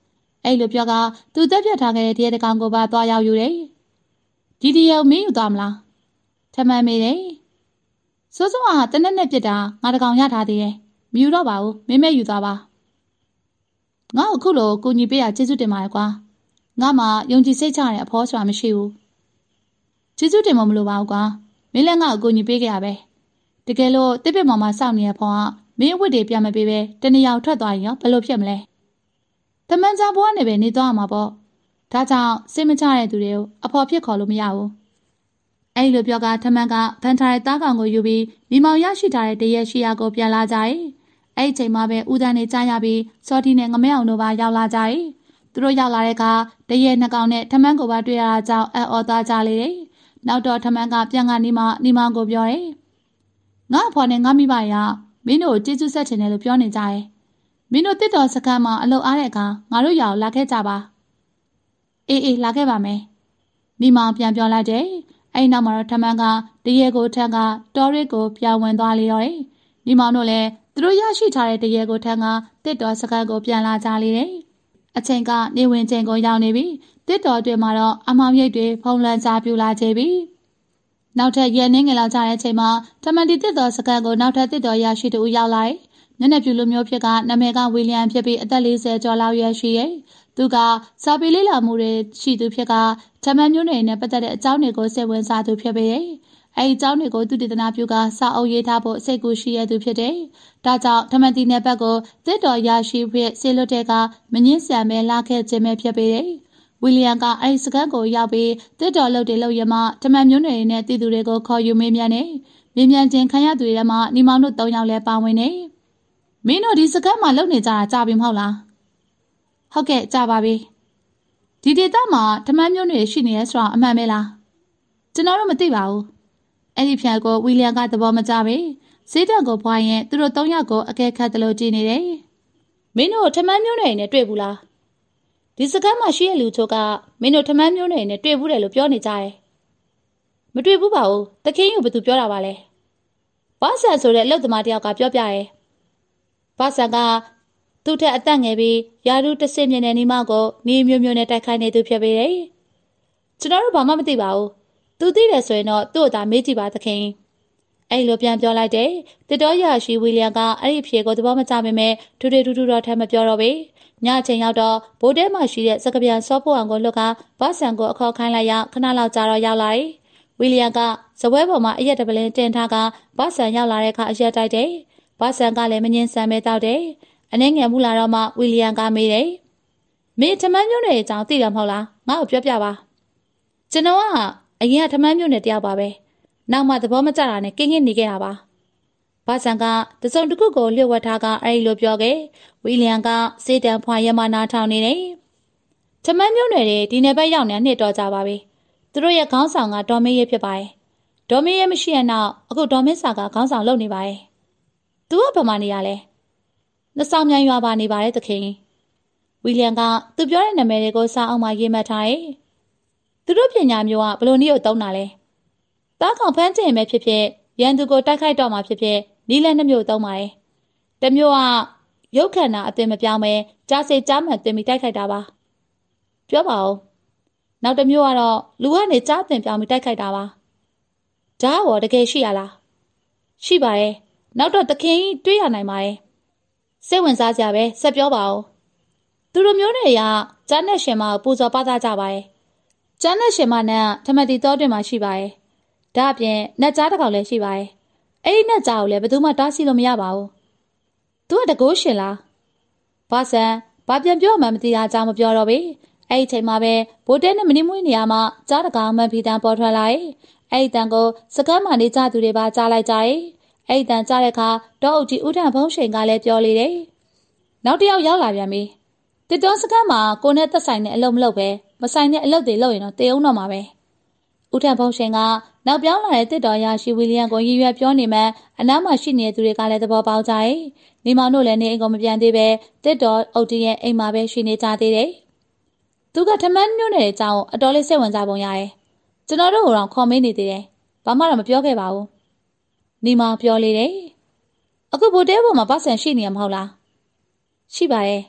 အဲ့လိုပြောကသူတက်ပြတ်ထားခဲ့တဲ့တရေတကောင်ကိုပါသွားရောက်ယူတယ်ဒီတရေကိုမင်းယူသွားမလားထမန်းမေးတယ်စိုးစိုးဟာတနက်နဲ့ပြစ်တာငါတကောင်ရထားသေးတယ်မယူတော့ပါဘူးမင်းမဲယူသွားပါငါ့အခုလိုကိုညီပေးရကျေးဇူးတင်ပါတယ်ကွာငါမှယုံကြည်စိတ်ချတဲ့အဖေါ်ဆိုတာမရှိဘူးကျေးဇူးတင်မလို့ပါဘူးကွာမင်းလည်းငါ့ကိုညီပေးခဲ့ရပဲတကယ်လို့တစ်ပစ်မောင်မစောင့်နေတဲ့ဖေါ်ကမင်းအဝတ်တွေပြမပေးပဲတနေရာထွက်သွားရင်ရောဘယ်လိုဖြစ်မလဲတမန်ကြားဘွားနဲ့ပဲနေသွားမှာပေါ့ဒါကြောင့်စိတ်မချတဲ့သူတွေကိုအဖေါ်ဖြစ်ခေါ်လို့မရဘူးအဲ့လိုပြောကထမန်ကဖန်ထားတဲ့သားကောင်ကိုယူပြီးမိမောင်ရရှိထားတဲ့တရက်ရှိရာကိုပြန်လာကြတယ်အဲ့ဒီချိန်မှာပဲဦးတန်းနေကြားရပြီးစော်တီနဲ့ငမဲအောင်တို့ပါရောက်လာကြတယ်သူတို့ရောက်လာတဲ့အခါတရက်နှစ်ကောင်နဲ့ထမန်ကိုပါတွေ့ရတာကြောင့်အော်သားကြလေတယ်နောက်တော့ထမန်ကပြန်ကနေမှနီမောင်ကိုပြောတယ်ငါ့အဖေါ်နဲ့ငါမိဘရမင်းတို့ကျေးဇူးဆက်ချင်တယ်လို့ပြောနေကြတယ်မင်းတို့တစ်တော်စခန်းမှာအလုပ်အားတဲ့အခါငါတို့ရအောင်လာခဲ့ကြပါအေးလာခဲ့ပါမယ်နီမောင်ပြန်ပြောလိုက်တယ်အဲ့နောက်မှာတော့ထမန်ကတရေကိုထန်ကတော်ရစ်ကိုပြန်ဝင်သွားလေတော့တယ်နီမောင်တို့လည်းသူတို့ရရှိထားတဲ့တရေကိုထန်ကတစ်တော်စခန်းကိုပြန်လာကြလေတယ်အချိန်ကနေဝင်ချိန်ကိုရောက်နေပြီတစ်တော်အတွင်းမှာတော့အမောင်ရိပ်တွေဖုံးလွှမ်းစားပြူလာကြပြီနောက်ထပ်ရဲနှင်းငယ်လောက်ကြတဲ့အချိန်မှာထမန်တီတစ်တော်စခန်းကိုနောက်ထပ်တစ်တော်ရရှိသူရောက်လာတယ်မျက်နှာပြူလိုမျိုးဖြစ်ကနာမည်ကဝီလျံဖြစ်ပြီးအသက်40ကျော်လောက်ရွယ်ရှိရဲ့သူကစာပေလေးလာမှုတွေရှိသူဖြစ်ကထမန်မျိုးတွေနဲ့ပတ်သက်တဲ့အကြောင်းတွေကိုစိတ်ဝင်စားသူဖြစ်ပေရဲ့အဲဒီအကြောင်းတွေကိုသူတည်တနာပြုကစာအုပ်ရေးထားဖို့စိတ်ကူးရှိရသူဖြစ်တယ်ဒါကြောင့်ထမန်တီနယ်ဘက်ကိုတစ်တော်ရရှိဖြစ်ဆေးလွတ်တဲ့ကမငင်းဆန်ပဲလာခဲ့ခြင်းပဲဖြစ်ပေရဲ့ဝီလျံကအဲဒီစကန်ကိုရောက်ပြီးတစ်တော်လုပ်တွေလုပ်ရမှထမန်မျိုးတွေနဲ့တည်သူတွေကိုခေါ်ယူမေးမြန်းနေမြင်မြန်ချင်းခံရသူတွေထဲမှာနီမောင်တို့3ယောက်လည်းပါဝင်နေမင်းတို့ဒီစကန်မှာလုပ်နေကြတာကြာပြီမဟုတ်လားဟုတ်ကဲ့ကြာပါပြီဒီဒေသမှာထမန်မျိုးတွေရှိနေရဲဆိုတာအမှန်ပဲလားကျွန်တော်တို့မသိပါဘူးအဲ့ဒီဖြန်ကိုဝီလျံကသဘောမကျပဲဈေးတက်ကိုဖွာရင်သူတို့3ယောက်ကိုအကဲခတ်တယ်လို့ကြည်နေတယ်မင်းတို့ထမန်မျိုးတွေနဲ့တွေ့ဘူးလားဒီစကန်မှာရှိတဲ့လူချို့ကမင်းတို့ထမန်မျိုးတွေနဲ့တွေ့ဘူးတယ်လို့ပြောနေကြတယ်မတွေ့ဘူးပါဘူးတခင်ယူဘသူပြောတာပါလဲဘာဆန်ဆိုတဲ့အလုပ်သမားတယောက်ကပြောပြရဲဘာဆန်ကသူ့ထက်အသက်ငယ်ပြီးယာရုတဆင့်မြင်တဲ့နီမကိုနေမျိုးမျိုးနဲ့တိုက်ခိုက်နေသူဖြစ်ပေတယ်ကျွန်တော်တို့ဘာမှမသိပါဘူးသူသိတယ်ဆိုရင်တော့သူ့အသာမေးကြည့်ပါသခင်အဲ့လိုပြန်ပြောလိုက်တယ်တစ်တော်ရရှိဝီလျံကအဲ့ဒီဖြေကိုသဘောမကျပေမဲ့ထူထူတော့ထမ်းမပြောတော့ပေညအချိန်ရောက်တော့ဘိုးတဲမှာရှိတဲ့စကပြန်စောဖို့အောင်ကိုလွတ်ကဘာဆန်ကိုအခေါ်ခိုင်းလိုက်ရခဏလောက်ကြာတော့ရောက်လာတယ်ဝီလျံကဇပွဲပေါ်မှာအရက်တပလင်းတင်ထားကဘာဆန်ရောက်လာတဲ့အခါအရက်တိုက်တယ်ဘာဆန်ကလည်းမငင်းဆန်ပဲတောက်တယ်အနှဲငယ်မှုလာတော့မှဝီလျံကမေးတယ်မင်းထမန်းမျိုးနယ်အကြောင်းသိတယ်မဟုတ်လားငါ့ကိုပြောပြပါကျွန်တော်ကအရင်ကထမန်းမျိုးနယ်တယောက်ပါပဲနောက်မှသဘောမကျတာနဲ့ကင်းကင်းနေခဲ့တာပါဘာဆန်ကတစုံတစ်ခုကိုလျှို့ဝှက်ထားကအဲ့လိုပြောခဲ့ဝီလျံကစေးတံဖွာရမနာထောင်နေတယ်ထမန်းမျိုးနယ်တွေဒီနယ်ဘက်ရောက်နေနှစ်တော့ကြပါပြီသူတို့ရဲ့ခေါင်းဆောင်ကဒေါ်မင်းရဲဖြစ်ပါတယ်ဒေါ်မင်းရဲမရှိတဲ့နောက်အခုဒေါ်မင်းစာကခေါင်းဆောင်လုပ်နေပါတယ်သူကဘာမှနေရလဲနှဆောင်မြိုင်ရွာပါနေပါတယ်သခင်ဝီလျံကသူပြောတဲ့နာမည်တွေကိုစာအုပ်မှာရေးမှတ်ထားတယ်သူတို့ပညာမျိုးကဘလို့နည်းကိုသုံးတာလဲသားကောင်ဖမ်းကျင်ပဲဖြစ်ဖြစ်ရန်သူကိုတိုက်ခိုက်တော့မှဖြစ်ဖြစ်နီးလန်းနှမျိုးသုံးပါတယ်တမျိုးကရုပ်ခန္ဓာအသွင်မပြောင်းပဲကြားစိတ်ကြားမှန်သွင်ပြီးတိုက်ခိုက်တာပါပြောပါဦးနောက်တစ်မျိုးကတော့လူကနေကြားသွင်ပြောင်းပြီးတိုက်ခိုက်တာပါဒါရောတကယ်ရှိရလားရှိပါတယ်နောက်တော့သခင်တွေးရနိုင်ပါတယ်စိတ်ဝင်စားကြပဲဆက်ပြောပါဦးသူတို့မျိုးတွေကကျန်းတဲ့ရှင်မကိုပူဇော်ပါသကြပါတယ်ကျန်းတဲ့ရှင်မနဲ့ထမတီတော်တွင်မှာရှိပါတယ်ဒါအပြင်နတ်ကြားတစ်ကောင်လည်းရှိပါတယ်အဲ့ဒီနတ်ကြားကိုလည်းဘယ်သူမှတားဆီးလို့မရပါဘူးသူကတကိုးရှင်လားဘာဆန်ဘာပြန်ပြောမှမသိတာကြောင့်မပြောတော့ဘူးအဲ့ဒီချိန်မှာပဲဘိုးတဲနဲ့မင်းမွေးနေရမှာကြားတကောင်မှန်ဖီတန်ပေါ်ထွက်လာတယ်အဲ့ဒီတန်ကိုစကမ်းမှနေကြသူတွေပါကြားလိုက်ကြတယ်အဲ့ဒီတန်ကြားတဲ့အခါဒေါ်အုပ်ကြီးဦးထံဖုံးရှင်ကလည်းပြောလေတယ်နောက်တစ်ယောက်ရောက်လာပြန်ပြီတစ်တော်စကမ်းမှာကိုနဲ့သက်ဆိုင်တဲ့အလုပ်မလုပ်ပဲမဆိုင်တဲ့အလုပ်တွေလုပ်ရင်တော့တေအောင်တော့မှာပဲဦးထံဖုံးရှင်ကနောက်ပြောင်းလာတဲ့တစ်တော်ရရှိဝီလျံကိုရည်ရွယ်ပြောနေမှအနားမှာရှိနေတဲ့သူတွေကလည်းသဘောပေါက်ကြတယ်နေမောင်တို့လည်းနေအိမ်ကိုမပြန်သေးပဲတစ်တော်အုပ်ကြီးရဲ့အိမ်မှာပဲရှိနေကြသေးတယ်သူကထမန်းမျိုးနယ်အကြောင်းအတော်လေးစိတ်ဝင်စားပုံရတယ်ကျွန်တော်တို့ကတော့ခေါ်မေးနေသေးတယ်ဘာမှတော့မပြောခဲ့ပါဘူးနေမောင်ပြောလေတယ်အခုဘိုတဲပေါ်မှာပတ်စံရှိနေရမဟုတ်လားရှိပါတယ်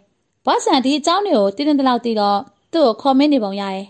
ဘောဆန်ဒီအကြောင်းတွေကိုတင်းတင်းတလောက်သိတော့သူ့ကိုခေါ်မင်းနေပုံရတယ်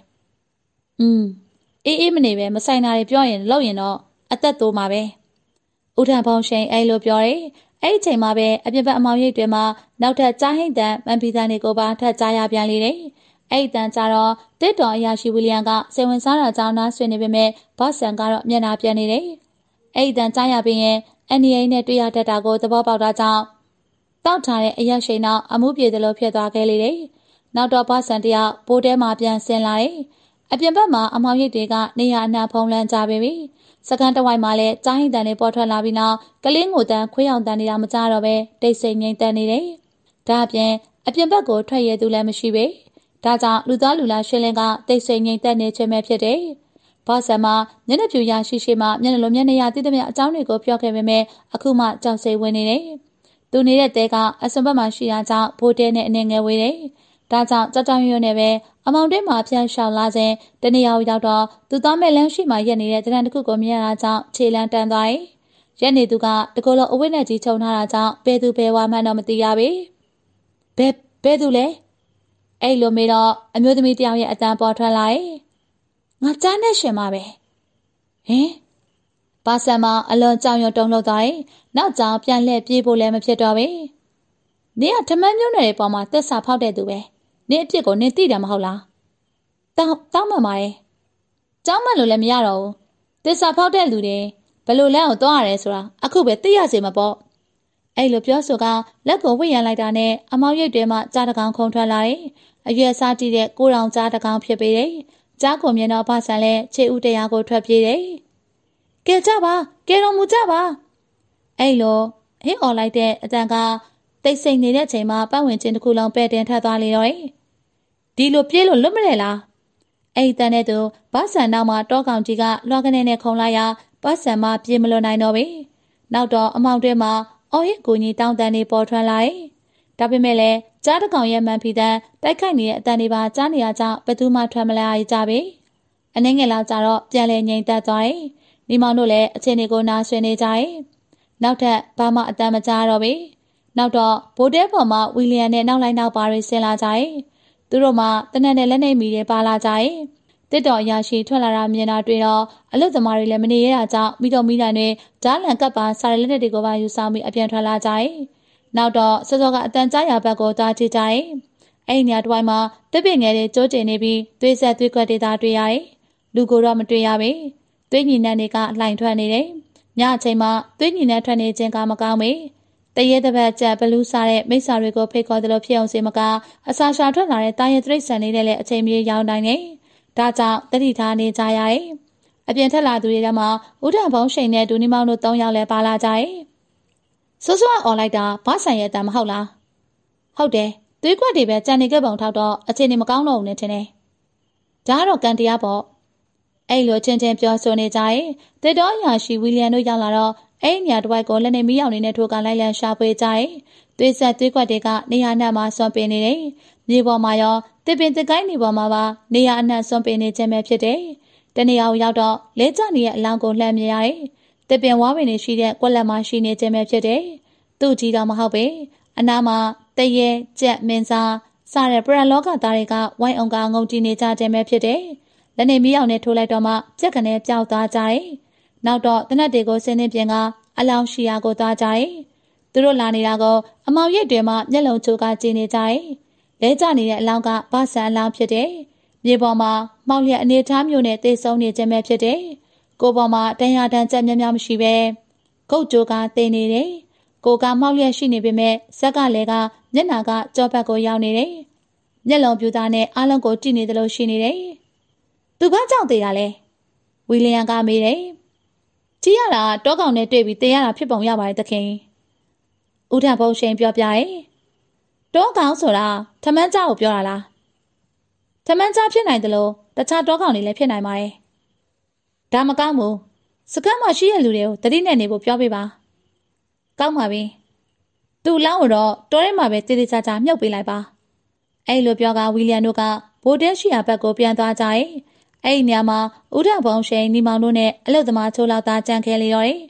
အေးမနေပဲမဆိုင်တာတွေပြောရင်လောက်ရင်တော့အသက်တိုးမှာပဲဦးထံဖုံရှိန်အဲ့လိုပြောတယ်အဲ့ဒီချိန်မှာပဲအပြစ်ဘက်အမောင်ရိပ်တွေမှာနောက်ထပ်ကြားဟိတ်တန်မန်ပီတန်တွေကိုပါထပ်ကြားရပြန်လေတယ်အဲ့ဒီတန်ကြတော့တစ်တော်အရာရှိဝီလီယံကစိတ်ဝင်စားတာကြောင့်နားဆွေနေပေမဲ့ဘော့ဆန်ကတော့မျက်နှာပြန်နေတယ်အဲ့ဒီတန်ကြားရပြီးရင်အန်နီအိနဲ့တွေ့ရတတ်တာကိုသဘောပေါက်တာကြောင့်တောက်ထားတဲ့အရက်ရှိန်နောက်အမှုပြေသလိုဖြစ်သွားခဲ့လေတယ်နောက်တော့ဘော့ဆန်တယောက်ဘိုးထဲမှာပြန်ဆင်းလာတယ်အပြင်ဘက်မှာအမောင်ရိပ်တွေကနေရအနှံ့ဖုံးလန်းကြပြီစကန်တဝိုက်မှာလည်းကြားဟိတန်တွေပေါ်ထွက်လာပြီးနောက်ကလေးငိုတန်ခွေးအောင်တန်နေတာမကြတော့ပဲတိတ်ဆိတ်ငြိမ်သက်နေတယ်ဒါအပြင်ဘက်ကိုထွက်ရသူလည်းမရှိပဲဒါကြောင့်လူသားလူလာရှင်းလင်းကတိတ်ဆိတ်ငြိမ်သက်နေခြင်းပဲဖြစ်တယ်ဘော့ဆန်မှာမျက်နှာပြူရရှိမှမျက်နှာလိုမျက်နှာရတည်သမျှအကြောင်းတွေကိုပြောခဲ့ပေမဲ့အခုမှကြောက်စိတ်ဝင်နေတယ်သူနေတဲ့တဲကအစွန်ဘက်မှာရှိတာကြောင့်ဘိုးတဲနဲ့အနေငယ်ဝေးတယ်ဒါကြောင့်ကြောက်ရွံ့နေပဲအမောင်တွင်းမှာပြန်လျှောက်လာစဉ်တနေရာရောက်တော့သူသားမဲ့လမ်းရှိမှရက်နေတဲ့တရံတစ်ခုကိုမြင်ရတာကြောင့်ခြေလမ်းတန်းသွားတယ်။ရက်နေသူကတကောလုံးအဝိနဲ့ကြီးခြုံထားတာကြောင့်ဘယ်သူဘယ်ဝါမှန်းတော့မသိရပြီ။ဘယ်သူလဲ။အဲ့လိုမေးတော့အမျိုးသမီးတယောက်ရဲ့အတန်ပေါ်ထွက်လာတယ်။ငါကြားနဲ့ရှင်ပါပဲ။ဟင်ပါဆန်မအလွန်ကြောင်ရွံတုံလှုပ်သွားတယ်။နောက်ကြောင်ပြန်လှည့်ပြေးဖို့လည်းမဖြစ်တော့ဘူး။နေကဓမ္မမျိုးနယ်တွေပေါ်မှာသက်စာဖောက်တဲ့သူပဲ။နေအဖြစ်ကိုနေသိတယ်မဟုတ်လားတောင်းမှန်ပါတယ်ကျောင်းမှန်လို့လည်းမရတော့ဘူးသစ္စာဖောက်တဲ့လူတွေဘယ်လိုလဲအောင်သွားရတယ်ဆိုတာအခုပဲသိရစေမှာပေါ့အဲ့လိုပြောဆိုကလက်ကိုဝှက်ရန်လိုက်တာနဲ့အမောင်ရိပ်တွေမှကြားတကောင်ခုံထွက်လာတယ်အရွယ်စားကြည့်တဲ့ကိုရောင်ကြားတကောင်ဖြစ်ပေတယ်ကြားကိုမြင်တော့ဖဆန်လဲခြေဥတရားကိုထွက်ပြေးတယ်ကဲကြပါကဲတော်မူကြပါအဲ့လိုဟင်းអော်လိုက်တဲ့အတန်ကတိတ်ဆိတ်နေတဲ့အချိန်မှာပတ်ဝန်းကျင်တစ်ခုလုံးပဲ့တင်ထပ်သွားလေတော့ဒီလိုပြေးလို့လွတ်မလဲလားအဲ့တန်တဲ့သူဘော့ဆန်နောက်မှာတောကောင်ကြီးကလွှာကနေနဲ့ခုံလိုက်ရာဘော့ဆန်မပြေးမလွတ်နိုင်တော့ပြီနောက်တော့အမောင်တွဲမှာအော်ဟစ်ကိုကြီးတောင်းတန်နေပေါ်ထွက်လာတယ်ဒါပေမဲ့လည်းကြားတကောင်ရဲ့မှန်ဖီတန်တိုက်ခိုက်နေတဲ့အတန်တွေပါကြားနေရကြောင်းဘယ်သူမှထွက်မလာရကြပြီအနှင်းငယ်လောက်ကြတော့ပြန်လဲငြိမ်သက်သွားတယ်မိမောင်တို့လည်းအချင်းတွေကိုနားဆွေးနေကြတယ်နောက်ထပ်ဘာမှအတန်မကြားတော့ပြီနောက်တော့ဘိုးတဲပေါ်မှာဝီလီယံနဲ့နောက်လိုက်နောက်ပါတွေဆင်းလာကြတယ်သူတို့မှတနက်နဲ့လက်နေမီတွေပါလာကြတယ်တစ်တော်အရာရှိထွက်လာတာမြင်တာတွေ့တော့အလုသမားတွေလည်းမနေရတာကြောင့်မိတော်မိတိုင်းတွေဓာတ်လန်ကပ်ပါစားရလက်တွေကိုပါယူဆောင်ပြီးအပြန်ထွက်လာကြတယ်နောက်တော့စောစောကအတန်ကြားရဘက်ကိုသွားကြည့်ကြတယ်အဲ့ဒီညတစ်ဝိုင်းမှာတစ်ပင်ငယ်တွေကျိုးကျင်နေပြီးသွေးဆက်သွေးခွက်တွေသာတွေ့ရတယ်လူကိုတော့မတွေ့ရပေသွေးညီနှံတွေကလှိုင်ထွက်နေတယ်ညအချိန်မှာသွေးညီနှံထွက်နေခြင်းကမကောင်းပေတရေတပတ်ကျဘလူးစားတဲ့မိစ္ဆာတွေကိုဖိတ်ခေါ်တယ်လို့ဖြစ်အောင်စေမကအစာရှာထွက်လာတဲ့တာရဲတိရစ္ဆာန်လေးတွေလည်းအချိန်မြေရောင်းနိုင်နေဒါကြောင့်တတိထားနေကြရတယ်အပြင်ထက်လာသူတွေထဲမှာဦးထံဖုံးရှိန်နဲ့ဒူနီမောင်တို့၃ယောက်လည်းပါလာကြတယ်စိုးစိုးអော်လိုက်တာဘာဆိုင်ရဲ့တန်မဟုတ်လားဟုတ်တယ်သွေးခွက်တွေပဲကြံနေခဲ့ပုံထောက်တော့အချိန်နေမကောင်းတော့ဘူးနဲ့ထင်တယ်ဒါကတော့ကန်တရားပေါ့အဲ့လိုချင်းချင်းပြောဆိုနေကြရင်တစ်တော်အရာရှိဝီလီယံတို့ရောက်လာတော့အဲ့ညတစ်ဝိုက်ကိုလက်နေမီးရောင်နေထိုးကလိုက်လံရှာဖွေကြရင်သွေးဆက်သွေးခွက်တွေကနေရာနှံ့မှာစွန့်ပင်နေတယ်မြေပေါ်မှာရောတစ်ပင်တစ်ကိုင်းနေပေါ်မှာပါနေရာအနှံ့စွန့်ပင်နေခြင်းပဲဖြစ်တယ်တနေရာကိုရောက်တော့လဲကျနေရဲ့အလောင်းကိုလှမ်းမြင်ရတယ်တစ်ပင်ဝါးပင်တွေရှိတဲ့ကွက်လက်မှာရှိနေခြင်းပဲဖြစ်တယ်သူ့ကြီးတော့မဟုတ်ပဲအနားမှာတရေကြက်မင်းစားစတဲ့ပရန်လောကသားတွေကဝိုင်းအောင်ကငုံကြည့်နေကြခြင်းပဲဖြစ်တယ်လက်နေမီးရောင်နဲ့ထိုးလိုက်တော့မှပြက်ကနေပျောက်သွားကြတယ်နောက်တော့တနက်တွေကိုဆင်းနေပြင်ကအလောင်းရှိရာကိုသွားကြတယ်သူတို့လာနေတာကိုအမောင်ရိပ်တွေမှမျက်လုံးချိုးကကြည့်နေကြတယ်လဲကျနေတဲ့အလောင်းကဗဆန်အလောင်းဖြစ်တယ်မြေပေါ်မှာမောင်လျက်အနေထားမျိုးနဲ့တေဆုံးနေခြင်းပဲဖြစ်တယ်ကိုပေါ်မှာတန်ရာတန်ကြက်များများမရှိပဲကုတ်ကြိုးကတင်နေတယ်ကိုကမောက်လျက်ရှိနေပေမဲ့ဇက်ကလည်းကမျက်နာကကြောဘက်ကိုရောက်နေတယ်မျက်လုံးပြူသားနဲ့အားလုံးကိုကြည့်နေတယ်လို့ရှိနေတယ်သူဘာကြောင့်သေးတာလဲဝီလီယံကမေးတယ်ကြည့်ရတာတောကောင်နဲ့တွေ့ပြီးတေးရတာဖြစ်ပုံရပါတယ်သခင်ဦးထံဖုံးရှင်ပြောပြရဲ့တောကောင်ဆိုတာထမန်းကြားကိုပြောတာလားထမန်းကြားဖြစ်နိုင်တယ်လို့တခြားတောကောင်တွေလည်းဖြစ်နိုင်ပါတယ်ဒါမကောင်းဘူးစကမ်းမှာရှိရလူတွေကိုတတိနဲ့နေဖို့ပြောပေးပါကောင်းပါပြီသူ့လောင်းကိုတော့တောထဲမှာပဲတေးသေးချာချာမြုပ်ပေးလိုက်ပါအဲ့လိုပြောကဝီလီယံတို့ကဘိုတဲရှိရာဘက်ကိုပြန်သွားကြရဲ့အဲ့ဒီနေရာမှာဦးထံဖုံးရှင်ညီမောင်တို့နဲ့အလုတ်သမားချိုးလောက်သားကြံခဲလေတော့တယ်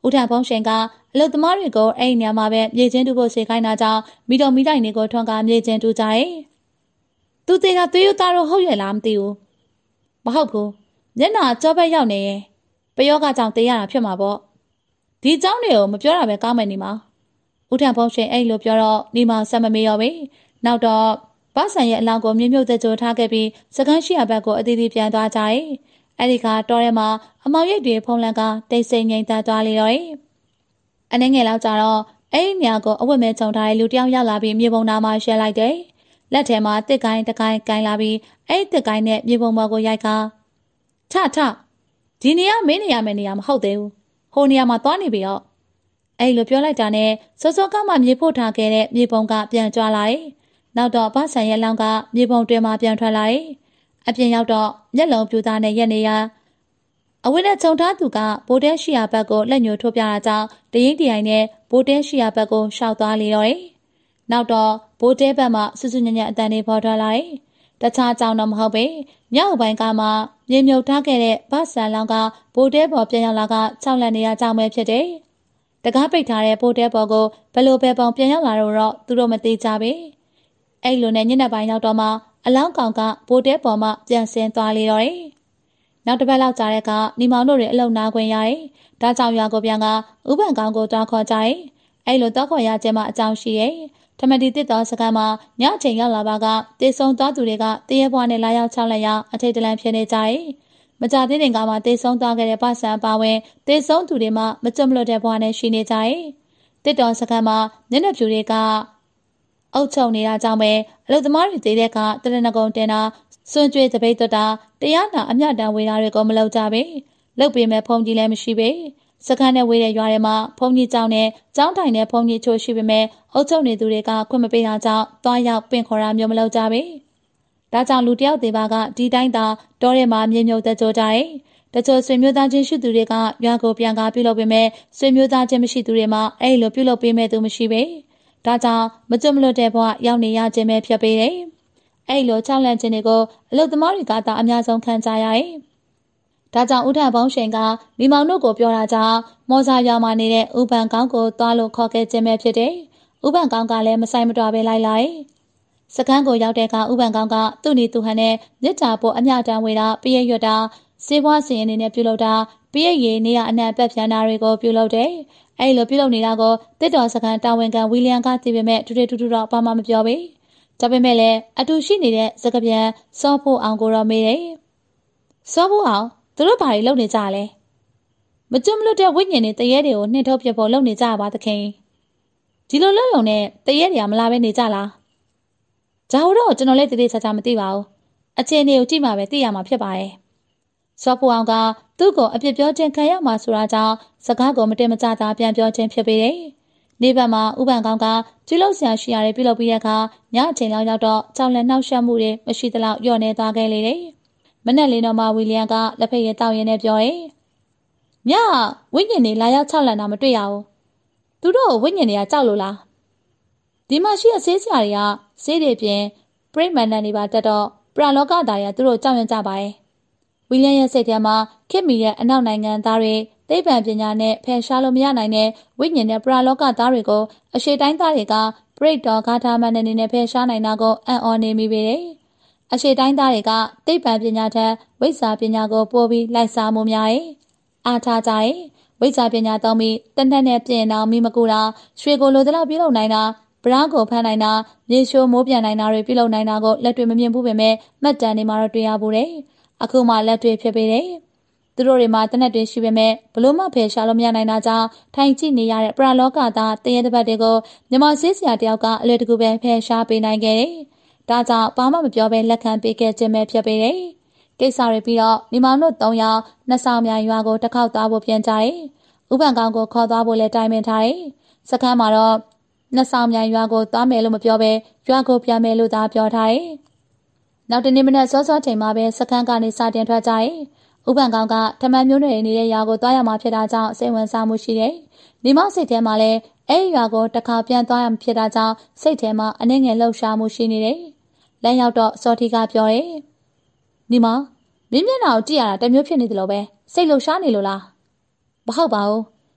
ဦးထံဖုံးရှင်ကအလုသမားတွေကိုအဲ့ဒီနေရာမှာပဲမြေချင်းတူဖို့စေခိုင်းတာကြောင့်မိတော်မိတိုင်တွေကိုထွန်းကားမြေချင်းတူကြတယ်။သူသေးတာသွေးရသားတော့ဟုတ်ရဲ့လားမသိဘူး။မဟုတ်ဘူး။မျက်နှာကြောဘက်ရောက်နေရင်ပယောဂကြောင့်တေးရတာဖြစ်မှာပေါ့။ဒီเจ้าတွေကိုမပြောတာပဲကောင်းမယ်နေမှာ။ဦးထံဖုံးရှင်အဲ့လိုပြောတော့နေမှာဆက်မမေးရောပဲ။နောက်တော့ဗဆန်ရဲ့အလောင်းကိုမြုပ်မြုပ်သက်ကြိုထားခဲ့ပြီးစကန်းရှိရဘက်ကိုအသီးသီးပြန်သွားကြတယ်။အဲ့ဒီကတောထဲမှာအမောင်ရိပ်တွေဖုံးလန်းကတိတ်ဆိတ်ငြိမ်သက်သွားလေတော့တယ်။အနေငယ်လောက်ကြတော့အဲ့ဒီနေရာကိုအဝတ်မဲချုံထားတဲ့လူတယောက်ရောက်လာပြီးမြေပုံနာမှာရှဲလိုက်တယ်။လက်ထဲမှာတစ်ကိုင်းတစ်ကိုင်းကိုင်းလာပြီးအဲ့ဒီတစ်ကိုင်းနဲ့မြေပုံပေါ်ကိုရိုက်ကထဒီနေရာမင်းနေရမယ့်နေရာမဟုတ်သေးဘူး။ဟိုနေရာမှာသွားနေပြီတော့အဲ့လိုပြောလိုက်တာနဲ့စောစောကမှမြေဖို့ထားခဲ့တဲ့မြေပုံကပြန်ကြွလာတယ်။နောက်တော့ဗဆန်ရဲ့လောင်းကမြေပုံတွင်မှပြန်ထွက်လာတယ်။အပြင်ရောက်တော့မျက်လုံးပြူသားနဲ့ရက်နေရအဝိနဲ့ခြုံထားသူကဘိုးတဲရှိရာဘက်ကိုလက်ညှိုးထိုးပြတာကြောင့်တရင်တရိုင်နဲ့ဘိုးတဲရှိရာဘက်ကိုရှောက်သွားလေတော့တယ်။နောက်တော့ဘိုးတဲဘက်မှစွစွညံ့ညံ့အတန်တွေပေါ်ထွက်လာတယ်။တခြားကြောင်တော့မဟုတ်ပဲညောက်ပိုင်းကမှမြေမြုပ်ထားခဲ့တဲ့ဗဆန်လောင်းကဘိုးတဲပေါ်ပြန်ရောက်လာက၆လက်နေရကြောင်ပဲဖြစ်တယ်။တကားပိတ်ထားတဲ့ဘိုးတဲပေါ်ကိုဘလို့ပဲပေါင်ပြန်ရောက်လာတော့သူတို့မသိကြပဲ။အဲ့လိုနဲ့ညနေပိုင်းရောက်တော့မှအလောင်းကောင်ကဘိုးတဲပေါ်မှပြန်ဆင်းသွားလေတော့တယ်။နောက်တစ်ပတ်လောက်ကြာတဲ့ကနေမောင်တို့တွေအလုံနာခွင့်ရတယ်။ဒါကြောင့်ရွာကိုပြန်ကဥပန်ကောင်ကိုတွားခေါ်ကြတယ်။အဲ့လိုတွားခေါ်ရခြင်းမှာအကြောင်းရှိရဲ့။ထမတီတစ်တော်စကန်မှာညအချိန်ရောက်လာပါကတေဆုံးသွားသူတွေကတရေဘွားနဲ့လာရောက်ချောက်လက်ရအထိတ်တလန့်ဖြစ်နေကြတယ်။မကြသေးခင်ကမှတေဆုံးသွားခဲ့တဲ့ပဆန်ပါဝင်တေဆုံးသူတွေမှမကြွမလွတ်တဲ့ဘွားနဲ့ရှိနေကြတယ်။တစ်တော်စကန်မှာညနေဖြူတွေကအုတ်ချုံနေတာကြောင့်ပဲအလုသမားတွေသေးတဲ့ကတရဏဂုံတင်တာစွန့်ကြွေးတပိတ်သွတ်တာတရားနာအမျှတန်ဝေတာတွေကိုမလုပ်ကြပဲလုပ်ပေမဲ့ဖုန်ကြီးလည်းမရှိပဲစခန်းနဲ့ဝေးတဲ့ရွာတွေမှာဖုန်ကြီးကျောင်းနဲ့ကျောင်းတိုင်နဲ့ဖုန်ကြီးချိုးရှိပေမဲ့အုတ်ချုံနေသူတွေကခွင့်မပေးတာကြောင့်တွားရောက်ပင့်ခေါ်တာမျိုးမလုပ်ကြပဲဒါကြောင့်လူတယောက်သေးပါကဒီတိုင်းသာတောထဲမှာမြေမြုပ်သက်ကြကြတယ်တချို့ဆွေမျိုးသားချင်းရှိသူတွေကရွာကိုပြန်ကားပြုလုပ်ပေမဲ့ဆွေမျိုးသားချင်းမရှိသူတွေမှာအဲ့လိုပြုလုပ်ပေးမဲ့သူမရှိပဲဒါကြောင့်မကြွမလွတ်တဲ့ဘဝရောက်နေရခြင်းပဲဖြစ်ပေတယ်။အဲ့လိုချောက်လန့်ခြင်းတွေကိုအလုသမားတွေကသာအများဆုံးခံကြရတယ်။ဒါကြောင့်ဦးထံဘုံရှင်ကမိမောင်တို့ကိုပြောတာကြောင့်မော်စာရွာမှာနေတဲ့ဥပန်ကောင်းကိုသွားလို့ခေါ်ခဲ့ခြင်းပဲဖြစ်တယ်။ဥပန်ကောင်းကလည်းမဆိုင်မတော်ပဲလိုက်လာတယ်။စကန်းကိုရောက်တဲ့အခါဥပန်ကောင်းကသူ့နီသူဟန်နဲ့မြစ်တာပေါ်အမျှတန်ဝေတာပြည့်ရွတ်တာစေဘွားစင်အနေနဲ့ပြုလုပ်တာပြည့်ရည်နေရအနှံ့ပတ်ပြန်တာတွေကိုပြုလုပ်တယ်။အဲ့လိုပြုလုပ်နေတာကိုတစ်တော်စကန်တာဝန်ခံဝီလျံကသိပေမဲ့တူတူတော့ဘာမှမပြောပေ။ဒါပေမဲ့လည်းအတူရှိနေတဲ့စကပြန်စောဖို့အောင်ကိုတော့မေးတယ်။စောဖို့အောင်သူတို့ဘာတွေလုပ်နေကြလဲ။မကြွမလွတ်တဲ့ဝိညာဉ်တွေတရေတွေကိုနှင်ထုတ်ပြဖို့လုပ်နေကြပါသခင်။ဒီလိုလုပ်ရုံနဲ့တရေတွေကမလာပဲနေကြလား။ဒါတော့ကျွန်တော်လည်းတတိချာချာမသိပါဘူး။အခြေအနေကိုကြည့်မှပဲသိရမှာဖြစ်ပါတယ်။စောဖို့အောင်ကသူ့ကိုအပြစ်ပြောခြင်းခံရမှာဆိုတာကြောင့်စကားကိုမတင်မကြတာပြန်ပြောခြင်းဖြစ်ပေတယ်။နေ့ဘက်မှာဥပန်ကောင်းကပြုလုပ်ဆရာရှိရတယ်ပြုလုပ်ပြီးတဲ့အခါညအချိန်လောက်ရောက်တော့ကြောင်လက်နှောက်ယှက်မှုတွေမရှိသလောက်လျော့နေသွားခဲ့လေတယ်။မနက်လေးတော့မှဝီလျံကလက်ဖက်ရည်တောက်ရင်းနဲ့ပြောတယ်။ညဝိညာဉ်တွေလာရောက်ချောက်လန့်တာမတွေ့ရဘူး။သူတို့ဝိညာဉ်တွေကကြောက်လို့လား။ဒီမှာရှိတဲ့ဆေးဆရာတွေကဆေးတွေပြင်ပရိမန်နန်တွေပါတက်တော့ပရာလောကသားတွေကသူတို့ကြောက်ရွံ့ကြပါရဲ့။ဝီလျံရဲ့စိတ်ထဲမှာခစ်မီတဲ့အနောက်နိုင်ငံသားတွေသိပ္ပံပညာနဲ့ဖယ်ရှားလို့မရနိုင်တဲ့ဝိညာဉ်နဲ့ပရာလောကသားတွေကိုအရှေ့တိုင်းသားတွေကပရိတ်တော်ဂါထာမန်အနေနဲ့ဖယ်ရှားနိုင်တာကိုအံ့ဩနေမိပေတယ်။အရှေ့တိုင်းသားတွေကသိပ္ပံပညာထက်ဝိဇ္ဇာပညာကိုပိုပြီးလိုက်စားမှုများရဲ့။အားထားကြရဲ့။ဝိဇ္ဇာပညာသုံးပြီးတနက်နဲ့ပြင်အောင်မိမကူတာရွှေကိုလိုသလောက်ပြုလုပ်နိုင်တာဗရာကိုဖမ်းနိုင်တာမြေရှိုးမိုးပြန်နိုင်တာတွေပြုလုပ်နိုင်တာကိုလက်တွေ့မမြင်ဘူးပေမဲ့မှတ်တမ်းတွေမှာတော့တွေ့ရဘူးတဲ့။အခုမှလက်တွေ့ဖြစ်ပေတယ်။သူတို့တွေမှာတနက်တွေရှိပေမဲ့ဘလို့မှဖယ်ရှားလို့မရနိုင်တာကြောင့်ထိုင်ကြည့်နေရတဲ့ပရာလောကသားတရေတပတ်တွေကိုမြန်မာဆေးဆရာတယောက်ကအလွယ်တကူပဲဖယ်ရှားပေးနိုင်ခဲ့တယ်။ဒါကြောင့်ဘာမှမပြောဘဲလက်ခံပေးခဲ့ခြင်းပဲဖြစ်ပေတယ်။ကိစ္စတွေပြီးတော့ညီမတို့၃ယောက်နှစ်ဆောင်မြိုင်ရွာကိုတစ်ခေါက်သွားဖို့ပြန်ကြတယ်။ဥပန်ကောင်ကိုခေါ်သွားဖို့လည်းတိုင်ပင်ထားတယ်။စခန်းမှာတော့နှစ်ဆောင်မြိုင်ရွာကိုသွားမယ်လို့မပြောဘဲရွာကိုပြန်မယ်လို့သာပြောထားတယ်။နောက်တနေ့မနက်စောစောချိန်မှာပဲစခန်းကနေစတင်ထွက်ကြတယ်။ဥပန်ကောင်ကထမန်မျိုးနွယ်နေတဲ့ရွာကိုသွားရမှာဖြစ်တာကြောင့်စိတ်ဝင်စားမှုရှိတယ်။ညီမစိတ်ထဲမှာလည်းအဲ့ရွာကိုတစ်ခါပြန်သွားရမှာဖြစ်တာကြောင့်စိတ်ထဲမှာအနှဲငယ်လှုပ်ရှားမှုရှိနေတယ်။လမ်းရောက်တော့စောထီကပြောတယ်။ညီမမင်းမျက်နှာကိုကြည့်ရတာတမျိုးဖြစ်နေတယ်လို့ပဲစိတ်လှုပ်ရှားနေလို့လား။မဟုတ်ပါဘူး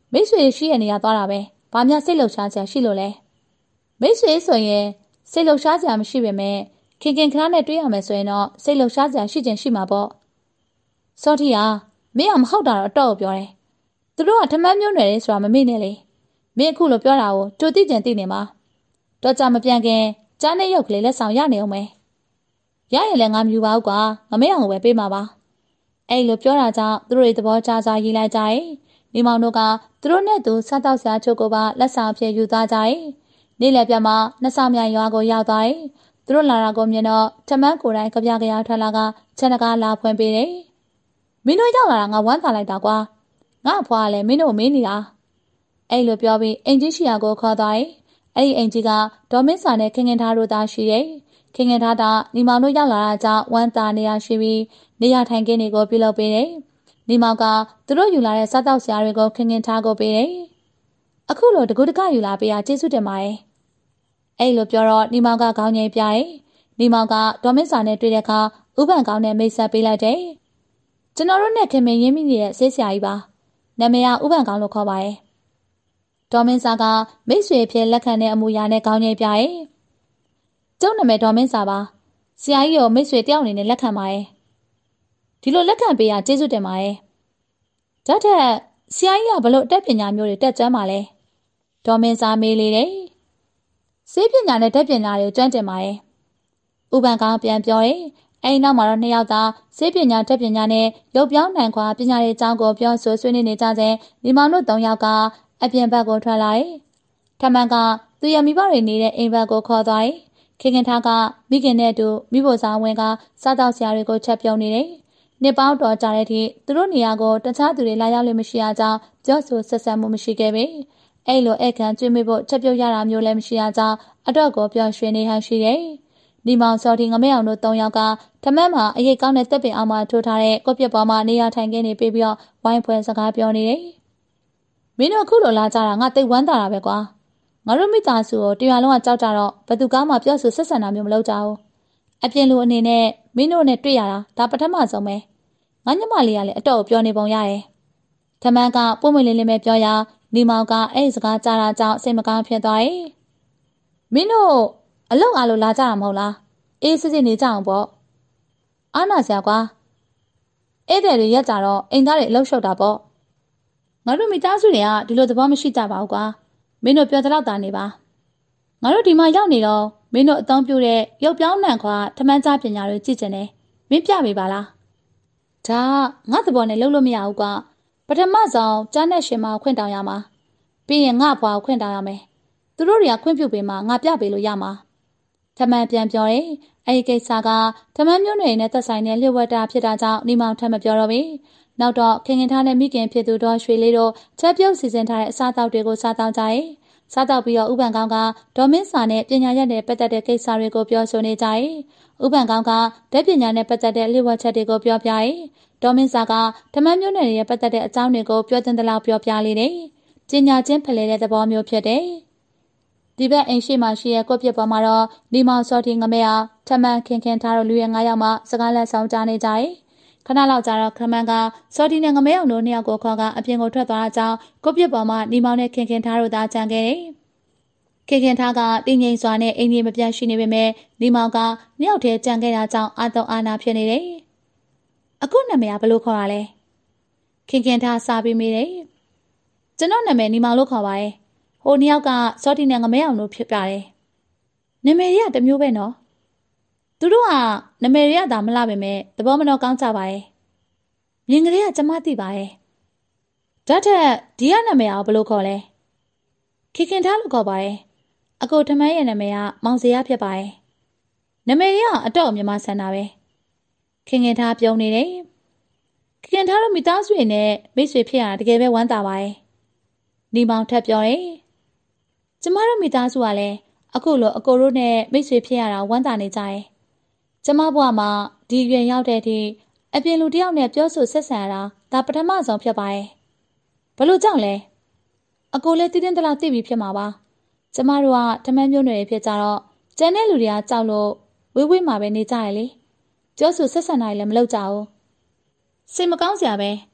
မိတ်ဆွေရှိရနေရသွားတာပဲဘာမှစိတ်လှုပ်ရှားစရာရှိလို့လဲမိတ်ဆွေဆိုရင်စိတ်လှုပ်ရှားစရာမရှိပေမဲ့ခင်ခဏနဲ့တွေ့ရမယ်ဆိုရင်တော့စိတ်လှုပ်ရှားစရာရှိချင်ရှိမှာပေါ့စောတိဟာမင်းကမဟုတ်တာတော့အတော့ကိုပြောတယ်သူတို့ကထမန်းမျိုးနွယ်လေးဆိုတာမမေ့နဲ့လေမင်းအခုလိုပြောတာကိုကြိုသိကြံသိနေမှာတော့ကြမပြန်ခင်ကြားနဲ့ရုပ်ကလေးလက်ဆောင်ရနေအောင်မယ်ရရင်လည်းငါမယူပါဘူးကွာငမေးအောင်ကိုပဲပေးမှာပါအဲ့လိုပြောတာကြောင့်သူတို့တွေသဘောကျစွာရေးလိုက်ကြတယ်မိမောင်တို့ကသူတို့နဲ့သူစားတော့စရာချို့ကိုပါလက်ဆောင်ဖြည့်ယူသွားကြတယ်နေ့လယ်ပြမှာနှစ်ဆောင်မြိုင်ရွာကိုရောက်သွားတယ်သူတို့လာတာကိုမြင်တော့ထမန်းကိုယ်တိုင်ကြပြကြရထွက်လာကချက်တကားလာဖွင့်ပေးတယ်မင်းတို့ရောက်လာတာငါဝမ်းသာလိုက်တာကွာငါအဖွားကလည်းမင်းတို့မင်းနေတာအဲ့လိုပြောပြီးအင်ကြီးရှိရာကိုခေါ်သွားတယ်အဲ့ဒီအင်ကြီးကဒေါ်မင်းစာနဲ့ခင်ခင်ထားတို့သားရှိတယ်ခင်ခင်ထားတာညီမောင်တို့ရောက်လာတာကြောင့်ဝမ်းသာနေရရှိပြီးနေရထိုင်ခင်းတွေကိုပြုလုပ်ပေးတယ်ညီမောင်ကသူတို့ယူလာတဲ့စားတောက်စရာတွေကိုခင်ခင်ထားကိုပေးတယ်အခုလိုတကူတကယူလာပေးရကျေးဇူးတင်ပါတယ်အဲ့လိုပြောတော့ညီမောင်ကခေါင်းငိမ့်ပြတယ်ညီမောင်ကဒေါ်မင်းစာနဲ့တွေ့တဲ့အခါဥပန်ကောင်းနဲ့မိတ်ဆက်ပေးလိုက်တယ်ကျွန်တော်တို့နဲ့ခင်မင်းရင်းမိနေတဲ့ဆေးဆရာကြီးပါနာမည်ကဥပန်ကောင်းလို့ခေါ်ပါတယ်ဒေါ်မင်းစာကမိတ်ဆွေဖြစ်လက်ခံတဲ့အမူအရာနဲ့ခေါင်းငိမ့်ပြတယ်ကျုပ်နာမည်ဒေါ်မင်းစာပါဆရာကြီးကိုမိတ်ဆွေတယောက်အနေနဲ့လက်ခံပါတယ်ဒီလိုလက်ခံပေးရကျေးဇူးတင်ပါတယ်ဒါထက်ဆရာကြီးကဘလို့အတတ်ပညာမျိုးတွေတက်ကျွမ်းပါလဲဒေါ်မင်းစာမေးလေတယ်ဆေးပညာနဲ့ဓာတ်ပညာတွေကိုကျွမ်းကျင်ပါတယ်ဥပန်ကောင်းပြန်ပြောတယ်အဲဒီနောက်မှာတော့နှစ်ယောက်သာဆေးပညာဓာတ်ပညာနဲ့ရုပ်ပြောင်းနိုင်ခွာပညာတွေအကြောင်းကိုပြောဆိုဆွေးနွေးနေကြတဲ့ဒီမောင်တို့၃ယောက်ကအပြင်ဘက်ကိုထွက်လာတယ်ထမန်ကသူရမိဘတွေနေတဲ့အိမ်ဘက်ကိုခေါ်သွားတယ်ခင်ခင်ထားကမိခင်နဲ့အတူမိဖို့စာဝင်ကစားတော့ဆရာတွေကိုချက်ပြုံးနေတယ်နှစ်ပေါင်းတော်ကြာတဲ့အထိသူတို့နေရာကိုတခြားသူတွေလာရောက်လို့မရှိရကြောင်းပြောဆိုဆက်ဆံမှုမရှိခဲ့ပေအဲ့လိုအခန့်ကျွေးမိဖို့ချက်ပြုတ်ရတာမျိုးလည်းမရှိရကြောင်းအတော့ကိုပြောရွှင်နေဟန်ရှိတယ်။ဒီမောင်စော်ဒီငမဲအောင်တို့၃ယောက်ကထမန်းမှာအရေးကောင်းတဲ့တပ်ပင်အောင်မှာထိုးထားတဲ့ကိုပြစ်ပေါ်မှာနေရာထိုင်ခင်းနေပြီးတော့ဝိုင်းဖွဲစကားပြောနေတယ်။မင်းတို့အခုလိုလာကြတာငါသိဝမ်းသာတာပဲကွာ။ငါတို့မိသားစုကိုတရားလုံးကကြောက်ကြတော့ဘသူကားမှပြောဆိုဆက်ဆံတာမျိုးမလုပ်ကြဘူး။အပြင်လူအနေနဲ့မင်းတို့နဲ့တွေ့ရတာဒါပထမဆုံးပဲ။ငါညမလေးကလည်းအတော့ကိုပြောနေပုံရရဲ့။ထမန်းကပုံမွေလင်းလင်းပဲပြောရဒီမောင်ကအဲ့ဒီစကားကြားတာကြောင့်စိတ်မကောင်းဖြစ်သွားတယ်။မင်းတို့အလောက်အားလို့လာကြတာမဟုတ်လား။အေးစစ်စစ်နေကြအောင်ပေါ့။အားနာစရာကွာ။ဧည့်သည်တွေရက်ကြတော့အိမ်သားတွေအလောက်ရှုပ်တာပေါ့။ငါတို့မိသားစုတွေကဒီလိုသဘောမရှိကြပါဘူးကွာ။မင်းတို့ပြောတဲ့လောက်သာနေပါ။ငါတို့ဒီမှာရောက်နေတော့မင်းတို့အသုံးပြုတဲ့ရုပ်ပြောင်းနှံခွာထမန်းကြားပညာတွေကြည့်ကျင်တယ်။မင်းပြပေးပါလား။ဒါငါသဘောနဲ့လုပ်လို့မရဘူးကွာ။ပထမဆုံးကြားနဲ့ရှင်မခွင့်တောင်းရမှာပြီးရင်ငါ့ဘွားကိုခွင့်တောင်းရမယ်သူတို့တွေကခွင့်ပြုပေးမှငါပြပေးလို့ရမှာထမန်ပြန်ပြောတယ်အဲဒီကိစ္စကထမန်မျိုးနွယ်နဲ့သက်ဆိုင်တဲ့လျှို့ဝှက်တာဖြစ်တာကြောင့်နေမောင်ထပ်မပြောတော့ဘူးနောက်တော့ခင်ခင်ထားတဲ့မိခင်ဖြစ်သူတော်ရွှေလေးတို့ချက်ပြုတ်စီစဉ်ထားတဲ့အစားအသောက်တွေကိုစားတောင်းကြတယ်စားတောက်ပြီးတော့ဥပန်ကောင်းကဒေါ်မင်းစာနဲ့ပညာရပ်နဲ့ပတ်သက်တဲ့ကိစ္စတွေကိုပြောဆိုနေကြတယ်ဥပန်ကောင်းကဓာတ်ပညာနဲ့ပတ်သက်တဲ့လျှို့ဝှက်ချက်တွေကိုပြောပြတယ်ဒေါ်မင်းစာကဓမ္မမျိုးနယ်ရဲ့ပတ်သက်တဲ့အကြောင်းတွေကိုပြောတင်သလောက်ပြောပြလေးတယ်။ပညာချင်းဖလှယ်တဲ့သဘောမျိုးဖြစ်တယ်။ဒီဘက်အိမ်ရှိမှရှိရဲ့ကိုပြစ်ပေါ်မှာတော့ဒီမောင်စောတီငမဲအောင်ထမန်ခင်ခင်ထားတော့လူရဲ့9ယောက်မှစကားလက်ဆောင်ကြားနေကြတယ်။ခဏလောက်ကြာတော့ခမန်ကစောတီနဲ့ငမဲအောင်တို့2ယောက်ကိုခေါ်ကအပြင်ကိုထွက်သွားတဲ့အကြောင်းကိုပြစ်ပေါ်မှာဒီမောင်နဲ့ခင်ခင်ထားတို့သားကြံခဲ့တယ်။ခင်ခင်ထားကတင်းငိမ့်စွာနဲ့အိမ်ကြီးမပြတ်ရှိနေပေမဲ့ဒီမောင်က2ယောက်တည်းကြံခဲ့တာကြောင့်အာတုံအာနာဖြစ်နေတယ်။အခုနာမည်ကဘယ်လိုခေါ်တာလဲခင်ခင်ထားစားပြီးမိတယ်ကျွန်တော်နာမည်နီမောင်လို့ခေါ်ပါတယ်ဟို2ယောက်ကစောတီနဲ့ငမဲအောင်လို့ဖြစ်ပြတယ်နာမည်တွေကတစ်မျိုးပဲနော်သူတို့ကနာမည်တွေကသာမလှပေမဲ့သဘောမနှောကောင်းကြပါရဲ့မြင်ကလေးကကျမသိပါရဲ့ဒါထက်ဒီကနာမည်အောင်ဘယ်လိုခေါ်လဲခင်ခင်ထားလို့ခေါ်ပါတယ်အကိုထမန်းရဲ့နာမည်ကမောင်စရာဖြစ်ပါတယ်နာမည်တွေကအတော့မြန်မာဆန်တာပဲခင်ခင်ထားပြုံးနေတယ်ခင်ထားလို့မိသားစုနဲ့မိတ်ဆွေဖြစ်ရတာတကယ်ပဲဝမ်းသာပါရဲ့။နီမောင်ထပ်ပြောတယ်။ကျမတို့မိသားစုကလည်းအခုလိုအကိုတို့နဲ့မိတ်ဆွေဖြစ်ရတာဝမ်းသာနေကြရဲ့။ကျမဘဝမှာဒီရွယ်ရောက်တဲ့အထိအပြင်လူတယောက်နဲ့ပြောဆိုဆက်ဆံရတာဒါပထမဆုံးဖြစ်ပါရဲ့။ဘလို့ကြောင့်လဲ။အကိုလည်းတည်တင်းတလားသိပြီးဖြစ်မှာပါ။ကျမတို့ကဓမ္မမျိုးနွယ်ဖြစ်ကြတော့ကျန်တဲ့လူတွေကကြောက်လို့ဝေးဝေးမှာပဲနေကြရလေ။ပြောဆိုဆက်ဆံနိုင်လည်းမလုပ်ကြဘူး။စိတ်မကောင်းစရာပဲ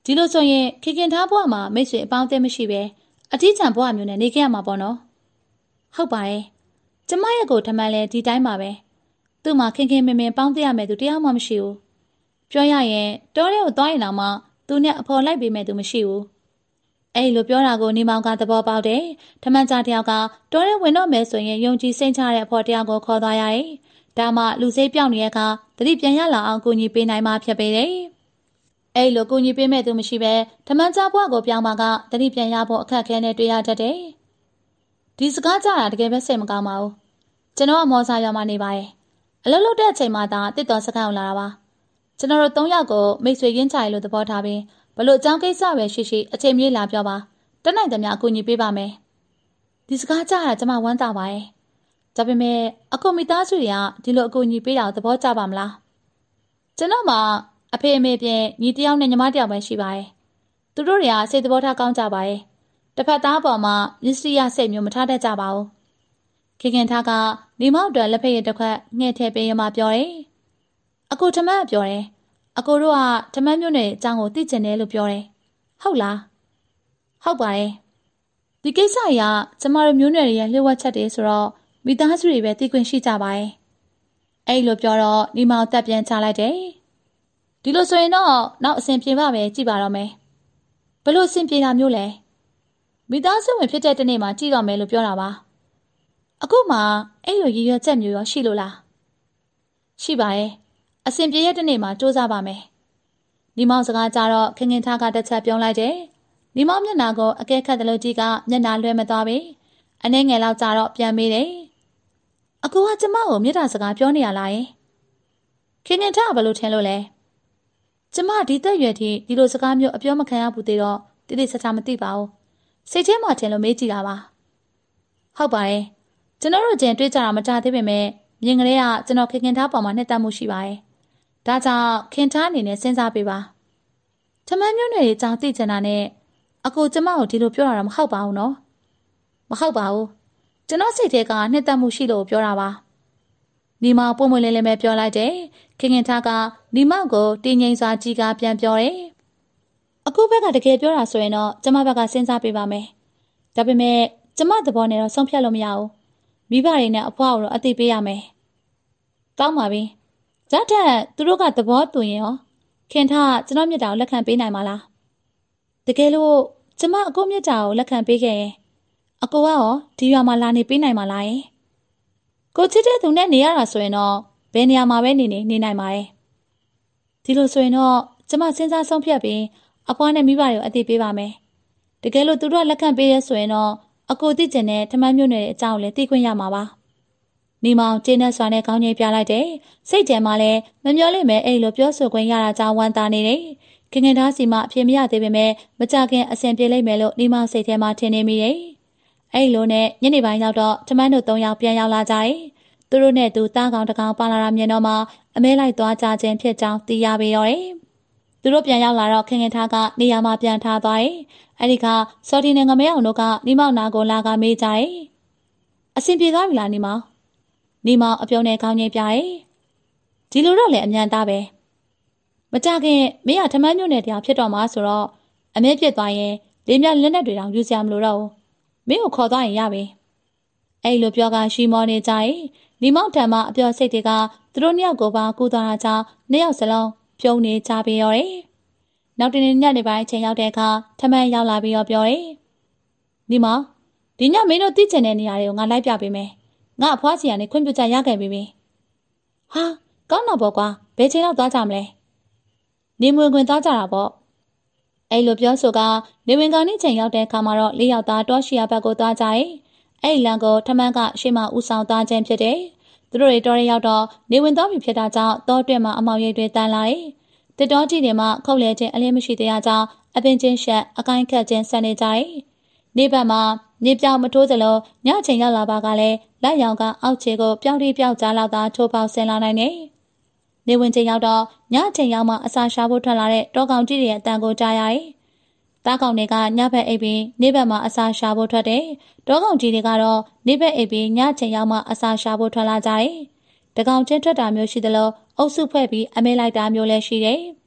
ဒီလိုဆိုရင်ခင်ထားဘဝမှာမိတ်ဆွေအပေါင်းအသင်းမရှိပဲအထီးကျန်ဘဝမျိုးနဲ့နေခဲ့ရမှာပေါ့နော်ဟုတ်ပါတယ်ကျမရဲ့ကိုထမန်လဲဒီတိုင်းပါပဲသူ့မှာခင်မင်ပေါင်းသိရမယ်သူတရားမှမရှိဘူးပြောရရင်တောထဲကိုသွားရင်တော့မှသူနဲ့အဖော်လိုက်ပေးမယ်သူမရှိဘူးအဲ့လိုပြောတာကိုနေမောင်ကသဘောပေါက်တယ်ထမန်ကြားတယောက်ကတောထဲဝင်တော့မယ်ဆိုရင်ယုံကြည်စိတ်ချတဲ့အဖော်တယောက်ကိုခေါ်သွားရတယ်ဒါမှလူစိတ်ပြောင်းနေတဲ့အခါတတိပြန်ရလာအောင်ကူညီပေးနိုင်မှဖြစ်ပေတယ်အဲ့လိုကူညီပေးမဲ့သူမရှိပဲထမန်ကြားဘွားကိုပြောင်းပါကတတိပြန်ရဖို့အခက်အခဲနဲ့တွေ့ရတတ်တယ်ဒီစကားကြားတာတကယ်ပဲစိတ်မကောင်းပါဘူးကျွန်တော်ကမော်စာရွာမှာနေပါတယ်အလုပ်လုပ်တဲ့အချိန်မှသာတစ်တော်စကားအောင်လာတာပါကျွန်တော်တို့၃ယောက်ကိုမိတ်ဆွေရင်းချရလို့သဘောထားပြီးဘလို့အကြောင်းကိစ္စပဲရှိအချိန်မြေးလာပြောပါတတ်နိုင်သမျှအကူအညီပေးပါမယ်ဒီစကားကြားတာကျွန်မဝမ်းသာပါရဲ့ဒါပေမဲ့အကူမိသားစုတွေကဒီလိုအကူအညီပေးတာကိုသဘောကျပါမလားကျွန်တော်မှအဖေအမေပြင်ညီတယောက်နဲ့ညီမတယောက်ပဲရှိပါရဲ့သူတို့တွေကစိတ်သဘောထားကောင်းကြပါရဲ့တစ်ဖက်သားပေါ်မှာမျက်စိရစိတ်မျိုးမထားတတ်ကြပါဘူးခင်ထားကနေမောက်အတွက်လက်ဖက်ရည်တစ်ခွက်ငှဲ့ထည့်ပေးရမှပြောတယ်အကူထမန်းပြောတယ်အကိုတို့ကထမန်းမျိုးနဲ့အကြောင်းကိုသိကျင်တယ်လို့ပြောတယ်ဟုတ်လားဟုတ်ပါတယ်ဒီကိစ္စအရကျမတို့မျိုးနွယ်တွေရဲ့လျှို့ဝှက်ချက်တွေဆိုတော့မိသားစုတွေပဲသိခွင့်ရှိကြပါတယ်အဲ့လိုပြောတော့ဒီမောင်တက်ပြန်ချလိုက်တယ်ဒီလိုဆိုရင်တော့နောက်အစဉ်ပြေပါပဲကြည့်ပါတော့မယ်ဘလို့အစဉ်ပြေတာမျိုးလဲမိသားစုဝင်ဖြစ်တဲ့တနေ့မှာကြည့်တော့မယ်လို့ပြောတာပါအခုမှအဲ့လိုရည်ရွယ်ချက်မျိုးရောရှိလို့လားရှိပါရဲ့အစဉ်ပြေရဲ့တနေ့မှာစူးစမ်းပါမယ်ဒီမောင်စကားကြတော့ခင်ထားကတစ်ချက်ပြောလိုက်တယ်ဒီမောင်မျက်နှာကိုအကဲခတ်တယ်လို့ကြီးကမျက်နှာလွှဲမသွားပြီအနှဲငယ်လောက်ကြတော့ပြန်မေးတယ်အကူကကျမကိုမြေတာစကားပြောနေရလားယင်ခင်ထားကဘယ်လိုထင်လို့လဲကျမဒီသက်ရွယ်ထိဒီလိုစကားမျိုးအပြောမခံရဘူးသေးတော့တိတိကျကျမသိပါဘူးစိတ်ထဲမှာထင်လို့မေးကြည့်တာပါဟုတ်ပါတယ်ကျွန်တော်တို့ကျင်တွေ့ကြတာမကြသေးပေမဲ့မြင်ကလေးကကျွန်တော်ခင်ထားပေါ်မှာနှစ်သက်မှုရှိပါတယ်ဒါကြောင့်ခင်ထားအနေနဲ့စဉ်းစားပေးပါထမန်းမျိုးနွယ်တွေကြောင့်သိချင်တာနဲ့အကူကျမကိုဒီလိုပြောတာတော့မဟုတ်ပါဘူးနော်မဟုတ်ပါဘူးကျွန်တော်စိတ်ထဲကနှစ်သက်မှုရှိလို့ပြောတာပါနီမောင်ပုံမလင်းလေးပဲပြောလိုက်တယ်ခင်ထားကနီမောင်ကိုတင်းငိမ့်စွာကြီးကပြန်ပြောတယ်အခုဘက်ကတကယ်ပြောတာဆိုရင်တော့ကျမဘက်ကစဉ်းစားပေးပါမယ်ဒါပေမဲ့ကျမသဘောနဲ့တော့ဆုံးဖြတ်လို့မရဘူးမိဘတွေနဲ့အဖွားကိုတော့အသိပေးရမယ်ကောင်းပါပြီဒါထက်သူတို့ကသဘောတူရင်ရောခင်ထားကျွန်တော်မြတ်တာကိုလက်ခံပေးနိုင်မှာလားတကယ်လို့ကျမအကိုမြတ်တာကိုလက်ခံပေးခဲ့ရင်အကိုကရောဒီရွာမှာလာနေပေးနိုင်မှာလားယင်ကိုချစ်တဲ့သူနဲ့နေရတာဆိုရင်တော့ဘယ်နေရာမှာပဲနေနိုင်ပါတယ်ဒီလိုဆိုရင်တော့ကျမစဉ်းစားဆုံးဖြတ်ပြီးအဖွားနဲ့မိဘတွေကိုအသိပေးပါမယ်တကယ်လို့သူတို့ကလက်ခံပေးရဲဆိုရင်တော့အကိုသိကျင်တဲ့ထမန်းမျိုးနွယ်ရဲ့အကြောင်းကိုလည်းသိခွင့်ရမှာပါနီမောင်ကျင်းနဲ့စွာနဲ့ခေါင်းငိမ့်ပြလိုက်တယ်စိတ်ထဲမှာလည်းမမျောလိမ့်မယ်အဲ့လိုပြောဆိုခွင့်ရတာကြောင့်ဝမ်းသာနေတယ်ခင်သားစီမအဖြစ်မရသေးပေမဲ့မကြခင်အဆင်ပြေလိမ့်မယ်လို့နီမောင်စိတ်ထဲမှာထင်နေမိတယ်အဲ့လိုနဲ့ညနေပိုင်းရောက်တော့ထမန်းတို့၃ယောက်ပြန်ရောက်လာကြတယ်သူတို့နဲ့သူတားကောင်တကောင်ပါလာတာမြင်တော့မှအမဲလိုက်သွားကြခြင်းဖြစ်ကြောင်းသိရပေရောတယ်သူတို့ပြန်ရောက်လာတော့ခင်ထားကနေရာမှာပြန်ထားသွားတယ်အဲ့ဒီခါစော်တီနဲ့ငမဲအောင်တို့ကနီမောင်နာကိုလာကမေးကြတယ်အဆင်ပြေသွားပြီလားနီမောင်အပြုံးနဲ့ခေါင်းငိမ့်ပြတယ်ဒီလိုတော့လည်းအမြန်သားပဲမကြခင်မင်းကထမန်းညွန့်နဲ့တရားဖြစ်တော့မှာဆိုတော့အမဲပြစ်သွားရင်လေးမြလက်နဲ့တွေတောင်ယူစရာမလိုတော့ဘူးမင်းကိုခေါ်သွားရင်ရပြီအဲ့လိုပြောကရှိမောနေကြတယ်နီမောင်ထံမှာအပြောစိတ်တွေကသူတို့နှစ်ယောက်ကိုပါကူသွားတာကြောင့်နှစ်ယောက်စလုံးပြုံးနေကြပြီရောတယ်နောက်တနေ့ညနေပိုင်းချိန်ရောက်တဲ့အခါထမန်းရောက်လာပြီးတော့ပြောတယ်နီမောင်ဒီညမင်းတို့သိချင်တဲ့နေရာတွေကိုငါလိုက်ပြပေးမယ်ငါအဖွားစီကနေခွင့်ပြုချက်ရခဲ့ပြီဟာကောင်းတော့ပေါ့ကွာဘယ်ချိန်တော့သွားကြမလဲနေမွေခွင်သွားကြတာပေါ့အဲ့လိုပြောဆိုကနေဝင်ကောင်နေ့ချိန်ရောက်တဲ့အခါမှာတော့၄ယောက်သားတောရှိရဘက်ကိုသွားကြတယ်အဲ့လန်ကိုထမန်းကရှေ့မှာဦးဆောင်သွားခြင်းဖြစ်တယ်သူတို့တွေတော်ရရောက်တော့နေဝင်သွားပြီဖြစ်တာကြောင့်တောတွင်မှာအမောင်ရိပ်တွေတန်းလာတယ်တစ်တော်ကြီးတွေမှာခုတ်လဲခြင်းအလင်းမရှိတရားကြောင့်အပင်ချင်းရှက်အကိုင်းခတ်ခြင်းဆန်နေကြတယ်နေဘက်မှာနေပြောင်မထိုးသလိုညချိန်ရောက်လာပါကလည်းလက်ရောင်ကအောက်ခြေကိုပြောင်းတိပြောက်ကြားလောက်သာထိုးပေါက်ဆင်းလာနိုင်တယ်။နေဝင်ချိန်ရောက်တော့ညချိန်ရောက်မှအစာရှာဖို့ထွက်လာတဲ့တောကောင်ကြီးတွေရဲ့အတန်ကိုကြားရတယ်။တားကောင်တွေကညဘက်အိပ်ပြီးနေဘက်မှာအစာရှာဖို့ထွက်တယ်။တောကောင်ကြီးတွေကတော့နေဘက်အိပ်ပြီးညချိန်ရောက်မှအစာရှာဖို့ထွက်လာကြတယ်။တကောင်ချင်းထွက်တာမျိုးရှိသလိုအုပ်စုဖွဲ့ပြီးအမဲလိုက်တာမျိုးလည်းရှိတယ်။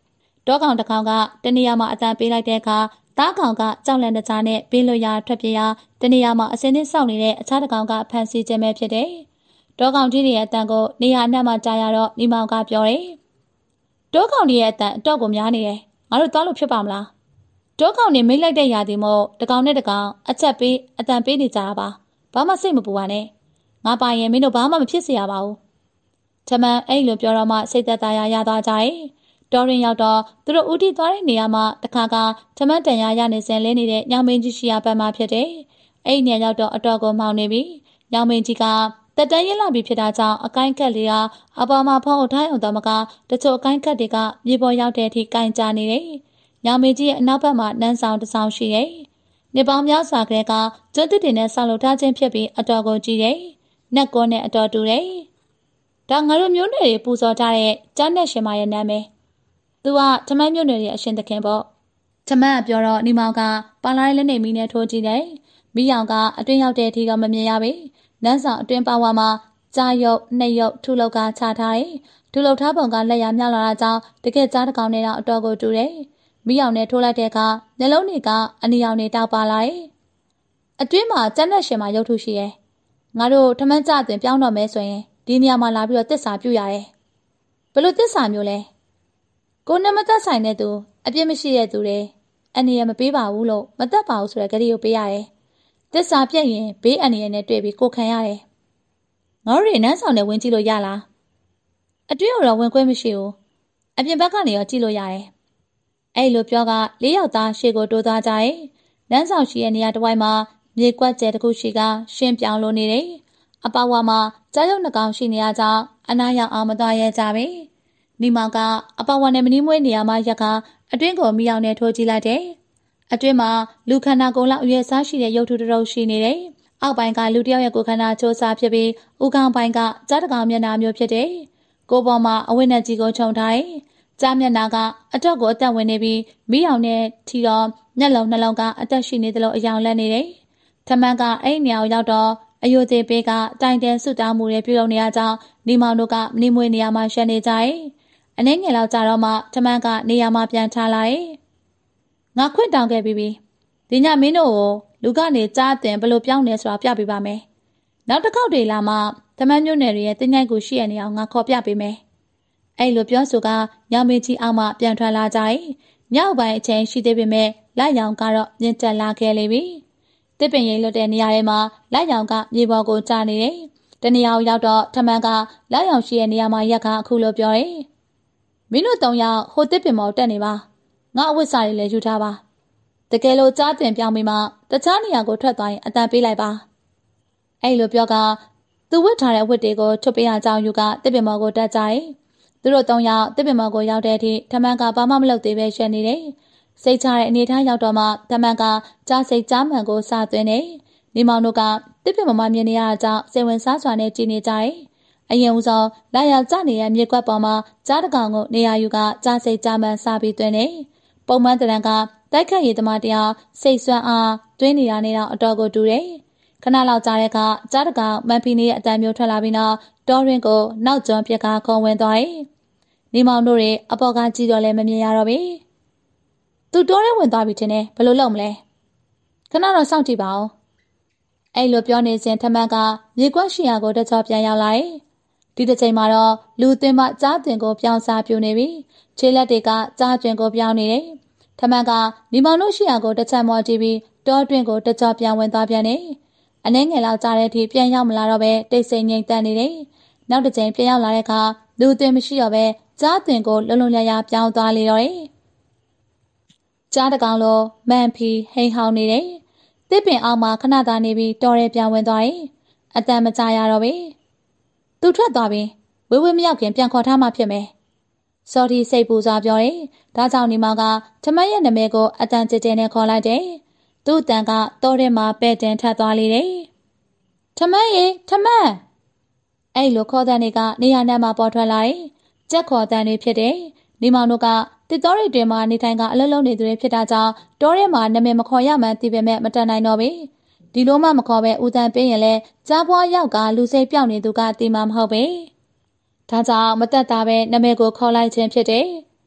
တောကောင်တစ်ကောင်ကတနေရာမှာအတန်ပေးလိုက်တဲ့အခါသားကောင်ကကြောက်လန့်တကြားနဲ့ဘေးလွတ်ရာထွက်ပြေးရာတနေရာမှာအစင်းနဲ့စောင့်နေတဲ့အခြားတစ်ကောင်ကဖမ်းဆီးခြင်းပဲဖြစ်တယ်။တောကောင်ကြီးရဲ့အတန်ကိုနေရာအနှံ့မှာကြားရတော့မိမောင်ကပြောတယ်။တောကောင်ကြီးရဲ့အတန်အတော့ကိုများနေတယ်။ငါတို့သွားလို့ဖြစ်ပါမလား။တောကောင်နေမိတ်လိုက်တဲ့ຢာဒီမို့တကောင်နဲ့တကောင်အချက်ပေးအတန်ပေးနေကြတာပါ။ဘာမှစိတ်မပူပါနဲ့။ငါပါရင်မင်းတို့ဘာမှမဖြစ်စေရပါဘူး။ထမန်အဲ့လိုပြောတော့မှစိတ်သက်သာရသွားကြတယ်။တော်ရင်ရောက်တော့သူတို့ဦးတီသွားတဲ့နေရာမှာတခါကထမန်တန်ရနေစင်လဲနေတဲ့ညောင်မင်းကြီးရှိရာဘက်မှာဖြစ်တယ်။အဲ့ဒီနေရာရောက်တော့အတော်ကိုမှောင်နေပြီ။ညောင်မင်းကြီးကတက်တန်းရင်လာပြီးဖြစ်တာကြောင့်အကိုင်းကက်လေးကအပေါ်မှာဖုံးအထိုင်းအောင်တော့မကတချို့အကိုင်းကက်တွေကမြေပေါ်ရောက်တဲ့အထိကိုင်းကြနေတယ်။ညောင်မင်းကြီးရဲ့အနောက်ဘက်မှာနန်းဆောင်တစ်ဆောင်ရှိတယ်။နေပေါင်းများစွာကလေးကကျွတ်တစ်နဲ့ဆောက်လုပ်ထားခြင်းဖြစ်ပြီးအတော်ကိုကြည့်တယ်။နက်ကောနဲ့အတော်တူတယ်။ဒါငါတို့မျိုးနွယ်တွေပူဇော်ကြတဲ့ကျန်းတဲ့ရှင်မရဲ့နာမည်။သူကထမန်းမျိုးနွယ်ရဲ့အရှင်သခင်ပေါ့။ထမန်းကပြောတော့နေမောင်ကပါလာတဲ့လက်နေမီနဲ့ထိုးကြည့်တယ်။မိယောင်ကအတွင်းရောက်တဲ့အထိတော့မမြင်ရပြီ။နန်းဆောင်အတွင်းပါဝါမှာကြားရုပ်နှိပ်ရုပ်ထုလောက်ကချထားတယ်။ထုလောက်ထားပုံကလက်ရမြောက်လာတာကြောင့်တကယ်ကြားတစ်ကောင်နဲ့တော့အတော်ကိုတူတယ်။မိယောင်နဲ့ထိုးလိုက်တဲ့အခါနှလုံးတွေကအနီရောင်နဲ့တောက်ပါလာတယ်။အတွင်းမှာကျန်းတဲ့ရှင်မရုပ်ထုရှိရဲ့။ငါတို့ထမန်းကြသွင်ပြောင်းတော့မဲဆိုရင်ဒီနေရာမှာလာပြီးတော့တစ္ဆာပြုရတယ်။ဘလို့တစ္ဆာမျိုးလဲ။ကိုနဲ့မသက်ဆိုင်တဲ့သူအပြစ်မရှိတဲ့သူတွေအနေရမပေးပါဘူးလို့မသက်ပါဘူးဆိုတဲ့ဂရီကိုပေးရတယ်။တစ္ဆာပြက်ရင်ဘေးအနေရနဲ့တွေ့ပြီးကိုခံရတယ်။ငါတို့တွေနန်းဆောင်နဲ့ဝင်ကြည့်လို့ရလား။အတွင်းတော့ဝင်ခွင့်မရှိဘူး။အပြင်ဘက်ကနေရောကြည့်လို့ရတယ်။အဲ့လိုပြောက၄ယောက်သားရှေ့ကိုတိုးသွားကြတယ်။နန်းဆောင်ရှိတဲ့နေရာတစ်ဝိုက်မှာမြေကွက်ကျဲတစ်ခုရှိကရှင်းပြောင်းလို့နေတယ်။အပဝါမှာကြားရုပ်နှကောင်ရှိနေရကြောင်းအနာရောက်အောင်မသွားရဲကြပဲ။နီမောင်ကအပဝါနဲ့မနီးမွေးနေရာမှာရက်ကအတွင်းကိုမိအောင်နဲ့ထိုးကြည့်လိုက်တယ်။အတွင်းမှာလူခန္ဓာကိုယ်လောက်အရွယ်စားရှိတဲ့ရုပ်ထုတစ်ထုပ်ရှိနေတယ်။အောက်ပိုင်းကလူတစ်ယောက်ရဲ့ကိုယ်ခန္ဓာချိုးစားဖြစ်ပြီးဥခေါင်းပိုင်းကကြားတကောင်မျက်နှာမျိုးဖြစ်တယ်။ကိုယ်ပေါ်မှာအဝိနဲ့ကြီးကိုခြုံထားတယ်။ကြားမျက်နှာကအတော့ကိုအသက်ဝင်နေပြီးမိအောင်နဲ့ထီတော်မျက်လုံးနှလုံးကအသက်ရှိနေသလိုအယောင်လက်နေတယ်။ထမန်းကအဲ့နေရာကိုရောက်တော့အယိုသေးပေးကတိုင်တဲဆွတောင်းမှုတွေပြုလုပ်နေရကြောင်းနီမောင်တို့ကမနီမွေးနေရာမှာရှက်နေကြတယ်။အနေငယ်လောက်ကြာတော့မှထမန်းကနေရာမှာပြန်ထားလာတယ်။ငါခွင့်တောင်းခဲ့ပြီးပြီ။ဒီညမင်းတို့ကိုလူကနေကြားတင်ဘလို့ပြောင်းနေဆိုတာပြပေးပါမယ်။နောက်တစ်ခေါက်တွေလာမှထမန်းမျိုးနယ်တွေရဲ့တင်းငိုက်ကိုရှိရနေအောင်ငါခေါ်ပြပေးမယ်။အဲ့လိုပြောဆိုကညောင်မင်းကြီးအောက်မှပြန်ထွက်လာကြတယ်။ညောက်ပိုင်းအချိန်ရှိသေးပေမဲ့လိုက်ရောင်ကတော့မြင့်တက်လာခဲ့လေပြီ။တစ်ပင်ရိပ်လွတ်တဲ့နေရာထဲမှာလိုက်ရောင်ကမြေပေါ်ကိုကျနေတယ်။တနေရာကိုရောက်တော့ထမန်းကလိုက်ရောင်ရှိတဲ့နေရာမှာရက်ကအခုလိုပြောတယ်။မင်းတို့၃ယောက်ဟိုတစ်ပင်ပေါ်တက်နေပါ။ငါအဝတ်စားတွေလည်းယူထားပါ။တကယ်လို့ကြားတင်ပြောင်းပြီးမှတခြားနေရာကိုထွက်သွားရင်အတန်ပေးလိုက်ပါ။အဲ့လိုပြောကသူဝတ်ထားတဲ့အဝတ်တွေကိုထုတ်ပေးရကြောင်းယူကတစ်ပင်ပေါ်ကိုတက်ကြတယ်။သူတို့၃ယောက်တစ်ပင်ပေါ်ကိုရောက်တဲ့အထိထမန်းကဘာမှမလုပ်သေးပဲရှက်နေတယ်။စိတ်ချတဲ့အနေထားရောက်တော့မှထမန်းကကြားစိတ်ကြားမှန်ကိုစသွင်းတယ်။နေမောင်တို့ကတစ်ပင်ပေါ်မှာမြင်နေရတာကြောင့်စိတ်ဝင်စားစွာနဲ့ကြည်နေကြတယ်။အရင်ဦးဆုံးလာရကြနေတဲ့မြေကွက်ပေါ်မှာကြားတကောင်ကိုနေရာယူကကြားစိတ်ကြားမှန်စပြီးသွင်းတယ်။ပုံမှန်တရံကတိုက်ခတ်ရည်သမားတရားစိတ်ဆွမ်းအားသွင်းနေတာနဲ့တော့အတော်ကိုတူတယ်။ခဏလောက်ကြာတဲ့အခါကြားတကောင်မန်ဖီနေရဲ့အတန်မျိုးထွက်လာပြီးနောက်တောရင်းကိုနောက်ကျောင်းပြက်ကခုံဝင်သွားတယ်။နေမောင်တို့တွေအပေါ်ကကြည့်တော့လည်းမမြင်ရတော့ဘူး။သူတောထဲဝင်သွားပြီထင်တယ်ဘယ်လိုလုပ်မလဲ။ခဏတော့စောင့်ကြည့်ပါဦး။အဲ့လိုပြောနေစဉ်ထမန်းကမြေကွက်ရှိရာကိုတချောပြန်ရောက်လာတယ်။ဒီတစ်ချိန်မှာတော့လူသွင်းမကြားတင်ကိုပြောင်းစားပြူနေပြီ။ခြေလက်တွေကကြားတွင်ကိုပြောင်းနေတယ်။ထမန်းကနေမောင်တို့ရှိရာကိုတစ်ချက်မော်ကြည့်ပြီးတောတွင်ကိုတချောပြန်ဝင်သွားပြန်တယ်။အနှဲငယ်လောက်ကြားတဲ့အထိပြန်ရောက်မလာတော့ပဲတိတ်ဆိတ်ငြိမ်သက်နေတယ်။နောက်တစ်ချိန်ပြန်ရောက်လာတဲ့အခါလူသွင်းမရှိတော့ပဲကြားတင်ကိုလုံလုံလည်လည်ပြောင်းသွားလေတော့တယ်။ကြားတကောင်လိုမန်ဖီဟိန်ဟောင်းနေတယ်။တစ်ပင်အောက်မှာခဏသာနေပြီးတော်ရဲပြန်ဝင်သွားတယ်။အတန်မကြရတော့ပဲ။သူထွက်သွားပြီးဝေးဝေးမရောက်ခင်ပြန်ခေါ်ထားမှဖြစ်မယ်။စော်ဒီစိတ်ပူစွာပြောတယ်။ဒါကြောင့်နေမောင်ကထမန်းရဲ့နာမည်ကိုအတန်ကြဲကြဲနဲ့ခေါ်လိုက်တယ်။သူ့အတန်ကတော်ရဲမှာပဲ့တင်ထပ်သွားလေတယ်။ထမန်းရေထမန်းအဲ့လိုခေါ်တဲ့နေကနေရာနဲ့မှပေါ်ထွက်လာတယ်။ကြက်ခေါ်တဲ့နေဖြစ်တယ်။နေမောင်တို့ကတစ်တော်ရီတွင်မှနေထိုင်ကအလုံးလုံးနေသူတွေဖြစ်တာကြောင့်တောထဲမှာနာမည်မခေါ်ရမှန်းသိပေမဲ့မတန်နိုင်တော့ဘူး။ဒီလိုမှမခေါ်ပဲဦးတန်ပေးရင်လဲကြားပွားရောက်ကလူစိတ်ပြောင်းနေသူကသိမှမဟုတ်ပဲ။ဒါကြောင့်မတက်တာပဲနာမည်ကိုခေါ်လိုက်ခြင်းဖြစ်တယ်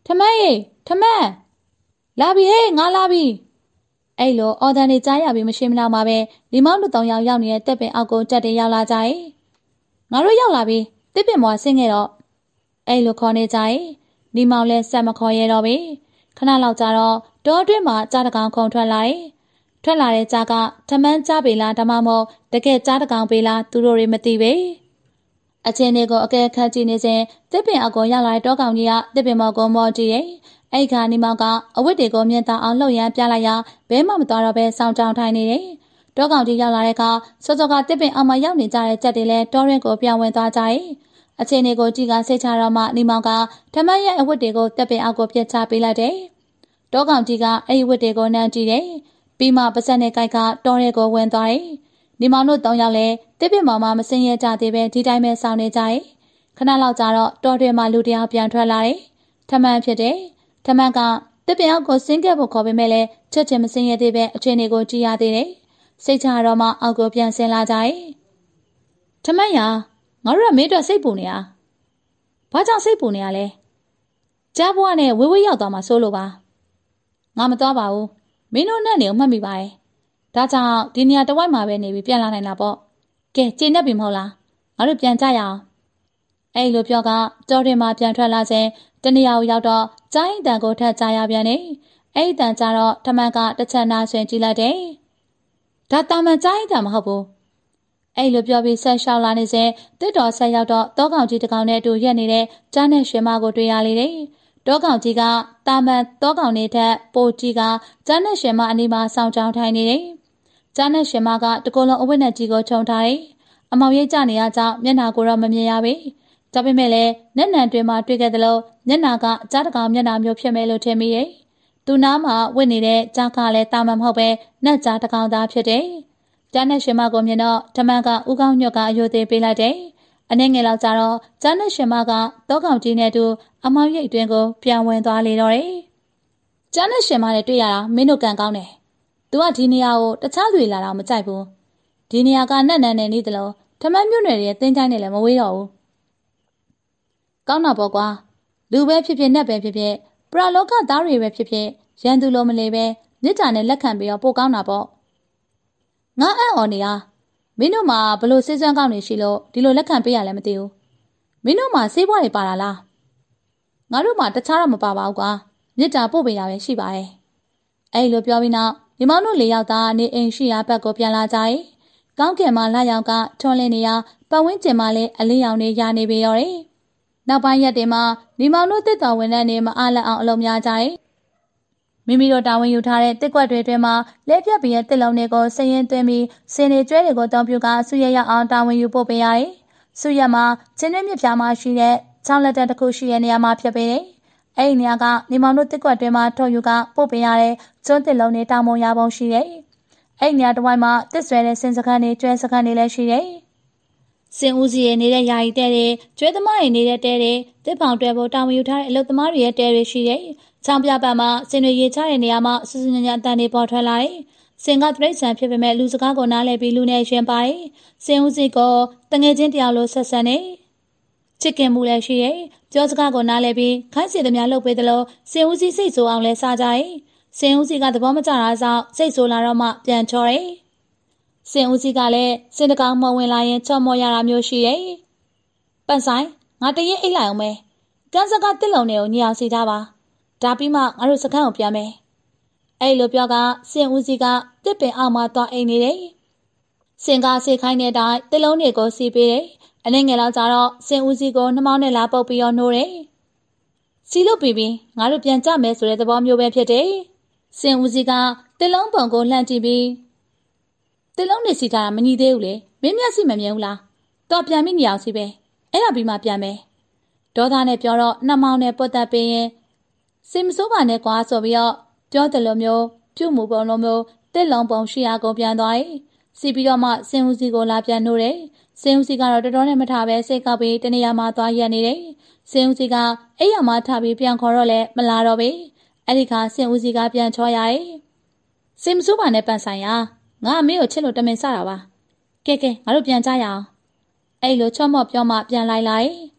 ထမန်းရေထမန်းလာပြီဟေးငါလာပြီအဲ့လိုအော်ဒန်နေကြားရပြီးမရှိမလောက်မှာပဲလီမောင်တို့3ယောက်ရောက်နေတဲ့တက်ပင်အောက်ကိုတက်တင်ရောက်လာကြ၏ငါတို့ရောက်လာပြီတက်ပင်ပေါ်ဆင်းခဲ့တော့အဲ့လိုခေါ်နေကြ၏လီမောင်လည်းဆက်မခေါ်ရတော့ပြီခဏလောက်ကြာတော့တောအတွင်းမှာကြားတကောင်ခုန်ထွက်လာ၏ထွက်လာတဲ့ကြားကထမန်းကြားပေလားဓမ္မမို့တကယ်ကြားတကောင်ပေလားသူတို့တွေမသိပေအချင်းတွေကိုအကဲခတ်ကြည့်နေစဉ်တက်ပင်အောက်ကိုရောက်လာတဲ့တောကောင်ကြီးကတက်ပင်မော်ကိုမော်ကြည့်၏အဲ့ခါနီမောင်ကအဝတ်တွေကိုမြင်သာအောင်လှုပ်ရမ်းပြလိုက်ရာဘဲမှမသွားတော့ပဲစောင်းကြောင်ထိုင်နေတယ်။တောကောင်ကြီးရောက်လာတဲ့အခါစောစောကတစ်ပင်အောင်မရောက်နေကြတဲ့ကြက်တွေလည်းတောရင်ကိုပြောင်းဝင်သွားကြ၏။အချိန်တွေကိုကြည့်ကစိတ်ချတော့မှနီမောင်ကထမန်းရဲ့အဝတ်တွေကိုတစ်ပင်အောက်ကိုပြစ်ချပေးလိုက်တယ်။တောကောင်ကြီးကအဲ့ဒီဝတ်တွေကိုနှမ်းကြည့်တယ်။ပြီးမှပါစက်နဲ့ကိုက်ကတောရဲကိုဝင်သွားတယ်။နီမောင်တို့3ယောက်လည်းတစ်ပင်ပေါ်မှာမစင်ရကြသေးပဲဒီတိုင်းပဲစောင်းနေကြ၏။ခဏလောက်ကြာတော့တောထဲမှာလူတယောက်ပြန်ထွက်လာတယ်။ထမန်းဖြစ်တယ်။ထမန်းကတစ်ပင်အောက်ကိုဆင်းခဲ့ဖို့ခေါ်ပေမဲ့လည်းချက်ချင်းမဆင်းရသေးပဲအချိန်တွေကိုကြည့်ရသေးတယ်။စိတ်ချတော့မှအောက်ကိုပြန်ဆင်းလာကြ၏။ထမန်းရငါတို့ကမင်းတို့စိတ်ပူနေတာ။ဘာကြောင့်စိတ်ပူနေရလဲ။ကြားဘွားနဲ့ဝေးဝေးရောက်သွားမှစိုးလို့ပါ။ငါမသွားပါဘူး။မင်းတို့နဲ့နေကိုမှတ်မိပါတယ်။ဒါကြောင့်ဒီနေရာတစ်ဝိုက်မှာပဲနေပြီးပြန်လာနိုင်တာပေါ့။ကဲကျေနပ်ပြီမဟုတ်လား။ငါတို့ပြန်ကြရအောင်။အဲ့လိုပြောကတောထဲမှာပြန်ထွက်လာစဉ်တနေရာကိုရောက်တော့ကြားရင်တန်ကိုထပ်ကြားရပြန်နေအဲ့ဒီတန်ကြတော့ထမန်းကတစ်ချက်နာဆွင်ကြည့်လိုက်တယ်ဒါတာမန်ကြားရင်တန်မဟုတ်ဘူးအဲ့လိုပြောပြီးဆက်လျှောက်လာနေစဉ်တစ်တော်ဆက်ရောက်တော့တောကောင်ကြီးတစ်ကောင်နဲ့အတူရက်နေတဲ့ကြားနဲ့ရွှေမကိုတွေ့ရလေတယ်တောကောင်ကြီးကတာမန်တောကောင်နေထက်ပိုကြီးကကြားနဲ့ရွှေမအနီးမှာစောင့်ကြောင်းထိုင်နေတယ်ကြားနဲ့ရွှေမကတကူလုံးအဝတ်နဲ့ကြီးကိုခြုံထားတယ်အမောင်ရိပ်ကြနေရကြောင်းမျက်နှာကိုတော့မမြင်ရပေဒါပေမဲ့လည်းနက်နံတွင်မှတွေ့ခဲ့တယ်လို့မျက်နှာကကြားတကောင်မျက်နှာမျိုးဖြစ်မယ်လို့ထင်မိတယ်။သူနားမှာဝတ်နေတဲ့ကြားကလည်းတာမန်မဟုတ်ပဲနက်ကြားတကောင်သားဖြစ်တယ်။ကြားနဲ့ရွှေမကိုမြင်တော့ဓမန်းကဥကောင်းညွတ်ကအယိုသေးပေးလိုက်တယ်။အနည်းငယ်လောက်ကြာတော့ကြားနဲ့ရွှေမကတောကောင်ကြီးနဲ့တူအမောင်ရိပ်အတွင်းကိုပြန်ဝင်သွားလေတော့တယ်။ကြားနဲ့ရွှေမနဲ့တွေ့ရတာမင်းတို့ကံကောင်းတယ်။ तू ကဒီနေရာကိုတခြားလူလာတော့မကြိုက်ဘူး။ဒီနေရာကနက်နံနဲ့နေတယ်လို့ဓမန်းမြို့နယ်ရဲ့တင်းချိုင်းနဲ့လည်းမဝေးတော့ဘူး။ကောင်းတာပေါ့ကွာလူပဲဖြစ်ဖြစ်နဲ့ပဲဖြစ်ဖြစ်ပရလောကသားတွေပဲဖြစ်ဖြစ်ရန်သူလိုမလေးပဲမြစ်တာနဲ့လက်ခံပြီးတော့ပိုကောင်းတာပေါ့ငါအံ့ဩနေရမင်းတို့မှာဘလို့စေးစွမ်းကောင်းနေရှိလို့ဒီလိုလက်ခံပေးရလဲမသိဘူးမင်းတို့မှာစေးဘွားတွေပါတာလားငါတို့မှာတခြားတော့မပါပါဘူးကွာမြစ်တာပို့ပေးတာပဲရှိပါရဲ့အဲ့လိုပြောပြီးနောက်ဒီမောင်တို့၄ယောက်သားနေအိမ်ရှိရာဘက်ကိုပြန်လာကြ၏ကောင်းကင်မှာလာရောင်ကထွန်းလင်းနေရာပတ်ဝန်းကျင်မှာလည်းအလင်းရောင်တွေရာနေပေရောတယ်နောက်ပိုင်းရက်တွေမှာဒီမောင်တို့တစ်တော်ဝင်တဲ့နေမအားလက်အောင်အလုံးများကြ၏မိမိတို့တာဝန်ယူထားတဲ့တစ်ကွက်တွေအတွင်းမှာလဲပြက်ပြီးတဲ့တစ်လုံးတွေကိုစရင်သွင်းပြီးစင်တွေကျွဲတွေကိုတောင်းပြကဆုရရအောင်တာဝန်ယူပို့ပေးရတယ်။ဆုရမှာချင်းတွင်းမြစ်ပြားမှာရှိတဲ့ချောင်းလက်တတစ်ခုရှိတဲ့နေရာမှာဖြစ်ပေးတယ်။အဲ့ဒီနေရာကဒီမောင်တို့တစ်ကွက်တွေမှာထုတ်ယူကပို့ပေးရတဲ့ကျွန်းတစ်လုံးတွေတာဝန်ရပုံရှိတယ်။အဲ့ဒီနေရာတစ်ဝိုင်းမှာတစ်ဆွဲတဲ့စင်စခန်းတွေကျွဲစခန်းတွေလည်းရှိတယ်။စင်ဦးစီရဲ့နေတဲ့ယာယီတဲတွေကျွဲသမားတွေနေတဲ့တဲတွေတစ်ပေါင်တွဲဖို့တာဝန်ယူထားတဲ့အလုပ်သမားတွေရဲ့တဲတွေရှိတယ်။ချောင်းပြပတ်မှာစင်တွေရေချတဲ့နေရာမှာစူးစူးညံ့ညံ့အတန်တွေပေါ်ထွက်လာတယ်။စင်ကတိရစ္ဆာန်ဖြစ်ပေမဲ့လူစကားကိုနားလည်ပြီးလူနဲ့ရှင်ပါတယ်။စင်ဦးစီကတငယ်ချင်းတယောက်လိုဆက်ဆံနေချစ်ခင်မှုလည်းရှိတယ်။ပြောစကားကိုနားလည်ပြီးခိုင်းစီသမျှလုပ်ပေးတယ်လို့စင်ဦးစီစိတ်ဆိုးအောင်လဲစားကြတယ်။စင်ဦးစီကသဘောမကျတာကြောင့်စိတ်ဆိုးလာတော့မှပြန်ချော်တယ်။စင်ဦးစီကလည်းစင်တကောင်မဝင်လာရင်ချော့မော်ရတာမျိုးရှိတယ်။ပတ်ဆိုင်ငါတရက်အိတ်လိုက်အောင်မယ်။ကန်းစကားတစ်လုံးတွေကိုညအောင်စီထားပါ။ဒါပြီးမှငါတို့စခန်းကိုပြန်မယ်။အဲ့လိုပြောကစင်ဦးစီကတစ်ပင်အောက်မှာသွားအိမ်နေတယ်။စင်ကစေခိုင်းတဲ့အတိုင်းတစ်လုံးတွေကိုစီးပေးတယ်။အနည်းငယ်လောက်ကြာတော့စင်ဦးစီကိုနှမောင်းနဲ့လာပုတ်ပြီးတော့နှိုးတယ်။စီလို့ပြီးငါတို့ပြန်ကြမယ်ဆိုတဲ့သဘောမျိုးပဲဖြစ်တယ်။စင်ဦးစီကတစ်လုံးပုံကိုလှမ်းကြည့်ပြီးတစ်လုံးနေစီထားတာမညီသေးဘူးလေမင်းမျက်စိမမြင်ဘူးလားတော့ပြန်မိနေအောင်စီပဲအဲ့ဒါပြီးမှပြန်မယ်ဒေါသနဲ့ပြောတော့နှမောင်းနဲ့ပုတ်တက်ပေးရင်စိတ်မဆိုးပါနဲ့ကွာဆိုပြီးတော့ပြောတယ်လို့မျိုးပြုတ်မှုပုံလိုမျိုးတစ်လုံးပုံရှိရာကိုပြန်သွားတယ်စီပြီးတော့မှစင်ဦးစီကိုလာပြန်နှိုးတယ်စင်ဦးစီကတော့တော်တော်နဲ့မထားပဲစိတ်ကောက်ပြီးတနေရာမှာသွားရက်နေတယ်စင်ဦးစီကအဲ့ရမှာထားပြီးပြန်ခေါ်တော့လဲမလာတော့ဘူးအဲ့ဒီခါစင်ဦးစီကပြန်ချောရရဲ့စိတ်မဆိုးပါနဲ့ပန်ဆိုင်ရငါအမေကိုချစ်လို့တမင်စတာပါကဲငါတို့ပြန်ကြရအောင်အဲ့လိုချော့မော့ပြောမှပြန်လိုက်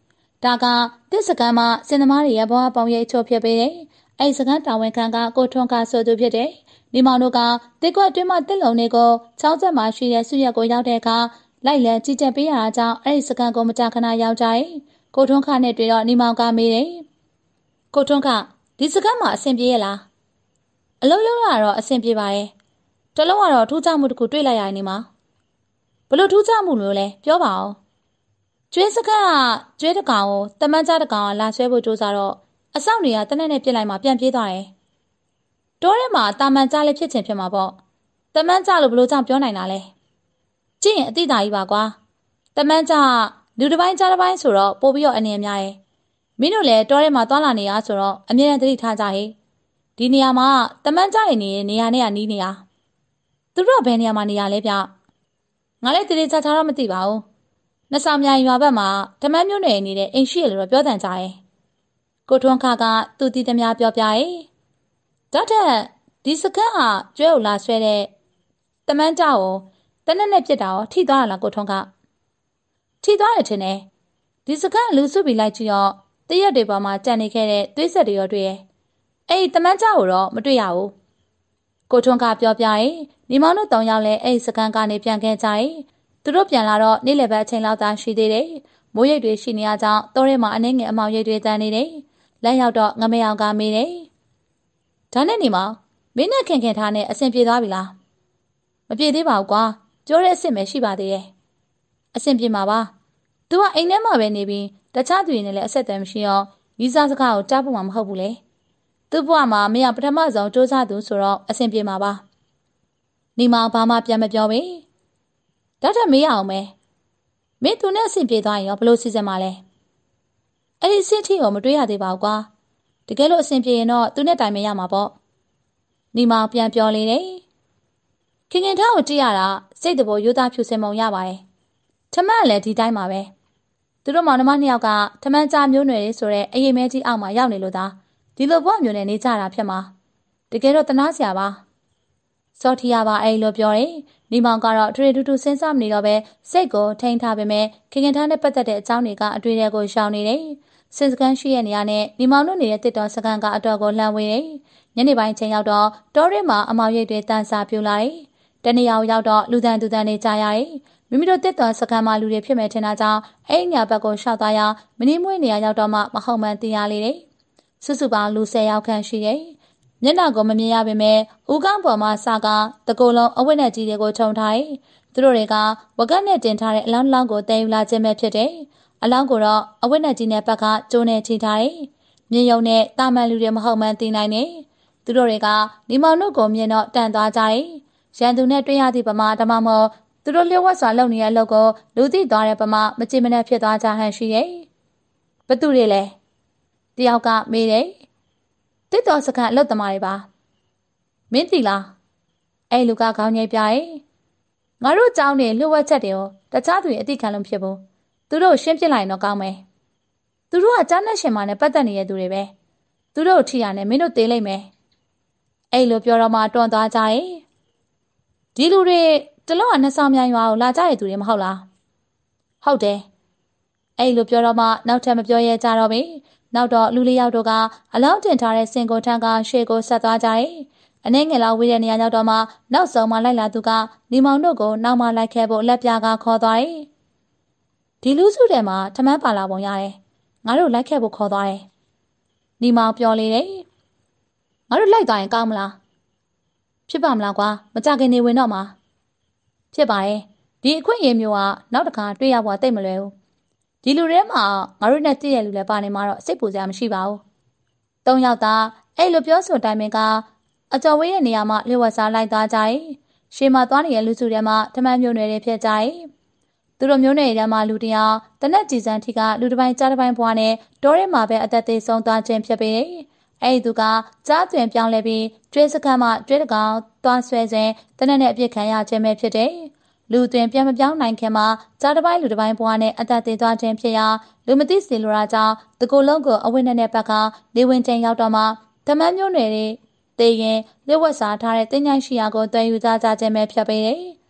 ဒါကတစ်စကန်မှာစင်သမားတွေရဲ့ဘဝပုံရိပ်ချိုးဖြစ်ပေးတယ်။အဲ့စကန်တာဝန်ခံကကိုထွန်းကဆိုသူဖြစ်တယ်။ဒီမောင်တို့ကတစ်ခွက်အတွင်းမှာတစ်လုံးတွေကိုချောင်းဆက်မှာရှိတဲ့ဆုရက်ကိုရောက်တဲ့အခါလိုက်လံကြီးကြပ်ပေးရတာကြောင့်အဲ့ဒီစကန်ကိုမကြာခဏရောက်ကြတယ်။ကိုထွန်းခနဲ့တွေ့တော့ဒီမောင်ကမေးတယ်။ကိုထွန်းခဒီစကန်မှာအဆင်ပြေရလား။အလုံးလုံးကတော့အဆင်ပြေပါရဲ့။တလုံးကတော့ထူးခြားမှုတစ်ခုတွေ့လိုက်ရနေမှာ။ဘလို့ထူးခြားမှုလို့လဲပြောပါဦး။ကျွေးစကန်ကကျွေးတကောင်ကိုတမန်ကြားတကောင်ကလာဆွဲဖို့ကြိုးစားတော့အဆောက်တွေကတနက်နဲ့ပြစ်လိုက်မှပြန်ပြေးသွားတယ်။တိုးထဲမှာတာမန်ကြားလေးဖြစ်ချင်ဖြစ်မှာပေါ့။တမန်ကြားလို့ဘလို့ကြောင့်ပြောနိုင်တာလဲ။ကြည့်ရင်အတိအသာကြီးပါကွာ။တမန်ကြားလူတစ်ပိုင်းကြားတစ်ပိုင်းဆိုတော့ပို့ပြီးတော့အနေများရဲ့။မင်းတို့လည်းတိုးထဲမှာသွားလာနေရဆိုတော့အမြဲတမ်းသတိထားကြဟေ့။ဒီနေရာမှာတမန်ကြားနေနေရာနဲ့ကနီးနေရ။သူတို့ကဘယ်နေရာမှာနေရလဲဗျ။ငါလည်းတိတိကျကျတော့မသိပါဘူး။နှစ်ဆောင်မြိုင်ရွာဘက်မှာဓမ္မမျိုးနယ်နေတဲ့အိမ်ရှိရလို့ပြောတန်ကြရဲ့။ကိုထွန်းခကသူတည်သမျှပြောပြရဲ့။ဒါထက်ဒီစကန်ဟာကျွဲကိုလာဆွဲတဲ့တမန်ကြောက်ကိုတနက်နဲ့ပြစ်တာရောထိသွားရလားကိုထွန်းခထိသွားတယ်ထင်တယ်။ဒီစကန်လူစုပြီးလိုက်ကြည့်တော့တရက်တွေပေါ်မှာကြံနေခဲ့တဲ့သွေးဆက်တွေရောတွေ့ရဲ့။အဲ့ဒီတမန်ကြောက်ကိုတော့မတွေ့ရဘူး။ကိုထွန်းခပြောပြရဲ့။ညီမောင်တို့၃ယောက်လည်းအဲ့ဒီစကန်ကနေပြန်ခဲ့ကြရဲ့။သူတို့ပြန်လာတော့နေ့လယ်ဘက်အချိန်လောက်သာရှိသေးတယ်။မိုးရိပ်တွေရှိနေရကြောင်းတောထဲမှာအနှဲငယ်အမောင်ရိပ်တွေတန်းနေတယ်။လက်ရောက်တော့ငမယောင်ကမေးတယ်။ဒါနဲ့နေမောင်မင်းနဲ့ခင်ခင်ထားနဲ့အဆင်ပြေသွားပြီလား။မပြေသေးပါဘူးကွာ။ကျိုးတဲ့အစ်စ်ပဲရှိပါသေးတယ်။အဆင်ပြေမှာပါ။ तू ကအိမ်ထဲမှာပဲနေပြီးတခြားသူတွေနဲ့လည်းအဆက်အသွယ်မရှိအောင်ရီးစားစကားကိုကြားဖို့မှမဟုတ်ဘူးလေ။သူ့ဘဝမှာမရပထမဆုံးစူးစမ်းသူဆိုတော့အဆင်ပြေမှာပါ။နေမောင်ဘာမှပြန်မပြောပဲ။ဒါထက်မေးရအောင်မယ်။မင်းသူနဲ့အဆင်ပြေသွားရင်ရောဘလို့စီစဉ်မှာလဲ။အဲ့ဒီအဆင့်ထိကိုမတွေးရသေးပါဘူးကွာ။တကယ်လို့အဆင်ပြေရင်တော့သူနဲ့တိုင်မရမှာပေါ့။နေမောင်ပြန်ပြောလေတယ်။ခင်ခင်ထားကိုကြည့်ရတာစိတ်တဘောရိုးသားဖြူစင်မုံရပါတယ်။ထမန့်လည်းဒီတိုင်းပါပဲ။သူတို့မောင်နှမနှစ်ယောက်ကထမန့်ကြားမျိုးနွယ်လေးဆိုတဲ့အရေးမဲကြီးအောက်မှာရောက်နေလို့သာဒီလိုဘဝမျိုးနဲ့နေကြတာဖြစ်မှာ။တကယ်တော့တနာစရာပါ။စောထီယာပါအဲ့လိုပြောတယ်။နေမောင်ကတော့ထွေထူးထူးစဉ်းစားမနေတော့ပဲစိတ်ကိုထိန်းထားပေမဲ့ခင်ခင်ထားနဲ့ပတ်သက်တဲ့အကြောင်းတွေကအတွေ့အကြုံကိုရှောင်နေတယ်။စစ်စကန်ရှိရဲ့နေရာနဲ့နေမောင်တို့နေတဲ့တစ်တော်စကန်ကအတော်ကိုလှမ်းဝေးတယ်။ညနေပိုင်းချိန်ရောက်တော့တောထဲမှာအမောင်ရိပ်တွေတန်းစားပြူလာတယ်။တနေရာရောက်တော့လူတန်နေကြရတယ်။မိမိတို့တစ်တော်စကန်မှာလူတွေဖြစ်မယ်ထင်တာကြောင့်အဲ့ညဘက်ကိုရှောက်သွားရမင်းမွေးနေရာရောက်တော့မှမဟုတ်မှန်သိရလေတယ်။စုစုပေါင်းလူ10ယောက်ခန့်ရှိတယ်။မျက်နှာကိုမမြင်ရပေမဲ့ဦးကောင်းပေါ်မှာစကားတကိုယ်လုံးအဝတ်နဲ့ကြီးတွေကိုခြုံထားတယ်။သူတို့တွေကဝကတ်နဲ့တင်ထားတဲ့အလောင်းလောင်းကိုတည်ယူလာခြင်းပဲဖြစ်တယ်။အလောင်းကိုတော့အဝတ်နဲ့ကြီးနဲ့ဘက်ကကျိုးနဲ့ထိထားတယ်။မြေယုံနဲ့တာမန်လူတွေမဟုတ်မှန်းသိနိုင်တယ်။သူတို့တွေကဒီမောင်တို့ကိုမြင်တော့တန်သွားကြတယ်။ရန်သူနဲ့တွေ့ရသည့်ပမာဓမ္မမို့သူတို့လျှို့ဝှက်စွာလုပ်နေတဲ့အလုပ်ကိုလူသိသွားတဲ့ပမာမကြည်မနှက်ဖြစ်သွားကြဟန်ရှိတယ်။ဘသူတွေလဲတယောက်ကမေးတယ်။တစ်တော်စကန်အလုပ်သမားတွေပါမင်းသိလားအဲ့လူကခေါင်းငိတ်ပြရဲ့ငါတို့เจ้าနေလှုပ်ဝက်ချက်တွေကိုတခြားသူတွေအသိခံလို့ဖြစ်ဘူးသူတို့ရှင်းပြလိုက်တော့ကောင်းမယ်သူတို့ကကြားနဲ့ရှင်မနဲ့ပတ်သက်နေတဲ့သူတွေပဲသူတို့ထိရနဲ့မင်းတို့သေးလိုက်မယ်အဲ့လိုပြောတော့မှတွန်းသွားကြရဲ့ဒီလူတွေတလုံးကနှစ်ဆောင်မြိုင်ရွာကိုလာကြတဲ့သူတွေမဟုတ်လားဟုတ်တယ်အဲ့လိုပြောတော့မှနောက်ထပ်မပြောရဲကြတော့ဘူးနောက်တော့လူလေးယောက်တို့ကအလောင်းတင်ထားတဲ့စင်ကိုထန်းကရှေ့ကိုဆက်သွားကြတယ်အနှဲငယ်လောက်ဝေးတဲ့နေရာရောက်တော့မှနောက်ဆုံးမှလိုက်လာသူကနေမောင်တို့ကိုနောက်မှလိုက်ခဲ့ဖို့လက်ပြကခေါ်သွားတယ်ဒီလူစုထဲမှာထမန်းပါလာပုံရတယ်ငါတို့လိုက်ခဲ့ဖို့ခေါ်သွားတယ်နေမောင်ပြောလေတယ်ငါတို့လိုက်သွားရင်ကောင်းမလားဖြစ်ပါမလားကွာမကြခင်နေဝင်တော့မှာဖြစ်ပါရဲ့ဒီအခွင့်အရေးမျိုးကနောက်တစ်ခါတွေ့ရဖို့တိတ်မလွယ်ဘူးဒီလူထဲမှာငါတို့နဲ့တည့်ရလူလည်းပါနေမှာတော့စိတ်ပူစရာမရှိပါဘူး၃ယောက်သားအဲ့လိုပြောဆိုတိုင်းကအကျော်ဝေးရဲ့နေရာမှာလျှို့ဝှက်စားလိုက်သွားကြတယ်ရှေးမှာသွားနေတဲ့လူစုထဲမှာထမန်းမျိုးနွယ်တွေဖြစ်ကြတယ်သူတို့မျိုးနွယ်ထဲမှာလူတယောက်တနက်ကြည်စံထီကလူတစ်ပိုင်းကြားတစ်ပိုင်းဘွားနဲ့တောထဲမှာပဲအသက်သေးဆုံးသွားခြင်းဖြစ်ပေတယ်အဲ့ဒီသူကကြားသွင်ပြောင်းလဲပြီးကျွဲစခန်းမှာကျွဲတကောင်သွားဆွဲစဉ်တနက်နဲ့အပြစ်ခံရခြင်းပဲဖြစ်တယ်လူသွင်ပြန်မပြောင်းနိုင်ခင်မှာကြားတစ်ပိုင်းလူတစ်ပိုင်းဘွားနဲ့အသက်သေးသွားခြင်းဖြစ်ရာလူမသိစီလိုရာကြောင့်တကူလုံးကိုအဝိနဲ့ဘက်ကနေဝင်ချိန်ရောက်တော့မှထမန်းမျိုးနွယ်တွေတေရင်လျှို့ဝှက်စားထားတဲ့တင်းញိုင်းရှိရာကိုတွဲယူကြခြင်းပဲဖြစ်ပေတယ်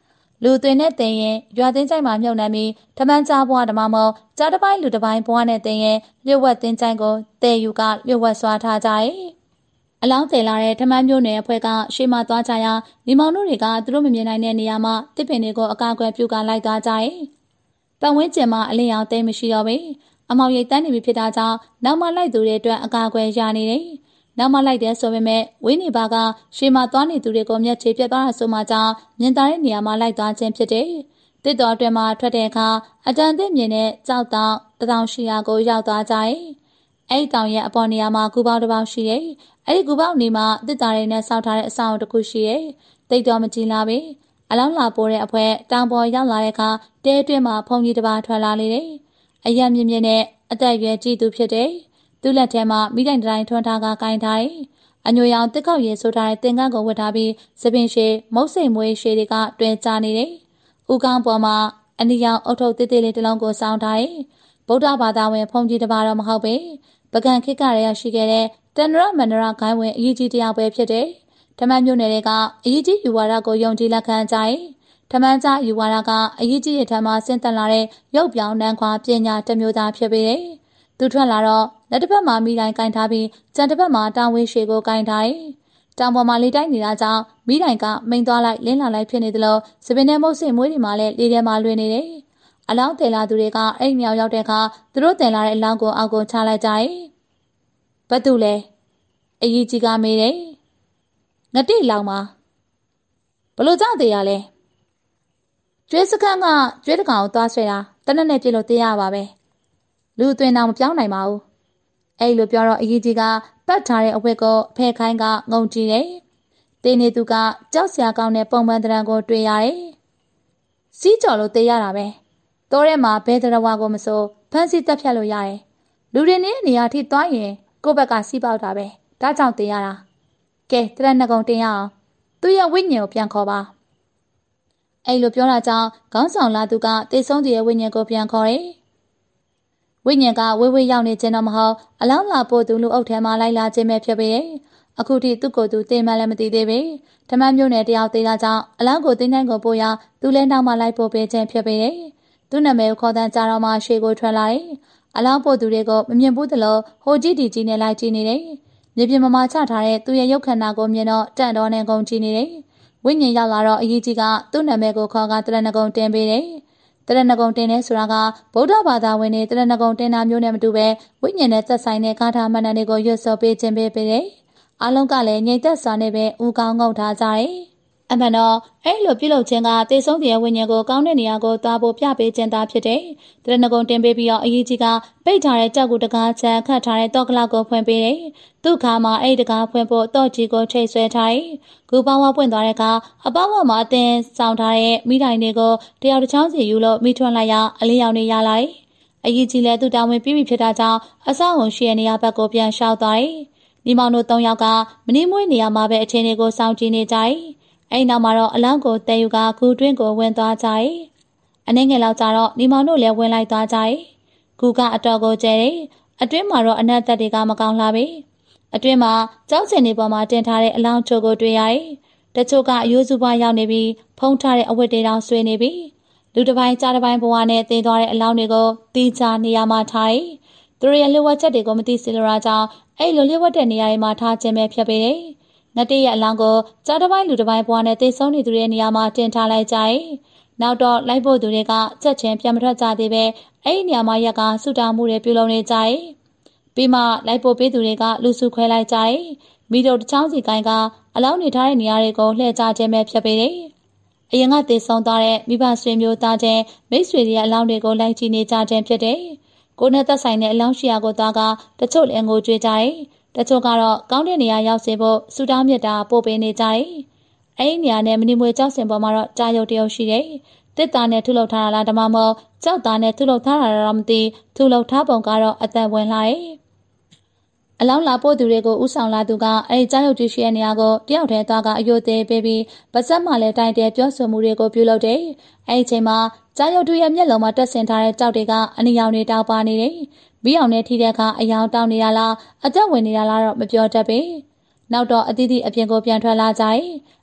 လူသွင်းနဲ့တင်ရင်ရွာသိန်းချိုင်မှာမြုပ်နှံပြီးထမန်းကြားဘွားဓမ္မမို့ကြားတစ်ပိုင်းလူတစ်ပိုင်းဘွားနဲ့တင်ရင်လျှို့ဝှက်တင်ချိုင်ကိုတဲယူကလျှို့ဝှက်စွာထားကြ၏အလောင်းတည်လာတဲ့ထမန်းမျိုးနယ်အဖွဲ့ကရှေ့မှသွားကြရာညီမောင်တို့တွေကသူတို့မမြင်နိုင်တဲ့နေရာမှာတစ်ပင်တွေကိုအကာအကွယ်ပြုကလိုက်သွားကြ၏ပတ်ဝန်းကျင်မှာအလင်းရောင်သိမ်းမရှိတော့ပေအမောင်ရိပ်တန်းနေပြီဖြစ်တာကြောင့်နောက်မှလိုက်သူတွေအတွက်အကာအကွယ်ရနေတယ်နောက်မှလိုက်တဲ့ဆိုပေမဲ့ဝင်းနေပါကရှေ့မှသွားနေသူတွေကိုမျက်ခြေပြတ်သွားတာဆိုမှကြောင့်မြင်သာတဲ့နေရာမှာလိုက်သွားခြင်းဖြစ်တယ်တစ်တော်အတွင်းမှာထွက်တဲ့အခါအတန်အသင့်မြင်တဲ့ကြောက်တောင်1800ကိုရောက်သွားကြ၏အဲ့ဒီတောင်ရဲ့အပေါ်နေရာမှာကူပေါင်းတစ်ပေါက်ရှိတယ်အဲ့ဒီကူပေါင်းနေမှာတစ်တာတွေနဲ့စောက်ထားတဲ့အဆောင်တစ်ခုရှိတယ်တိတ်တော်မကြည်လာပေအလောင်းလာပိုးတဲ့အဖွဲတောင်ပေါ်ရောက်လာတဲ့အခါတဲအတွင်းမှာဖုန်ကြီးတစ်ပါးထွက်လာလေတယ်အရက်မြင့်မြင့်နဲ့အသက်ရွယ်ကြီးသူဖြစ်တယ်သူ့လက်ထဲမှာမိတိုင်တိုင်းထွန်းထားကကင်ထားတယ်အညိုရောင်တစ်ခေါက်ရည်ဆိုထားတဲ့တင်ကန်းကိုဝတ်ထားပြီးစပင်ရှည်မုတ်စိမ်မွေးရှည်တွေကတွင်ကြနေတယ်ဦးခေါင်းပေါ်မှာအနီရောင်အုတ်ထုပ်တစ်တစ်လေးတစ်လုံးကိုစောင်းထားတယ်ဗုဒ္ဓဘာသာဝင်ဖုန်ကြီးတစ်ပါးတော့မဟုတ်ပေပကံခေတ်ကရရှိခဲ့တဲ့တဏ္ဍရမန္တရဂိုင်းဝင်အရေးကြီးတစ်ယောက်ပဲဖြစ်တယ်ဓမ္မမျိုးနယ်တွေကအရေးကြီးယူဝါဒကိုယုံကြည်လက်ခံကြတယ်ဓမ္မကျယူဝါဒကအရေးကြီးရထမှာဆင်းသက်လာတဲ့ရုပ်ပြောင်းနှံခွာပညာတစ်မျိုးသားဖြစ်ပေတယ်သူထွက်လာတော့လက်တစ်ဖက်မှာမိတိုင်းကင်ထားပြီးကြံတစ်ဖက်မှာတောင်ဝင်းရှည်ကိုကင်ထားတယ်တောင်ပေါ်မှာလေတိုက်နေတာကြောင့်မိတိုင်းကမိန်သွားလိုက်လင်းလာလိုက်ဖြစ်နေသလိုစပင်နဲ့မုတ်စိမ်မွေးတွေမှာလည်းလေထဲမှာလွင်နေတယ်အလောင်းတယ်လာသူတွေကအဲ့ဒီမြောက်ရောက်တဲ့အခါသူတို့တယ်လာတဲ့အလောင်းကိုအောက်ကိုချလိုက်ကြတယ်ဘာတူလဲအရေးကြီးကမေးတယ်ငတိလောင်မှာဘလို့ကြောက်သေးရလဲကျွေးစခန်းကကျွေးတကောင်ကိုသွားဆွဲတာတနက်နဲ့ပြည့်လို့တေးရပါပဲလူအသွင်တော်မပြောင်းနိုင်ပါဘူးအဲ့လိုပြောတော့အရေးကြီးကပတ်ထားတဲ့အဝတ်ကိုဖဲခိုင်းကငုံကြည့်တယ်တင်းနေသူကကြောက်စရာကောင်းတဲ့ပုံမှန်တရံကိုတွေ့ရတယ်စီးကြော်လို့တေးရတာပဲတိုးထဲမှာဘဲတရဝါကိုမစိုးဖမ်းဆီးတက်ဖြတ်လို့ရတယ်လူတွေနေနေရာထိသွားရင်ကိုယ့်ဘက်ကစီးပေါက်တာပဲဒါကြောင့်တေးရတာကဲတရနှစ်ကုန်တင်ရအောင်သူ့ရဲ့ဝိညာဉ်ကိုပြန်ခေါ်ပါအဲ့လိုပြောတာကြောင့်ခေါင်းဆောင်လာသူကတေဆုံးသူရဲ့ဝိညာဉ်ကိုပြန်ခေါ်တယ်ဝိညာဉ်ကဝေးဝေးရောက်နေခြင်းတော့မဟုတ်အလောင်းလာပို့သူလူအုပ်ထဲမှာလိုက်လာခြင်းပဲဖြစ်ပေတယ်အခုထိသူ့ကိုယ်သူတေးမှလည်းမသိသေးပေဓမ္မမျိုးနယ်တယောက်သေးတာကြောင့်အလောင်းကိုတင်းတိုင်းကိုပို့ရသူလဲနောက်မှလိုက်ပို့ပေးခြင်းဖြစ်ပေတယ်သူ့နာမည်ကိုခေါ်တန်းကြတော့မှရှေ့ကိုထွက်လာတယ်အလောင်းပို့သူတွေကိုမမြင်ဘူးသလိုဟိုကြီးဒီကြီးနဲ့လိုက်ကြည့်နေတယ်မြေပြင်မှာချထားတဲ့သူ့ရဲ့ရုပ်ခန္ဓာကိုမြင်တော့တန့်တော်နဲ့ကုန်ကြည့်နေတယ်ဝိညာဉ်ရောက်လာတော့အရေးကြီးကသူ့နာမည်ကိုခေါ်ကတရဏဂုံတင်ပေးတယ်တရဏဂုံတင်နေဆိုတာကဗုဒ္ဓဘာသာဝင်တွေတရဏဂုံတင်တာမျိုးနဲ့မတူပဲဝိညာဉ်နဲ့သက်ဆိုင်တဲ့ဂါထာမဏ္ဍန်တွေကိုရွတ်ဆိုပေးခြင်းပေးတယ်အားလုံးကလည်းငြိမ်သက်စွာနဲ့ပဲဦးကောင်းငုံထားကြတယ်အမှန်တော့အဲ့လိုပြုလုပ်ခြင်းကတေဆုံးတဲ့ဝိညာဉ်ကိုကောင်းတဲ့နေရာကိုသွားဖို့ပြပေးခြင်းသာဖြစ်တယ်တရဏဂုံတင်ပေးပြီးတော့အရေးကြီးကပိတ်ထားတဲ့ကြောက်ကူတကားချမ်းခတ်ထားတဲ့တော့ကလောက်ကိုဖွင့်ပေးတယ်သူ့ခါမှာအဲ့ဒီတကားဖွင့်ဖို့တော့ကြီးကိုထိတ်ဆွဲထားတယ်ကူပေါင်းဝပွင့်သွားတဲ့အခါအပေါင်းဝမှာအတင်းဆောင်ထားတဲ့မိတိုင်တွေကိုတယောက်တစ်ချောင်းစီယူလို့မိထွန်းလိုက်ရအလေးရောင်နေရလိုက်အရေးကြီးလဲသူတာဝန်ပြီးပြီဖြစ်တာကြောင့်အဆောက်အုံရှိတဲ့နေရာဘက်ကိုပြန်လျှောက်သွားတယ်ဒီမောင်တို့၃ယောက်ကမနီးမွေးနေရာမှာပဲအချင်းတွေကိုစောင့်ကြည့်နေကြတယ်အဲ့နောက်မှာတော့အလောင်းကိုတဲယူကဂူတွင်းကိုဝင်သွားကြတယ်အနှဲငယ်လောက်ကြတော့ဒီမောင်တို့လည်းဝင်လိုက်သွားကြတယ်ဂူကအတော်ကိုကျဲတယ်အတွင်းမှာတော့အနက်သက်တွေကမကောင်းလာပြီအတွင်းမှာကြောက်စင်တွေပေါ်မှာတင်ထားတဲ့အလောင်းချို့ကိုတွေ့ရတယ်တချို့ကအယိုးစုပွားရောက်နေပြီးဖုံးထားတဲ့အဝတ်တွေတောင်ဆွေးနေပြီလူတစ်ပိုင်းကြားတစ်ပိုင်းဘဝနဲ့သေသွားတဲ့အလောင်းတွေကိုတီးချနေရာမှာထားတယ်သူတို့ရဲ့လျှို့ဝှက်ချက်တွေကိုမသိစေလိုတာကြောင့်အဲ့လိုလျှို့ဝှက်တဲ့နေရာတွေမှာထားခြင်းပဲဖြစ်ပေတယ်ငတိရဲ့အလောင်းကိုကြားတစ်ပိုင်းလူတစ်ပိုင်းဘဝနဲ့သေဆုံးနေသူရဲ့နေရာမှာတင်ထားလိုက်ကြတယ်နောက်တော့လိုက်ဖို့သူတွေကချက်ချင်းပြန်မထွက်ကြသေးပဲအဲ့ဒီနေရာမှာရက်ကဆူတောင်းမှုတွေပြုလုပ်နေကြတယ်ပြီးမှလိုက်ဖို့ပေးသူတွေကလူစုခွဲလိုက်ကြတယ်မိတို့တစ်ချောင်းစီကိုင်းကအလောင်းနေထားတဲ့နေရာတွေကိုလှည့်ကြခြင်းပဲဖြစ်ပေတယ်အရင်ကသေဆုံးသွားတဲ့မိဘဆွေမျိုးသားချင်းမိတ်ဆွေတွေရဲ့အလောင်းတွေကိုလိုက်ကြည့်နေကြခြင်းဖြစ်တယ်ကိုနဲ့သက်ဆိုင်တဲ့အလောင်းရှိရာကိုသွားကတချို့လည်းငိုကြွေးကြတယ်တချို့ကတော့ကောင်းတဲ့နေရာရောက်စေဖို့ဆူတောင်းမြတ်တာပို့ပေးနေကြတယ်အဲ့ဒီနေရာနဲ့မနီမွေကြောက်စင်ပေါ်မှာတော့ကြာရုပ်တရုပ်ရှိတယ်တစ်သားနဲ့ထုလုပ်ထားတာလားဓမ္မမို့ကြောက်သားနဲ့ထုလုပ်ထားတာတော့မသိထုလုပ်ထားပုံကတော့အသက်ဝင်လာတယ်အလောင်းလာပို့သူတွေကိုဥဆောင်လာသူကအဲ့ဒီကြာရုပ်ကြီးရှိတဲ့နေရာကိုတယောက်တည်းသွားကအယိုသေးပေးပြီးပါစက်မှလည်းတိုင်တဲပြောဆိုမှုတွေကိုပြုလုပ်တယ်အဲ့ဒီချိန်မှာကြာရုပ်တူရဲ့မျက်လုံးမှာတက်ဆင်ထားတဲ့ကြောက်တွေကအနီရောင်တွေတောက်ပါနေတယ်ဘီအောင်နဲ့ထိတဲ့အခါအယောင်တောင်းနေတာလားအသက်ဝင်နေတာလားတော့မပြောတတ်ပေနောက်တော့အသီးသီးအပြင်ကိုပြန်ထွက်လာကြတယ်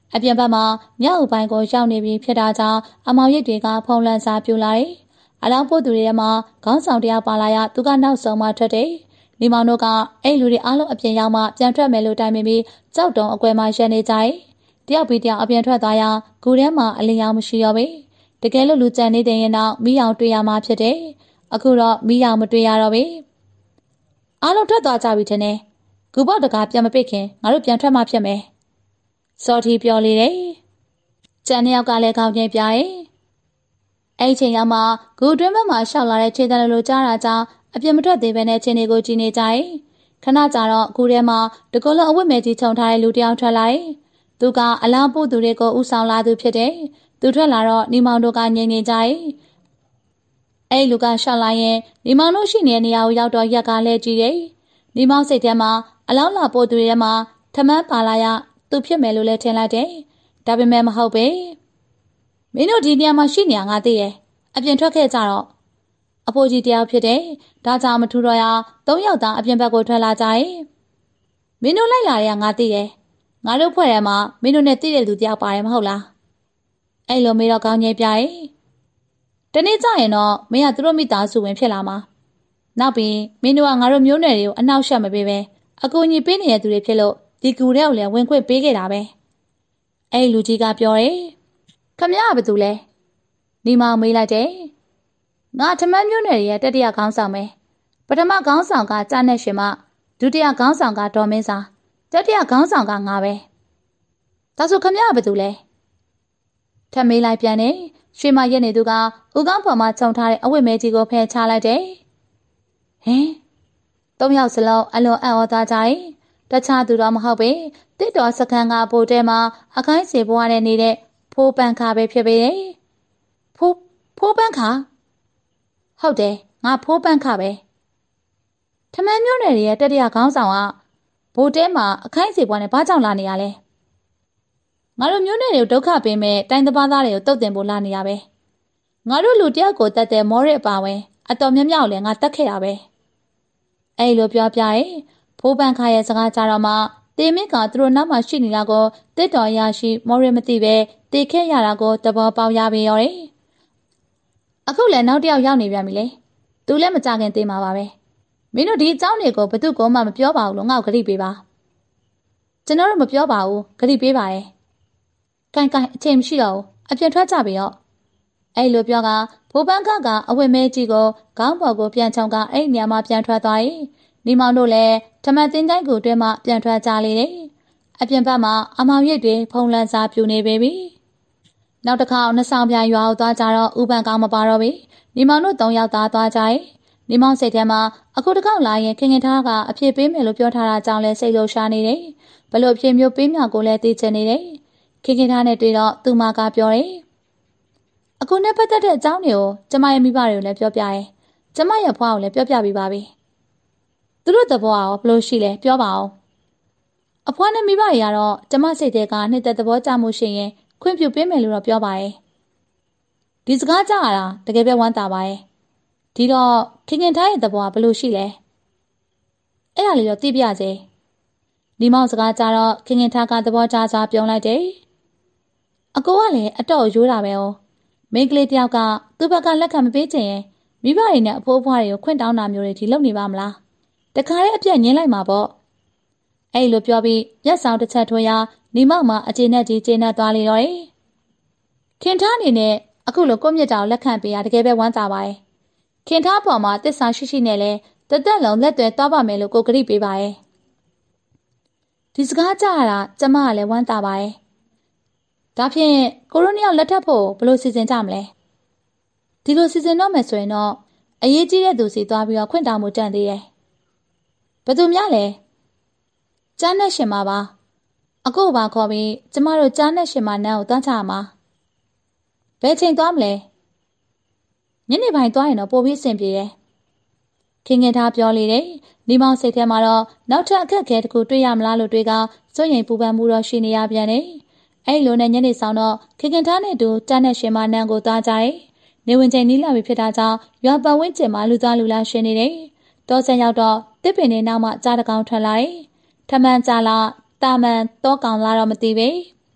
အပြင်ဘက်မှာညအုပ်ပိုင်းကိုရောက်နေပြီးဖြစ်တာကြောင့်အမောင်ရိပ်တွေကဖုံးလန့်စာပြူလာတယ်။အလောင်းပို့သူတွေထဲမှာခေါင်းဆောင်တရားပါလာရသူကနောက်ဆုံးမှထွက်တယ်။နေမောင်တို့ကအဲ့လူတွေအားလုံးအပြင်ရောက်မှပြန်ထွက်မယ်လို့တိုင်ပင်ပြီးကြောက်တုံအကွယ်မှရက်နေကြတယ်။တယောက်ပြီးတယောက်အပြင်ထွက်သွားရဂူထဲမှာအလင်းရောင်မရှိတော့ဘူး။တကယ်လို့လူကြံနေတဲ့ရင်တော့မိအောင်တွေ့ရမှာဖြစ်တယ်။အခုတော့မိအောင်မတွေ့ရတော့ဘူး။အားလုံးထွက်သွားကြပြီထင်တယ်။ဂူပေါက်တကားပြန်မပိတ်ခင်ငါတို့ပြန်ထွက်မှဖြစ်မယ်။စော်တီပြောလေတယ်။ကြံနှစ်ယောက်ကလည်းခေါင်းငိတ်ပြရဲ့။အဲ့ချိန်ရောက်မှဂူတွင်းဘက်မှာရှောက်လာတဲ့ခြေတံလိုကြားတာကြောင့်အပြစ်မထွက်သေးဘဲနဲ့ခြေတွေကိုကြည့်နေကြရဲ့။ခဏကြာတော့ဂူထဲမှာတကောလုံးအဝတ်မဲ့ကြီးခြုံထားတဲ့လူတစ်ယောက်ထွက်လာရဲ့။သူကအလောင်းပို့သူတွေကိုဥဆောင်လာသူဖြစ်တယ်။သူထွက်လာတော့နေမောင်တို့ကငြိမ်နေကြရဲ့။အဲ့လူကရှောက်လာရင်နေမောင်တို့ရှိနေတဲ့နေရာကိုရောက်တော့ရက်ကလဲကြည့်တယ်။နေမောင်စိတ်ထဲမှာအလောင်းလာပို့သူတွေထဲမှာထမန်းပါလာရသူဖြစ်မယ်လို့လည်းထင်လိုက်တယ်။ဒါပေမဲ့မဟုတ်ပဲ။မင်းတို့ဒီနေရာမှာရှိနေငါသိရဲ့။အပြင်ထွက်ခဲ့ကြတော့အဖိုးကြီးတယောက်ဖြစ်တယ်။ဒါကြောင့်မထူတော့ရ၃ယောက်သားအပြင်ဘက်ကိုထွက်လာကြရဲ့။မင်းတို့လိုက်လာရငါသိရဲ့။ငါတို့ဖွဲ့ထဲမှာမင်းတို့နဲ့သိတဲ့လူတယောက်ပါတယ်မဟုတ်လား။အဲ့လိုမေးတော့ကောင်းကြီးပြရဲ့။တနေ့ကျရင်တော့မင်းကသူတို့မိသားစုဝင်ဖြစ်လာမှာ။နောက်ပြီးမင်းတို့ကငါတို့မျိုးနွယ်တွေကိုအနှောက်ယှက်မပေးပဲအကူအညီပေးနေတဲ့သူတွေဖြစ်လို့ဒီကူထဲကိုလည်းဝင်ခွင့်ပေးခဲ့တာပဲ။အဲ့လူကြီးကပြောတယ်။ခမရကဘာတူလဲ။နေမောင်မေးလိုက်တယ်။ငါထမန်းမျိုးနွယ်ရဲ့တတိယခေါင်းဆောင်ပဲ။ပထမခေါင်းဆောင်ကကြားနဲ့ရှင်မဒုတိယခေါင်းဆောင်ကဒေါ်မင်းစာတတိယခေါင်းဆောင်ကငါပဲ။ဒါဆိုခမရကဘာတူလဲ။ထပ်မေးလိုက်ပြန်တယ်။ရွှေမရက်နေသူကဦးကောင်းပေါ်မှာခြုံထားတဲ့အဝတ်မဲကြီးကိုဖယ်ချလိုက်တယ်။ဟင်၃ယောက်စလုံးအလွန်အံ့ဩသွားကြတယ်။တခြားသူတော့မဟုတ်ပဲတစ်တော်စခန်းကဘိုတဲမှာအခိုင်းစီဘွားနဲ့နေတဲ့ဖိုးပန်းခါပဲဖြစ်ပေတယ်။ဖိုးပန်းခါဟုတ်တယ်ငါဖိုးပန်းခါပဲ။ထမန်းမျိုးနယ်ရဲ့တတိယခေါင်းဆောင်ကဘိုတဲမှာအခိုင်းစီဘွားနဲ့ဘာကြောင့်လာနေရလဲ။ငါတို့မျိုးနယ်တွေကိုဒုက္ခပေးမဲ့တိုင်းတစ်ပါးသားတွေကိုတုတ်တင်ဖို့လာနေရပဲ။ငါတို့လူတယောက်ကိုတတ်တဲ့မော်ရစ်အပါဝင်အတော်များများကိုလည်းငါတတ်ခဲ့ရပဲ။အဲ့လိုပြောပြရဲ့ဖိုးပန်းခါရဲ့စကားကြတော့မှတေမင်းကသူတို့နောက်မှရှိနေတာကိုတစ်တော်ရရှိမော်ရမသိပဲတေခဲ့ရတာကိုသဘောပေါက်ရပေရောတယ်။အခုလည်းနောက်တစ်ယောက်ရောက်နေပြန်ပြီလေ။သူလည်းမကြခင်သေးမှာပါပဲ။မင်းတို့ဒီအကြောင်းတွေကိုဘသူ့ကိုမှမပြောပါဘူးလို့ငါ့ကိုဂရိပေးပါ။ကျွန်တော်တို့မပြောပါဘူးဂရိပေးပါရဲ့။ကိုင်အချိန်မရှိတော့ဘူးအပြင်ထွက်ကြပြီတော့။အဲ့လိုပြောကဖိုးပန်းကအဝတ်မဲကြီးကိုခေါင်းပေါ်ကိုပြန်ချုံကအဲ့နေရာမှာပြန်ထွက်သွားရဲ့။နေမောင်တို့လည်းထမန်းတင်းတိုင်းကိုတွဲမှပြန်ထွက်ကြလေတယ်။အပြင်ဘက်မှာအမောင်ရိပ်တွေဖုံးလန်းစာပြူနေပေပြီ။နောက်တစ်ခါနှဆောင်ပြရွာကိုသွားကြတော့ဥပန်ကောင်းမပါတော့ပြီ။နေမောင်တို့၃ယောက်သားသွားကြရဲ့။နေမောင်စိတ်ထဲမှာအခုတစ်ခေါက်လာရင်ခင်ခင်ထားကအဖြစ်ပေးမယ်လို့ပြောထားတာကြောင့်လဲစိတ်လှုပ်ရှားနေတယ်။ဘလို့အဖြစ်မျိုးပေးမြောက်ကိုလည်းသိချင်နေတယ်။ခင်ခင်ထားနဲ့တွေ့တော့သူမကပြောတယ်။အခုနဲ့ပတ်သက်တဲ့အကြောင်းတွေကိုကျမရဲ့မိဘတွေကိုလည်းပြောပြရဲ။ကျမရဲ့ဖွားကိုလည်းပြောပြပေးပါပြီ။သူတို့သဘောရောဘလို့ရှိလဲပြောပါအောင်။အဖွားနဲ့မိဘတွေကတော့ကျမစိတ်ထဲကနှစ်သက်သဘောကျမှုရှိရင်ခွင့်ပြုပေးမယ်လို့တော့ပြောပါရဲ့။ဒီစကားကြားရတာတကယ်ပဲဝမ်းသာပါရဲ့။ဒီတော့ခင်ခင်ထားရဲ့သဘောကဘလို့ရှိလဲ။အဲ့ဒါလေးတော့သိပြစေ။ဒီမောင်စကားကြားတော့ခင်ခင်ထားကသဘောကျစွာပြုံးလိုက်တယ်။အကိုကလည်းအတော့ရိုးတာပဲ哦။မိန်းကလေးတယောက်ကသူ့ဘက်ကလက်ခံမပေးချင်ရင်မိဘတွေနဲ့အဖိုးအဖွားတွေကိုခွင့်တောင်းတာမျိုးတွေဒီလုပ်နေပါမလား။တခါတည်းအပြတ်ငင်းလိုက်မှာပေါ့။အဲ့လိုပြောပြီးရက်ဆောင်တစ်ချက်ထိုးရနေမောက်မှာအခြေနဲ့ကြီးကျေနပ်သွားလေတော့တယ်။ခင်ထားအနေနဲ့အခုလိုကိုမြတ်တာကိုလက်ခံပေးရတကယ်ပဲဝမ်းသာပါရဲ့။ခင်ထားပေါ်မှာတစ္ဆာရှိရှိနဲ့လဲတသက်လုံးလက်တွေသွားပါမယ်လို့ကိုဂရိပေးပါရဲ့။ဒီစကားကြားရတာကျမကလည်းဝမ်းသာပါရဲ့။ဒါဖြင့်ကိုရိုနီယောက်လက်ထပ်ဖို့ဘယ်လိုစီစဉ်ကြမလဲ။ဒီလိုစီစဉ်တော့မယ်ဆိုရင်တော့အရေးကြီးတဲ့သူစီသွားပြီးတော့ခွင့်တောင်းမှုတန်သေးရဲ့။ဘယ်သူများလဲ။ကြားနဲ့ရှင်မှာပါ။အခုပါခေါ်ပြီးကျမတို့ကြားနဲ့ရှင်မှာနန်းကိုတွန်းချရမှာ။ဘယ်ချိန်သွားမလဲ။ညနေပိုင်းသွားရင်တော့ပိုပြီးအဆင်ပြေတယ်။ခင်ခင်ထားပြောလေတယ်။နေမောင်စိတ်ထဲမှာတော့နောက်ထပ်အခက်အခဲတစ်ခုတွေ့ရမလားလို့တွေးကစိုးရိမ်ပူပန်မှုတော့ရှိနေရပြန်တယ်။အဲ့လိုနဲ့ညနေဆောင်တော့ခင်ခင်ထားနဲ့တူကြားနဲ့ရှင်မှာနန်းကိုသွားကြရဲ့။နေဝင်ချိန်နီးလာပြီဖြစ်တာကြောင့်ရွာပတ်ဝန်းကျင်မှာလူသားလူလားရှင်နေတယ်။တောဆန်ရောက်တော့တစ်ပင်တွေနောက်မှကြားတကောင်ထွက်လာတယ်။ထမန်းကြလားတာမန်တောကောင်လာတော့မသိပဲ။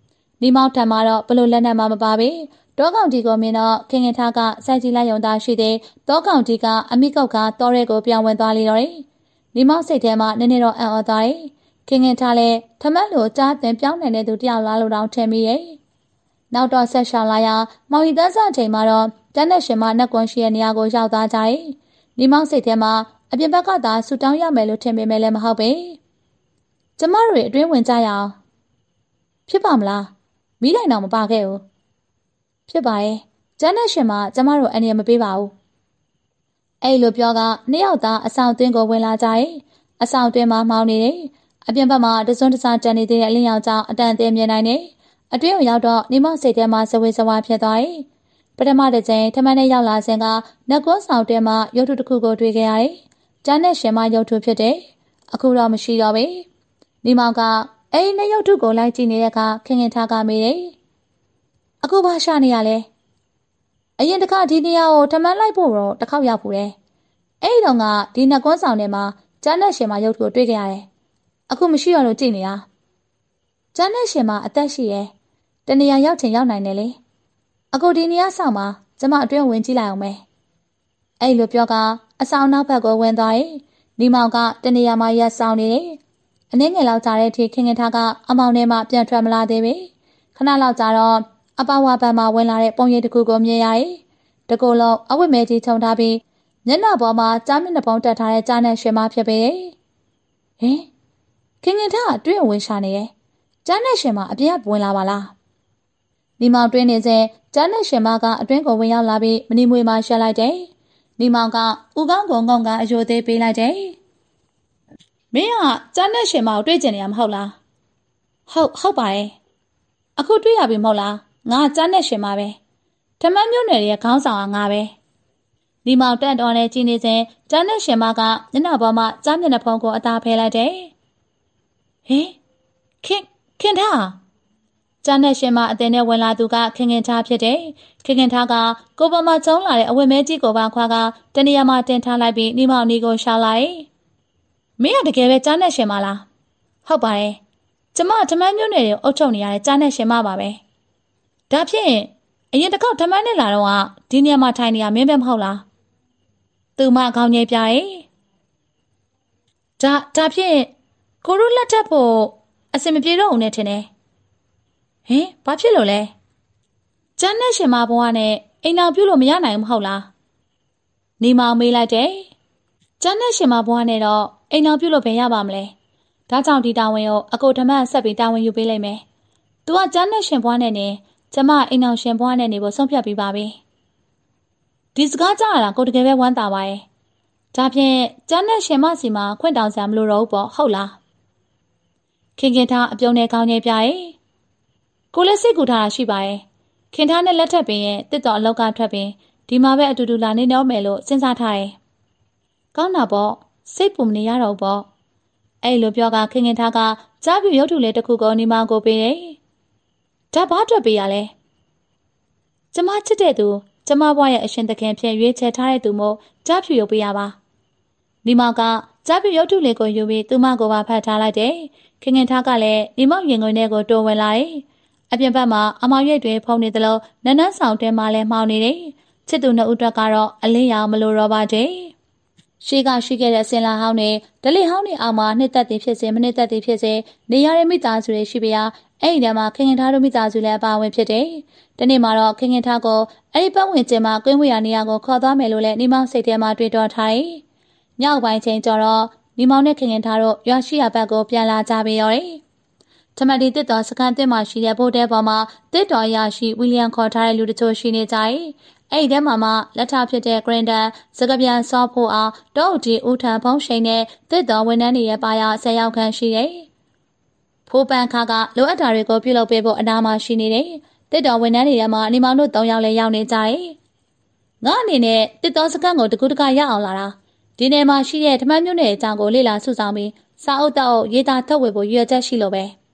နေမောက်ထံမှာတော့ဘလို့လက်နက်မှမပါပေတောကောင်တီကိုမြင်တော့ခင်ခင်ထားကစိုက်ကြည့်လိုက်ရုံသာရှိသေးတောကောင်တီကအမိကောက်ကတောရဲကိုပြောင်းဝင်သွားလေတော့တယ်နေမောက်စိတ်ထဲမှာနည်းနည်းတော့အံ့ဩသွားတယ်ခင်ခင်ထားလဲထမက်လိုကြားတင်ပြောင်းနိုင်တဲ့သူတယောက်လားလို့တောင်ထင်မိရဲ့နောက်တော့ဆက်ရှောင်လာရမောင်ရီတန်းစအချိန်မှာတော့တန်းနဲ့ရှင်မနှက်ကွန်ရှိရဲ့နေရာကိုရောက်သွားကြတယ်နေမောက်စိတ်ထဲမှာအပြင်ဘက်ကသာဆူတောင်းရမယ်လို့ထင်ပေမဲ့လည်းမဟုတ်ပဲကျမတို့အတွင်းဝင်ကြရအောင်ဖြစ်ပါမလားမိလိုက်တော့မပါခဲ့ဘူးဖြစ်ပါရဲ့ကျန်းတဲ့ရှင်မှာကျမတို့အန်ရမပေးပါဘူးအဲ့လိုပြောကနှစ်ယောက်သားအဆောင်သွင်းကိုဝင်လာကြရဲ့အဆောင်သွင်းမှာမှောင်နေတယ်အပြင်ဘက်မှာတစွန်းတစားတန်နေတဲ့အလင်းရောင်ကြောင့်အတန်အသင်းမြင်နိုင်တယ်အတွင်းကိုရောက်တော့နေမောက်စိတ်ထဲမှာဇဝေဇဝါဖြစ်သွားရဲ့ပထမတစ်ချိန်ထမန်းနဲ့ရောက်လာစဉ်ကနက်ကွန်းဆောင်တွဲမှာရုပ်ထုတစ်ခုကိုတွေ့ခဲ့ရတယ်ကျန်းတဲ့ရှင်မရုပ်ထုဖြစ်တယ်အခုတော့မရှိတော့ဘူးနေမောက်ကအဲ့ဒီနှစ်ရုပ်ထုကိုလိုက်ကြည့်နေတဲ့အခါခင်ခင်ထားကမေးတယ်အခုဘာရှာနေရလဲအရင်တစ်ခါဒီနေရာကိုထမန်းလိုက်ဖို့တော့တစ်ခေါက်ရောက်ဘူးတယ်အဲ့ဒီတော့ကဒီနက်ကွန်းဆောင်ထဲမှာကျန်းတဲ့ရှင်မရုပ်ထုကိုတွေ့ခဲ့ရတယ်အခုမရှိတော့လို့ကြည့်နေတာကျန်းတဲ့ရှင်မအသက်ရှိရဲ့တနေရာရောက်ချင်ရောက်နိုင်တယ်လေအခုဒီနေရာဆောင်မှာကျမအတွင်းဝင်ကြည့်လိုက်အောင်မယ်အဲ့လိုပြောကအဆောင်နောက်ဘက်ကိုဝင်သွားရင်နေမောင်ကတနေရာမှာရက်ဆောင်နေတယ်အနည်းငယ်လောက်ကြာတဲ့အထိခင်ခင်ထားကအမောင်ထဲမှာပြန်ထွက်မလာသေးပဲခဏလောက်ကြာတော့အပဝါဘက်မှာဝင်လာတဲ့ပုံရိပ်တစ်ခုကိုမြင်ရရင်တကူလုံးအဝတ်မဲကြီးခြုံထားပြီးမျက်နှာပေါ်မှာကြားမျက်နှာပုံတက်ထားတဲ့ကြားနဲ့ရွှေမဖြစ်ပေဟင်ခင်ခင်ထားအတွင်းဝင်ရှာနေရဲ့ကြားနဲ့ရွှေမအပြင်ကဝင်လာပါလားနေမောင်တွင်းနေစဉ်ကြားနဲ့ရွှေမကအတွင်းကိုဝင်ရောက်လာပြီးမနီမွေမှာရှက်လိုက်တယ်နေမောင်ကဦးကောင်းကုံကုံကအယိုသေးပေးလိုက်တယ်မင်းကကြားနဲ့ရွှေမကိုတွေ့ကျင်နေရမဟုတ်လားဟုတ်ပါတယ်အခုတွေ့ရပြီမဟုတ်လားငါကြားနဲ့ရွှေမပဲထမန်းမျိုးနယ်ရဲ့ခေါင်းဆောင်ကငါပဲနေမောင်တက်တော်နဲ့ကြီးနေစဉ်ကြားနဲ့ရွှေမကမျက်နှာပေါ်မှာကြားမျက်နှာဖုံးကိုအသာဖဲလိုက်တယ်ဟင်ခင်ထားကျန်းတဲ့ရှင်မအတင်နဲ့ဝင်လာသူကခင်ခင်ထားဖြစ်တယ်။ခင်ခင်ထားကကိုပေါ်မှာကျုံလာတဲ့အဝတ်မဲကြီးကိုပါခွာကတနေရာမှာတင်ထားလိုက်ပြီးနေမောင်နီကိုရှာလိုက်။မင်းကတကယ်ပဲကျန်းတဲ့ရှင်မလား။ဟုတ်ပါတယ်။ကျမထမန်းမျိုးနယ်ကိုအုပ်ချုပ်နေရတဲ့ကျန်းတဲ့ရှင်မပါပဲ။ဒါဖြင့်အရင်တစ်ခေါက်ထမန်းနဲ့လာတော့ကဒီနေရာမှာထိုင်နေရမင်းပဲမဟုတ်လား။သူမခေါင်းငယ်ပြရဲ့။ဒါဖြင့်ကိုတို့လက်ထပ်ဖို့အစင်မပြေတော့ဦးနဲ့ထင်တယ်။ဟင်ဘာဖြစ်လို့လဲကျန်းတဲ့ရှင်မဘွားနဲ့အိမ်အောင်ပြုတ်လို့မရနိုင်ဘူးမဟုတ်လားနေမောင်မေးလိုက်တယ်ကျန်းတဲ့ရှင်မဘွားနဲ့တော့အိမ်အောင်ပြုတ်လို့ဘယ်ရပါမလဲဒါကြောင့်ဒီတာဝန်ကိုအကိုဓမ္မဆက်ပြီးတာဝန်ယူပေးလိုက်မယ်သူကကျန်းတဲ့ရှင်ဘွားနဲ့နေကျမအိမ်အောင်ရှင်ဘွားနဲ့နေဖို့ဆုံးဖြတ်ပြီးပါပြီဒီစကားကြားရတာကိုတကယ်ပဲဝမ်းသာပါရဲ့ဒါဖြင့်ကျန်းတဲ့ရှင်မစီမှာခွင့်တောင်းစရာမလိုတော့ဘူးပေါ့ဟုတ်လားခင်ခင်ထားအပြုံးနဲ့ခေါင်းငယ်ပြရဲ့ကိုလည်းစိတ်ကူထားတာရှိပါရဲ့ခင်ထားနဲ့လက်ထပ်ပင်ရဲ့တစ်တော်အလောက်ကထွက်ပင်ဒီမှာပဲအတူတူလာနေတော့မယ်လို့စဉ်းစားထားတယ်ကောင်းတာပေါ့စိတ်ပူမနေရတော့ပေါ့အဲ့လိုပြောကခင်ခင်ထားကကြားပြရုပ်ထုလေးတစ်ခုကိုနေမောင်ကိုပေးတယ်ဒါဘာအတွက်ပေးရလဲကျမချစ်တဲ့သူကျမဘွားရဲ့အရှင်သခင်ဖြင့်ရွေးချယ်ထားတဲ့သူမို့ကြားပြရုပ်ပေးရပါနေမောင်ကကြားပြရုပ်ထုလေးကိုယူပြီးသူမကိုပါဖတ်ထားလိုက်တယ်ခင်ခင်ထားကလည်းနေမောင်ရင်ခွင်ထဲကိုတိုးဝင်လာတယ်အပြင်ဘက်မှာအမောင်ရိပ်တွေဖုံနေသလိုနန်းနန်းဆောင်တဲမှာလည်းမှောင်နေတယ်ချစ်သူနှစ်ဦးအတွက်ကတော့အလင်းရောင်မလိုတော့ပါတဲ့ရှိခဲ့တဲ့အစင်လာဟောင်းတွေဒလိဟောင်းတွေအောက်မှာနှစ်သက်သည်ဖြစ်စေမနှစ်သက်သည်ဖြစ်စေနေရတဲ့မိသားစုတွေရှိပြရာအဲ့ဒီထဲမှာခင်ခင်ထားတို့မိသားစုလည်းအပါအဝင်ဖြစ်တယ်။ဒီနေ့မှာတော့ခင်ခင်ထားကိုအဲ့ဒီပတ်ဝန်းကျင်မှာကွင်းဝေးရနေရာကိုခေါ်သွားမယ်လို့လည်းနေမောင်စိတ်ထဲမှာတွေးတောထားတယ်။ညောက်ပိုင်းချိန်ကျတော့နေမောင်နဲ့ခင်ခင်ထားတို့ရွာရှိရာဘက်ကိုပြန်လာကြပြီရောတယ်။ထမတီတစ်တော်စကန်တစ်မှာရှိတဲ့ဘိုးတဲပေါ်မှာတစ်တော်ရရှိဝီလျံခေါ်ထားတဲ့လူတချို့ရှိနေကြတယ်။အဲ့ဒီထဲမှာလက်ထဖြစ်တဲ့ဂရန်ဒန်စကပြန်စောဖို့အားတောအတီဦးထံဖုံးရှိန်နဲ့တစ်တော်ဝန်ထမ်းတွေရဲ့ပါရ10ယောက်ခန့်ရှိတယ်။ဖိုးပန်းခါကလိုအပ်တာတွေကိုပြုလုပ်ပေးဖို့အနားမှာရှိနေတယ်။တစ်တော်ဝန်ထမ်းတွေထဲမှာနေမောင်တို့3ယောက်လည်းရောက်နေကြတယ်။ငါအနေနဲ့တစ်တော်စကန်ကိုတကူတကရအောင်လာတာဒီနယ်မှာရှိတဲ့ဓမ္မမျိုးနယ်အကြောင်းကိုလေ့လာစုဆောင်ပြီးစာအုပ်တောက်ရေးသားထုတ်ဝေဖို့ရည်ရွယ်ချက်ရှိလို့ပဲ။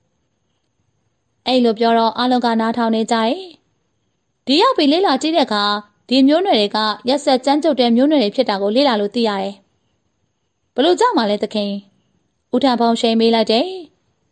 အဲ့လိုပြောတော့အားလုံးကနားထောင်နေကြတယ်။ဒီရောက်ပြီးလေ့လာကြည့်တဲ့အခါဒီမျိုးနွယ်တွေကရက်ဆက်ကြမ်းကြုတ်တဲ့မျိုးနွယ်တွေဖြစ်တာကိုလေ့လာလို့သိရတယ်။ဘလို့ကြောက်မှလဲသခင်။ဦးထံဖုံးရှိန်မေးလိုက်တယ်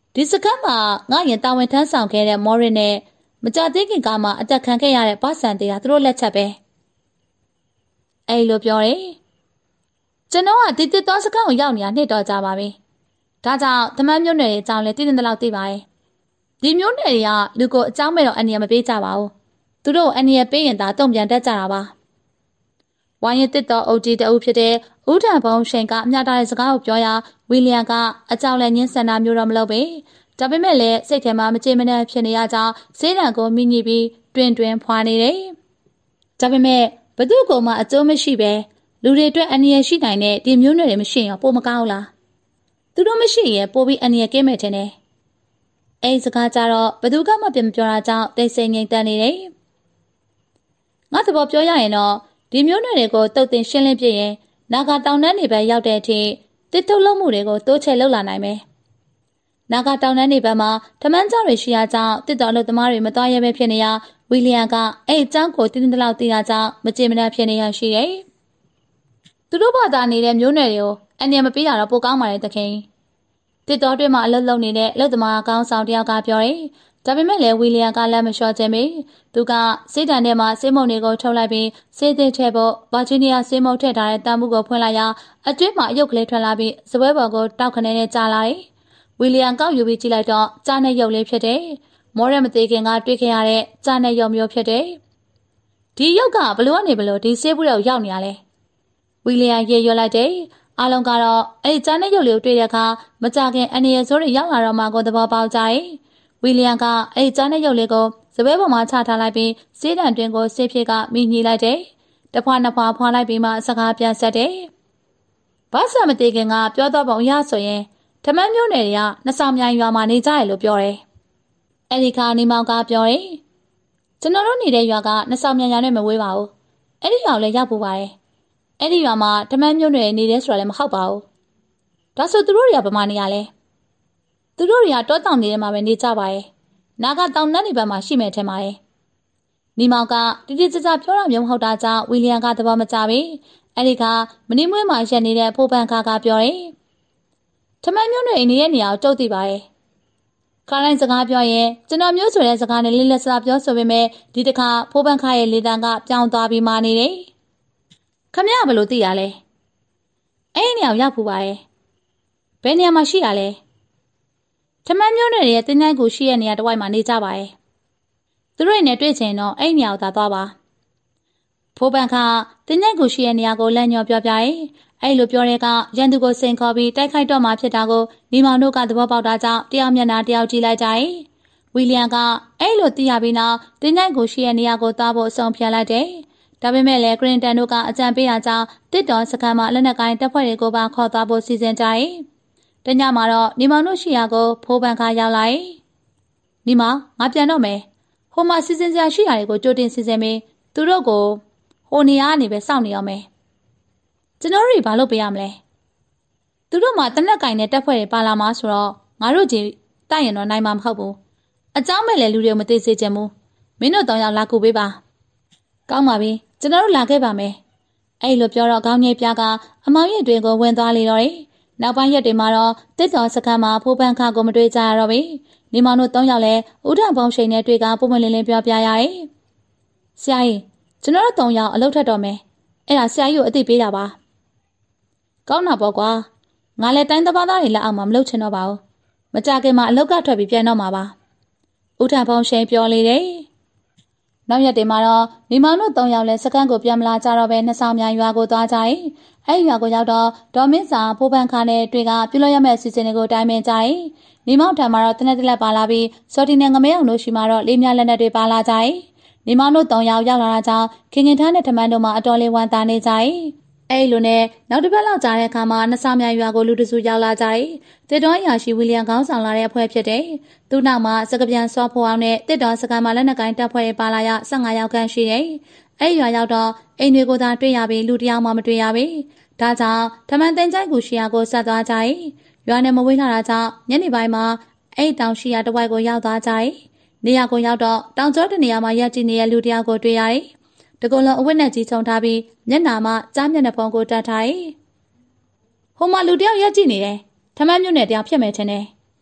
ဒီစခန်းမှာငါရင်တာဝန်ထမ်းဆောင်ခဲ့တဲ့မော်ရစ်နဲ့မကြသေးခင်ကမှအသက်ခံခဲ့ရတဲ့ပတ်စံတွေကသူတို့လက်ချက်ပဲအဲ့လိုပြောတယ်ကျွန်တော်ကဒီတစ်တော်စခန်းကိုရောက်နေတာနှစ်တော့ကြာပါပြီဒါကြောင့်တမန်မျိုးနယ်ရဲ့အကြောင်းလည်းသိတဲ့လောက်သိပါတယ်ဒီမျိုးနယ်တွေကလူကိုအကြောင်းမဲ့တော့အန္တရာယ်မပေးကြပါဘူးသူတို့အန္တရာယ်ပေးရင်သာတုံ့ပြန်တတ်ကြတာပါဝိုင်းရတစ်တော်အုပ်ကြီးတအုပ်ဖြစ်တဲ့ဦးထံဘုံရှိန်ကအမျှတာတဲ့စကားကိုပြောရာဝီလီယံကအကြောင်းလည်းညှင်းဆန်တာမျိုးတော့မလုပ်ပဲဒါပေမဲ့လည်းစိတ်ထဲမှာမကြေမနက်ဖြစ်နေရကြောင်းဈေးတံကိုမိညစ်ပြီးတွင်ဖွာနေတယ်ဒါပေမဲ့ဘသူ့ကိုမှအကျိုးမရှိပဲလူတွေအတွက်အန္တရာယ်ရှိနိုင်တဲ့ဒီမျိုးနွယ်တွေမရှိရင်ပိုမကောင်းလားသူတို့မရှိရင်ပိုပြီးအန္တရာယ်ကင်းမဲ့တယ်နဲ့အဲ့စကားကြတော့ဘသူကမှပြန်မပြောတာကြောင့်တိတ်ဆိတ်ငြိမ်သက်နေတယ်ငါသဘောပြောရရင်တော့ဒီမျိုးနွယ်တွေကိုတုတ်တင်ရှင်းလင်းပြရင်နာဂတောင်တန်းတွေပဲရောက်တဲ့အထိတစ်ထုတ်လုပ်မှုတွေကိုတိုးချဲ့လုပ်လာနိုင်မယ်နာဂတောင်တန်းတွေဘက်မှာဓမန်းကြောင့်တွေရှိရာကြောင့်တစ်တော်လို့သမားတွေမသွားရဲပဲဖြစ်နေရဝီလီယံကအဲ့အကြောင်းကိုတင်းတင်းတလောက်သိတာကြောင့်မကြေမနက်ဖြစ်နေရရှိတယ်သူတို့ဘာသာနေတဲ့မျိုးနွယ်တွေကိုအန္တရာယ်မပေးရတော့ပိုကောင်းပါလေသခင်တစ်တော်တွေမှာအလုပ်လုပ်နေတဲ့အလုပ်သမားကောင်းဆောင်တယောက်ကပြောတယ်ဒါပေမဲ့လည်းဝီလီယံကလက်မလျှော့ခြင်းပဲသူကစေးတံထဲမှာစေးမုံတွေကိုထုတ်လိုက်ပြီးစေးသစ်ထည့်ဖို့ဗာဂျီးနီးယားစေးမုံထည့်ထားတဲ့တံမှုကိုဖွင့်လိုက်ရာအတွင်းမှာအယုတ်ကလေးထွက်လာပြီးစပွဲပေါ်ကိုတောက်ခနဲနဲ့ကြာလာတယ်ဝီလီယံကောက်ယူပြီးကြည့်လိုက်တော့ကြားနဲ့ရုပ်လေးဖြစ်တယ်မော်ရမသေးခင်ကတွေ့ခဲ့ရတဲ့ကြားနဲ့ရုပ်မျိုးဖြစ်တယ်ဒီရုပ်ကဘလို့ကနေဘလို့ဒီစေးဘူးတွေကိုရောက်နေရလဲဝီလီယံရေရွလိုက်တယ်အားလုံးကတော့အဲ့ဒီကြားနဲ့ရုပ်လေးကိုတွေ့တဲ့အခါမကြခင်အနေရဆိုးတွေရောက်လာတော့မှကိုသဘောပေါက်ကြတယ်ဝီလီယံကအဲ့ဒီကြားနဲ့ရုပ်လေးကိုစပွဲပေါ်မှာချထားလိုက်ပြီးစေးတံတွင်ကိုစေးဖြစ်ကမိညှိလိုက်တယ်တဖွာနှစ်ဖွာဖွာလိုက်ပြီးမှစကားပြန်ဆက်တယ်ဘာသာမသေးခင်ကပြောတော့ပုံရဆိုရင်ဓမန်းမျိုးနယ်တွေကနှစ်ဆောင်မြိုင်ရွာမှာနေကြရလို့ပြောတယ်အဲ့ဒီခါနေမောင်ကပြောတယ်ကျွန်တော်တို့နေတဲ့ရွာကနှစ်ဆောင်မြိုင်ရွာနဲ့မဝေးပါဘူးအဲ့ဒီရွာလည်းရောက်ဖို့ပါတယ်အဲ့ဒီရွာမှာဓမန်းမျိုးနယ်နေတယ်ဆိုတာလည်းမဟုတ်ပါဘူးဒါဆိုသူတို့တွေကဗမာနေရလဲသူတို့တွေကတောတောင်နေထဲမှာပဲနေကြပါရဲ့နာဂတောင်တန်းတွေဘက်မှာရှိမယ်ထင်ပါတယ်နီမောင်ကတိတိကျကျပြောတာမျိုးမဟုတ်တာကြောင့်ဝီလီယံကသဘောမကျပြီအဲ့ဒီကမနီမွေးမှာရက်နေတဲ့ဖိုးပန်ခါကပြောတယ်ထမန်းမျိုးတွေနေရဲ့နေရာကိုတုတ်သိပါရဲ့ခါတိုင်းစကားပြောရင်ကျွန်တော်မျိုးဆိုတဲ့စကားနဲ့လေးလက်စားပြောဆိုပေမဲ့ဒီတစ်ခါဖိုးပန်ခါရဲ့လေတံကပြောင်းသွားပြီးမာနေတယ်ခမရဘလို့သိရလဲအဲ့ဒီနေရာရောက်ဖူးပါရဲ့ဘယ်နေရာမှာရှိရလဲထမန်းမျိုးတွေရဲ့တင်းတိုင်းကိုရှိတဲ့နေရာတစ်ဝိုက်မှာနေကြပါရဲ့သူတို့နဲ့တွေ့ချင်တော့အဲ့နေရာကိုသာသွားပါဖိုးပန်ခါတင်းတိုင်းကိုရှိတဲ့နေရာကိုလမ်းညော်ပြောပြရဲ့အဲ့လိုပြောတဲ့ကရန်သူကိုစိန်ခေါ်ပြီးတိုက်ခိုက်တော့မှဖြစ်တာကိုနီမောင်တို့ကသဘောပေါက်တာကြောင့်တယောက်မျက်နှာတယောက်ကြည့်လိုက်ကြရဲ့ဝီလီယံကအဲ့လိုသိရပြီးနောက်တင်းတိုင်းကိုရှိတဲ့နေရာကိုသွားဖို့အဆုံးဖြတ်လိုက်တယ်ဒါပေမဲ့လည်းဂရင်တန်တို့ကအကြံပေးရကြောင်းတစ်တော်စခန်းမှာလက်နက်ကိုင်းတပ်ဖွဲ့တွေကိုပါခေါ်သွားဖို့စီစဉ်ကြရဲ့တညမှာတော့နီမောင်တို့ရှိရာကိုဖိုးပန်ခါရောက်လာရဲ့နီမောင်ငါပြန်တော့မယ်ဟိုမှာစီစဉ်စရာရှိရာတွေကိုကြိုတင်စီစဉ်ပြီးသူတို့ကိုဟိုနေရာကနေပဲစောင့်နေအောင်မယ်ကျွန်တော်တို့ဘာလုပ်ပေးရမလဲသူတို့မှတနက်ကင်နဲ့တက်ဖွဲ့တွေပါလာမှာဆိုတော့ငါတို့ကြီးတိုက်ရင်တော့နိုင်မှာမဟုတ်ဘူးအเจ้าမဲ့လေလူတွေကိုမသိစေချင်ဘူးမင်းတို့တောင်ရောက်လာကူပေးပါကောင်းပါပြီကျွန်တော်တို့လာခဲ့ပါမယ်အဲ့လိုပြောတော့ခေါင်းငယ်ပြကအမောင်ရဲ့တွင်ကိုဝင်သွားလေတော့တယ်နောက်ပိုင်းရက်တွေမှာတော့တစ်တော်စခန်းမှာဖိုးပန်းခါကိုမတွေ့ကြရတော့ပြီနေမောင်တို့၃ယောက်လဲဥဒ္ဒဘုံရှိန်နဲ့တွေ့ကပုံမလင်းလင်းပြောပြရရဲ့ဆရာကြီးကျွန်တော်တို့၃ယောက်အလုပ်ထက်တော့မယ်အဲ့ဒါဆရာကြီးကိုအသိပေးတာပါကောင်းတာပေါ့ကွာငါလည်းတိုင်းသဘာသားတွေလက်အောက်မှာမလုပ်ချင်တော့ပါဘူးမကြခင်မှာအလောက်ကထွက်ပြီးပြန်တော့မှာပါဥထံဖုံးရှိန်ပြောလေတယ်နောက်ရက်တွေမှာတော့မိမောင်တို့၃ယောက်လည်းစကန်းကိုပြန်မလာကြတော့ပဲနှစ်ဆောင်မြိုင်ရွာကိုသွားကြတယ်အဲ့ရွာကိုရောက်တော့ဒေါ်မင်းစာဖိုးပန်းခါနဲ့တွေ့ကပြုလုပ်ရမယ့်အစီအစဉ်တွေကိုတိုင်ပင်ကြတယ်မိမောင်ထံမှာတော့တနက်တလက်ပါလာပြီးစော်တီနဲ့ငမဲအောင်တို့ရှိမှတော့လေးမြလက်နက်တွေပါလာကြတယ်မိမောင်တို့၃ယောက်ရောက်လာတာကြောင့်ခင်ခင်ထန်းနဲ့ထမန်းတို့မှအတော်လေးဝမ်းသာနေကြတယ်အဲ့လိုနဲ့နောက်တစ်ပတ်လောက်ကြာတဲ့အခါမှာနှစ်ဆောင်မြိုင်ရွာကိုလူတစုရောက်လာကြတယ်တစ်တော်ရာရှိဝီလီယံခေါင်းဆောင်လာတဲ့အဖွဲ့ဖြစ်တယ်သူ့နောက်မှာစကပြန်စောဖို့အောင်နဲ့တစ်တော်စကန်မှာလက်နက်ကိုင်းတပ်ဖွဲ့တွေပါလာရ15ယောက်ခန့်ရှိတယ်အဲ့ရွာရောက်တော့အိမ်တွေကိုသာတွေ့ရပြီးလူတယောက်မှမတွေ့ရပြီဒါကြောင့်ထမန်းတင်ချိုက်ကူရှိရာကိုဆက်သွားကြတယ်ရွာနဲ့မဝေးလာတာကြောင့်ညနေပိုင်းမှာအဲ့တောင်ရှိရာတစ်ဝိုက်ကိုရောက်သွားကြတယ်နေရာကိုရောက်တော့တောင်ကျောတနေရာမှာရပ်ကြည့်နေတဲ့လူတယောက်ကိုတွေ့ရတယ်တကုံလုံးအဝတ်နဲ့ကြီးချုံထားပြီးမျက်နှာမှာကြားမျက်နှာဖုံးကိုတတ်ထားတယ်။ဟိုမှာလူတယောက်ရက်ကြည့်နေတယ်။ထမန်းမျိုးနဲ့တယောက်ဖြစ်မယ်ထင်တယ်။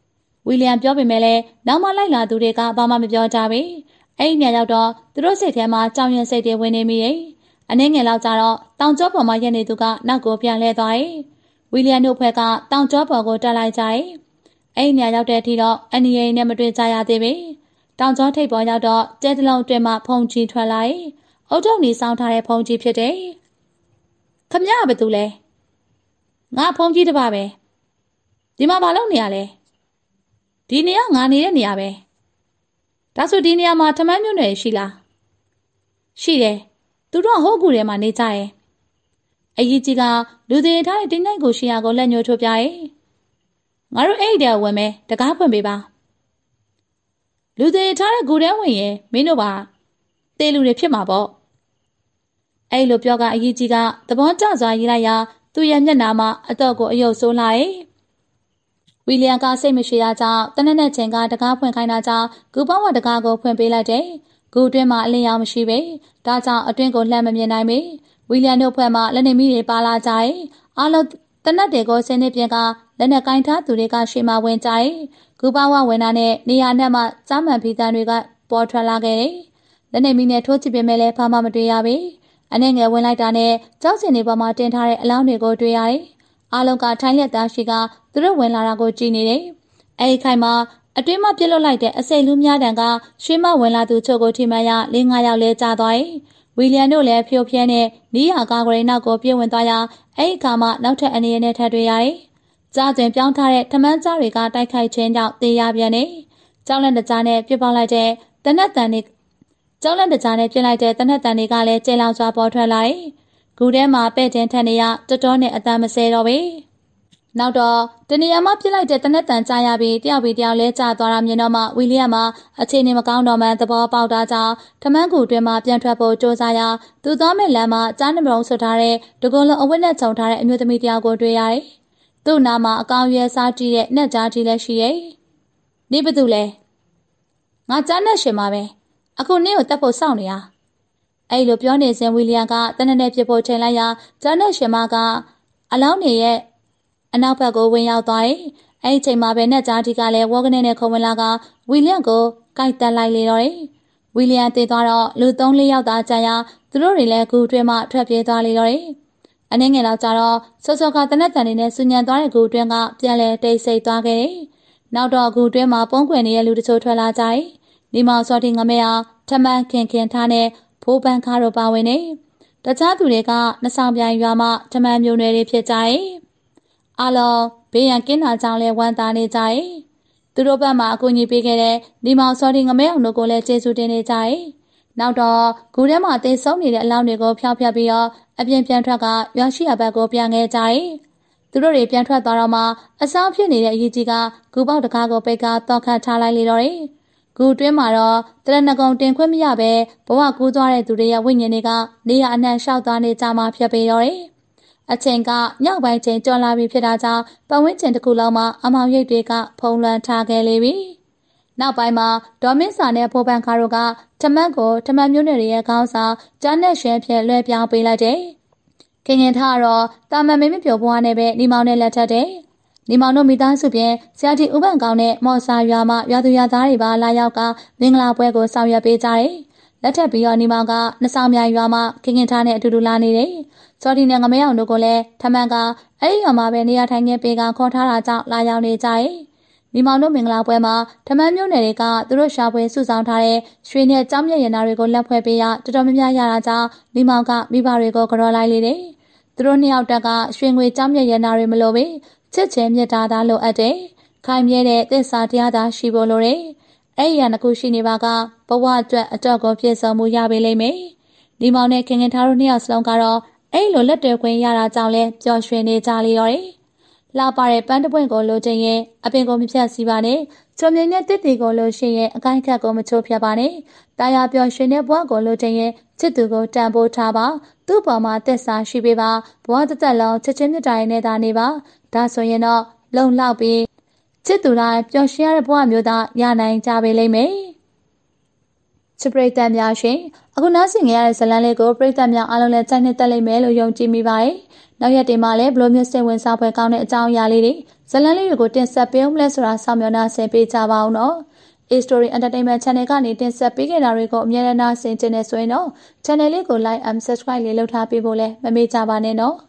ဝီလျံပြောပေမဲ့လည်းနောက်မှလိုက်လာသူတွေကဘာမှမပြောကြဘူး။အဲ့ဒီညရောက်တော့သူတို့စိတ်ထဲမှာကြောင်ရင်စိတ်တွေဝင်နေမိတယ်။အနည်းငယ်လောက်ကြတော့တောင်ကျောပေါ်မှာရက်နေသူကနောက်ကိုပြန်လှည့်သွားတယ်။ဝီလျံတို့ဖွဲ့ကတောင်ကျောပေါ်ကိုတက်လိုက်ကြတယ်။အဲ့ဒီညရောက်တဲ့အထိတော့အန်နီရင်နဲ့မတွေ့ကြရသေးဘူး။တောင်ကျောထိပ်ပေါ်ရောက်တော့ကျဲတလုံးအတွင်းမှာဖုန်ကြီးထွက်လာတယ်။အုတ်ထုပ်နေဆောင်ထားတဲ့ဖုန်ကြီးဖြစ်တယ်။ခမရဘာတူလဲ။ငါဖုန်ကြီးတပါပဲ။ဒီမှာဘာလုပ်နေရလဲ။ဒီနေရာငါနေတဲ့နေရာပဲ။ဒါဆိုဒီနေရာမှာထမန်းမျိုးနွယ်ရှိလား။ရှိတယ်။သူတို့ဟိုးကူထဲမှာနေကြတယ်။အကြီးကြီးကလူတွေထားတဲ့တင်းတိုင်းကိုရှိရာကိုလက်ညှိုးထိုးပြရဲ့။ငါတို့အဲ့ဒီတဲဝင်မယ်တကားဖွင့်ပေးပါ။လူတွေထားတဲ့ဂူထဲဝင်ရင်မင်းတို့ပါတေးလူတွေဖြစ်မှာပေါ့။အဲ့လိုပြောကအကြီးကြီးကသဘောကျစွာရေးလိုက်ရာသူ့ရဲ့မျက်နှာမှာအတော့ကိုအယုတ်ဆိုးလာရဲ့။ဝီလျံကစိတ်မရှိတာကြောင့်တနက်နဲ့ချိန်ကတကားဖွင့်ခိုင်းတာကြောင့်ဂူပေါင်းဝတကားကိုဖွင့်ပေးလိုက်တယ်။ဂူအတွင်းမှာအလင်းရောင်မရှိပဲ။ဒါကြောင့်အတွင်းကိုလှမ်းမမြင်နိုင်ပေ။ဝီလျံတို့ဖွဲ့မှာလက်နေမိတွေပါလာကြတယ်။အားလုံးတနက်တွေကိုဆင်းနေပြင်ကလက်နဲ့ကင်ထားသူတွေကရှေ့မှာဝင်ကြတယ်။ဂူပေါင်းဝဝင်တာနဲ့နေရာနဲ့မှကြားမှန်ဖီတန်တွေကပေါ်ထွက်လာခဲ့တယ်။လက်နေမိနဲ့ထိုးချစ်ပြင်မဲ့လည်းဘာမှမတွေ့ရပေ။အနဲ့ငယ်ဝင်လိုက်တာနဲ့ကြောက်စင်တွေပေါ်မှာတင်ထားတဲ့အလောင်းတွေကိုတွေ့ရတယ်။အားလုံးကထိုင်းလက်သားရှိကသူတို့ဝင်လာတာကိုကြည့်နေတယ်။အဲဒီခိုင်မှာအတွင်းမှာပြစ်လွတ်လိုက်တဲ့အစိတ်လူးများတန်ကရွှေမဝင်လာသူချို့ကိုထိမှန်ရ4-5ယောက်လဲကြာသွားတယ်။ဝီလျံတို့လည်းဖြိုဖျဲနဲ့နီးရာကားကလေးနောက်ကိုပြေးဝင်သွားရအဲဒီအခါမှနောက်ထပ်အနေနဲ့ထပ်တွေ့ရတယ်။ကြားတွင်ပြောင်းထားတဲ့ထမန်းကြားတွေကတိုက်ခိုက်ခြင်းကြောင့်တေးရပြန်နေ။ကြောက်လန့်တကြားနဲ့ပြစ်ပေါက်လိုက်တဲ့တနက်တန်တွေကြောက်လန့်တကြားနဲ့ပြစ်လိုက်တဲ့တနက်တန်တွေကလည်းကျေလောင်စွာပေါ်ထွက်လာတယ်။ဂူထဲမှာပဲ့တင်ထက်နေရတော်တော်နဲ့အတမ်းမဆဲတော့ပဲ။နောက်တော့တနေရာမှာပြစ်လိုက်တဲ့တနက်တန်ကြားရပြီးတယောက်ပြီးတယောက်လဲကျသွားတာမြင်တော့မှဝီလျံမှာအခြေအနေမကောင်းတော့မှသဘောပေါက်တာကြောင့်ထမန်းကူတွင်မှပြန်ထွက်ဖို့စ조사ရာသူသွားမဲ့လမ်းမှာကြားနှမလုံးဆွတ်ထားတဲ့တကုံလုံးအဝတ်နဲ့ခြုံထားတဲ့အမျိုးသမီးတယောက်ကိုတွေ့ရတယ်။သူ့နာမှာအကောင်ရွယ်စားကြည့်တဲ့နှက်ကြားကြီးလည်းရှိရဲ့။နေဘသူလဲ။ငါကြားနဲ့ရှင်ပါပဲ။အခုနင်းကိုတတ်ဖို့စောင့်နေတာ။အဲ့လိုပြောနေစဉ်ဝီလျံကတနက်နဲ့ပြစ်ဖို့ချိန်လိုက်ရာကြားနဲ့ရှင်မကအလောင်းနေရဲ့အနောက်ဘက်ကိုဝင်ရောက်သွားတယ်။အဲဒီချိန်မှာပဲနှက်ကြားကြီးကလည်းဝေါကနေနဲ့ခုံဝင်လာကဝီလျံကိုကိုက်တက်လိုက်လေတော့တယ်။ဝီလျံတည်သွားတော့လူ3-4ယောက်သာကြာရသူတို့တွေလည်းဂူအတွင်းမှထွက်ပြေးသွားလေတော့တယ်။အနည်းငယ်လောက်ကြာတော့စောကတနက်တန်နေနဲ့စူညံသွားတဲ့ဂူအတွင်းကပြန်လဲတိတ်ဆိတ်သွားခဲ့တယ်။နောက်တော့ဂူအတွင်းမှာပုံးခွင်နေတဲ့လူတချို့ထွက်လာကြတယ်။ဒီမောင်စောတိငမဲအောင်ထမန်းခင်ထားနဲ့ဖိုးပန်းခါတို့ပါဝင်နေ။တခြားသူတွေကနှဆောင်ပြိုင်ရွာမှထမန်းမျိုးနွယ်တွေဖြစ်ကြတယ်။အားလုံးဘေးရန်ကင်းတာကြောင့်လဲဝမ်းသာနေကြတယ်။သူတို့ဘက်မှာအကူအညီပေးခဲ့တဲ့ဒီမောင်စောတိငမဲအောင်တို့ကိုလည်းကျေးဇူးတင်နေကြတယ်။နောက်တော့ဂူထဲမှာသေဆုံးနေတဲ့အလောင်းတွေကိုဖျောက်ဖျက်ပြီးတော့အပြင်ပြန်ထွက်ကရွာရှိရာဘက်ကိုပြန်ခဲ့ကြတယ်။သူတို့တွေပြန်ထွက်သွားတော့မှအဆောင်ဖြစ်နေတဲ့အရေးကြီးကဂူပေါက်တကားကိုပိတ်ကတော့ခတ်ထားလိုက်လေတော့တယ်။ဂူတွင်းမှာတော့တရဏဂုံတင်ခွင့်မရပဲဘဝကူးသွားတဲ့သူတွေရဲ့ဝိညာဉ်တွေကနေရအနှံ့လျှောက်သွားနေကြမှာဖြစ်ပေတော့တယ်။အချိန်ကညောက်ပိုင်းချိန်ကျော်လာပြီဖြစ်တာကြောင့်ပတ်ဝန်းကျင်တစ်ခုလုံးမှာအမောင်ရိပ်တွေကဖုံးလွှမ်းထားခဲ့လေပြီ။နောက်ပိုင်းမှာဒေါ်မင်းစာနဲ့ဖိုးပန်းခါတို့ကထမန်းကိုထမန်းမျိုးနွယ်ရဲ့ခေါင်းဆောင်ကြားနဲ့ရွှဲဖြဲလွှဲပြောင်းပေးလိုက်တယ်။ခင်ထားတော့တာမန်မင်းမပြိုဘွားနဲ့ပဲနေမောင်နဲ့လက်ထပ်တယ်။နေမောင်တို့မိသားစုပြင်ဆရာကြီးဥပန့်ကောင်းနဲ့မော်စာရွာမှရွာသူရွာသားတွေပါလာရောက်ကမင်္ဂလာပွဲကိုဆောင်ရွက်ပေးကြတယ်။လက်ထပ်ပြီးတော့နေမောင်ကနှဆောင်မြိုင်ရွာမှခင်ထားနဲ့အတူတူလာနေတယ်။စော်ဒီနဲ့ငမဲအောင်တို့ကိုလည်းထမန်းကအဲ့ဒီရွာမှာပဲနေရာထိုင်ခင်းပေးကခေါ်ထားတာကြောင့်လာရောက်နေကြတယ်။နေမောင်တို့မင်္ဂလာပွဲမှာထမန်းမျိုးနယ်တွေကသူတို့ရှာဖွေစုဆောင်ထားတဲ့ရွှေနဲ့ကြောင်းမြက်ရနာတွေကိုလက်ဖွဲ့ပေးရတော်တော်များများရတာကြောင့်နေမောင်ကမိဘတွေကိုကြော်လိုက်လေတယ်။သူတို့နှစ်ယောက်တက်ကရွှေငွေကြောင်းမြက်ရနာတွေမလိုပဲချစ်ချင်မြတ်တာသာလိုအပ်တယ်။ခိုင်မြဲတဲ့သစ္စာတရားသာရှိဖို့လိုတယ်။အဲ့ဒီရနှစ်ခုရှိနေပါကဘဝအတွက်အတော့ကိုပြည့်စုံမှုရပေလိမ့်မယ်။နေမောင်နဲ့ခင်ထားတို့နှစ်ယောက်စလုံးကတော့အဲ့လိုလက်တွေခွင့်ရတာကြောင့်လဲပျော်ရွှင်နေကြလေရောတယ်။လာပါတဲ့ပန်းတပွင့်ကိုလိုချင်ရင်အပင်ကိုမဖြတ်စီပါနဲ့။ချုံမြင့်တဲ့တစ်တီကိုလိုရှိရင်အကိုင်းခတ်ကိုမချိုးဖြတ်ပါနဲ့။တာယာပျော်ရွှင်တဲ့ဘဝကိုလိုချင်ရင်ချစ်သူကိုတန်ဖိုးထားပါ။သူ့ပေါ်မှာသစ္စာရှိပေးပါ။ဘဝတစ်သက်လုံးချစ်ချင်းမြတ်တာနဲ့သာနေပါ။ဒါဆိုရင်တော့လုံလောက်ပြီးချစ်သူတိုင်းပျော်ရွှင်ရတဲ့ဘဝမျိုးသားရနိုင်ကြပေလိမ့်မယ်။ချစ်ပရိသတ်များရှင်အခုနားဆင်ကြရတဲ့ဇာတ်လမ်းလေးကိုပရိသတ်များအားလုံးလည်းကြိုက်နှစ်သက်လိမ့်မယ်လို့ယုံကြည်မိပါတယ်။နောက်ရက်တွေမှာလည်းဘလိုမျိုးစိတ်ဝင်စားဖွယ်ကောင်းတဲ့အကြောင်းအရာလေးတွေဇာတ်လမ်းလေးတွေကိုတင်ဆက်ပေးအောင်လဲဆိုတာစောင့်မျှော်နှာဆင်ပေးကြပါအောင်နော်။ A-Story Entertainment Channel ကနေတင်ဆက်ပေးခဲ့တာတွေကိုအမြဲတမ်းနှာဆင်ကြနေဆိုရင်တော့ Channel လေးကို Like and Subscribe လေးလုပ်ထားပေးဖို့လည်းမမေ့ကြပါနဲ့နော်။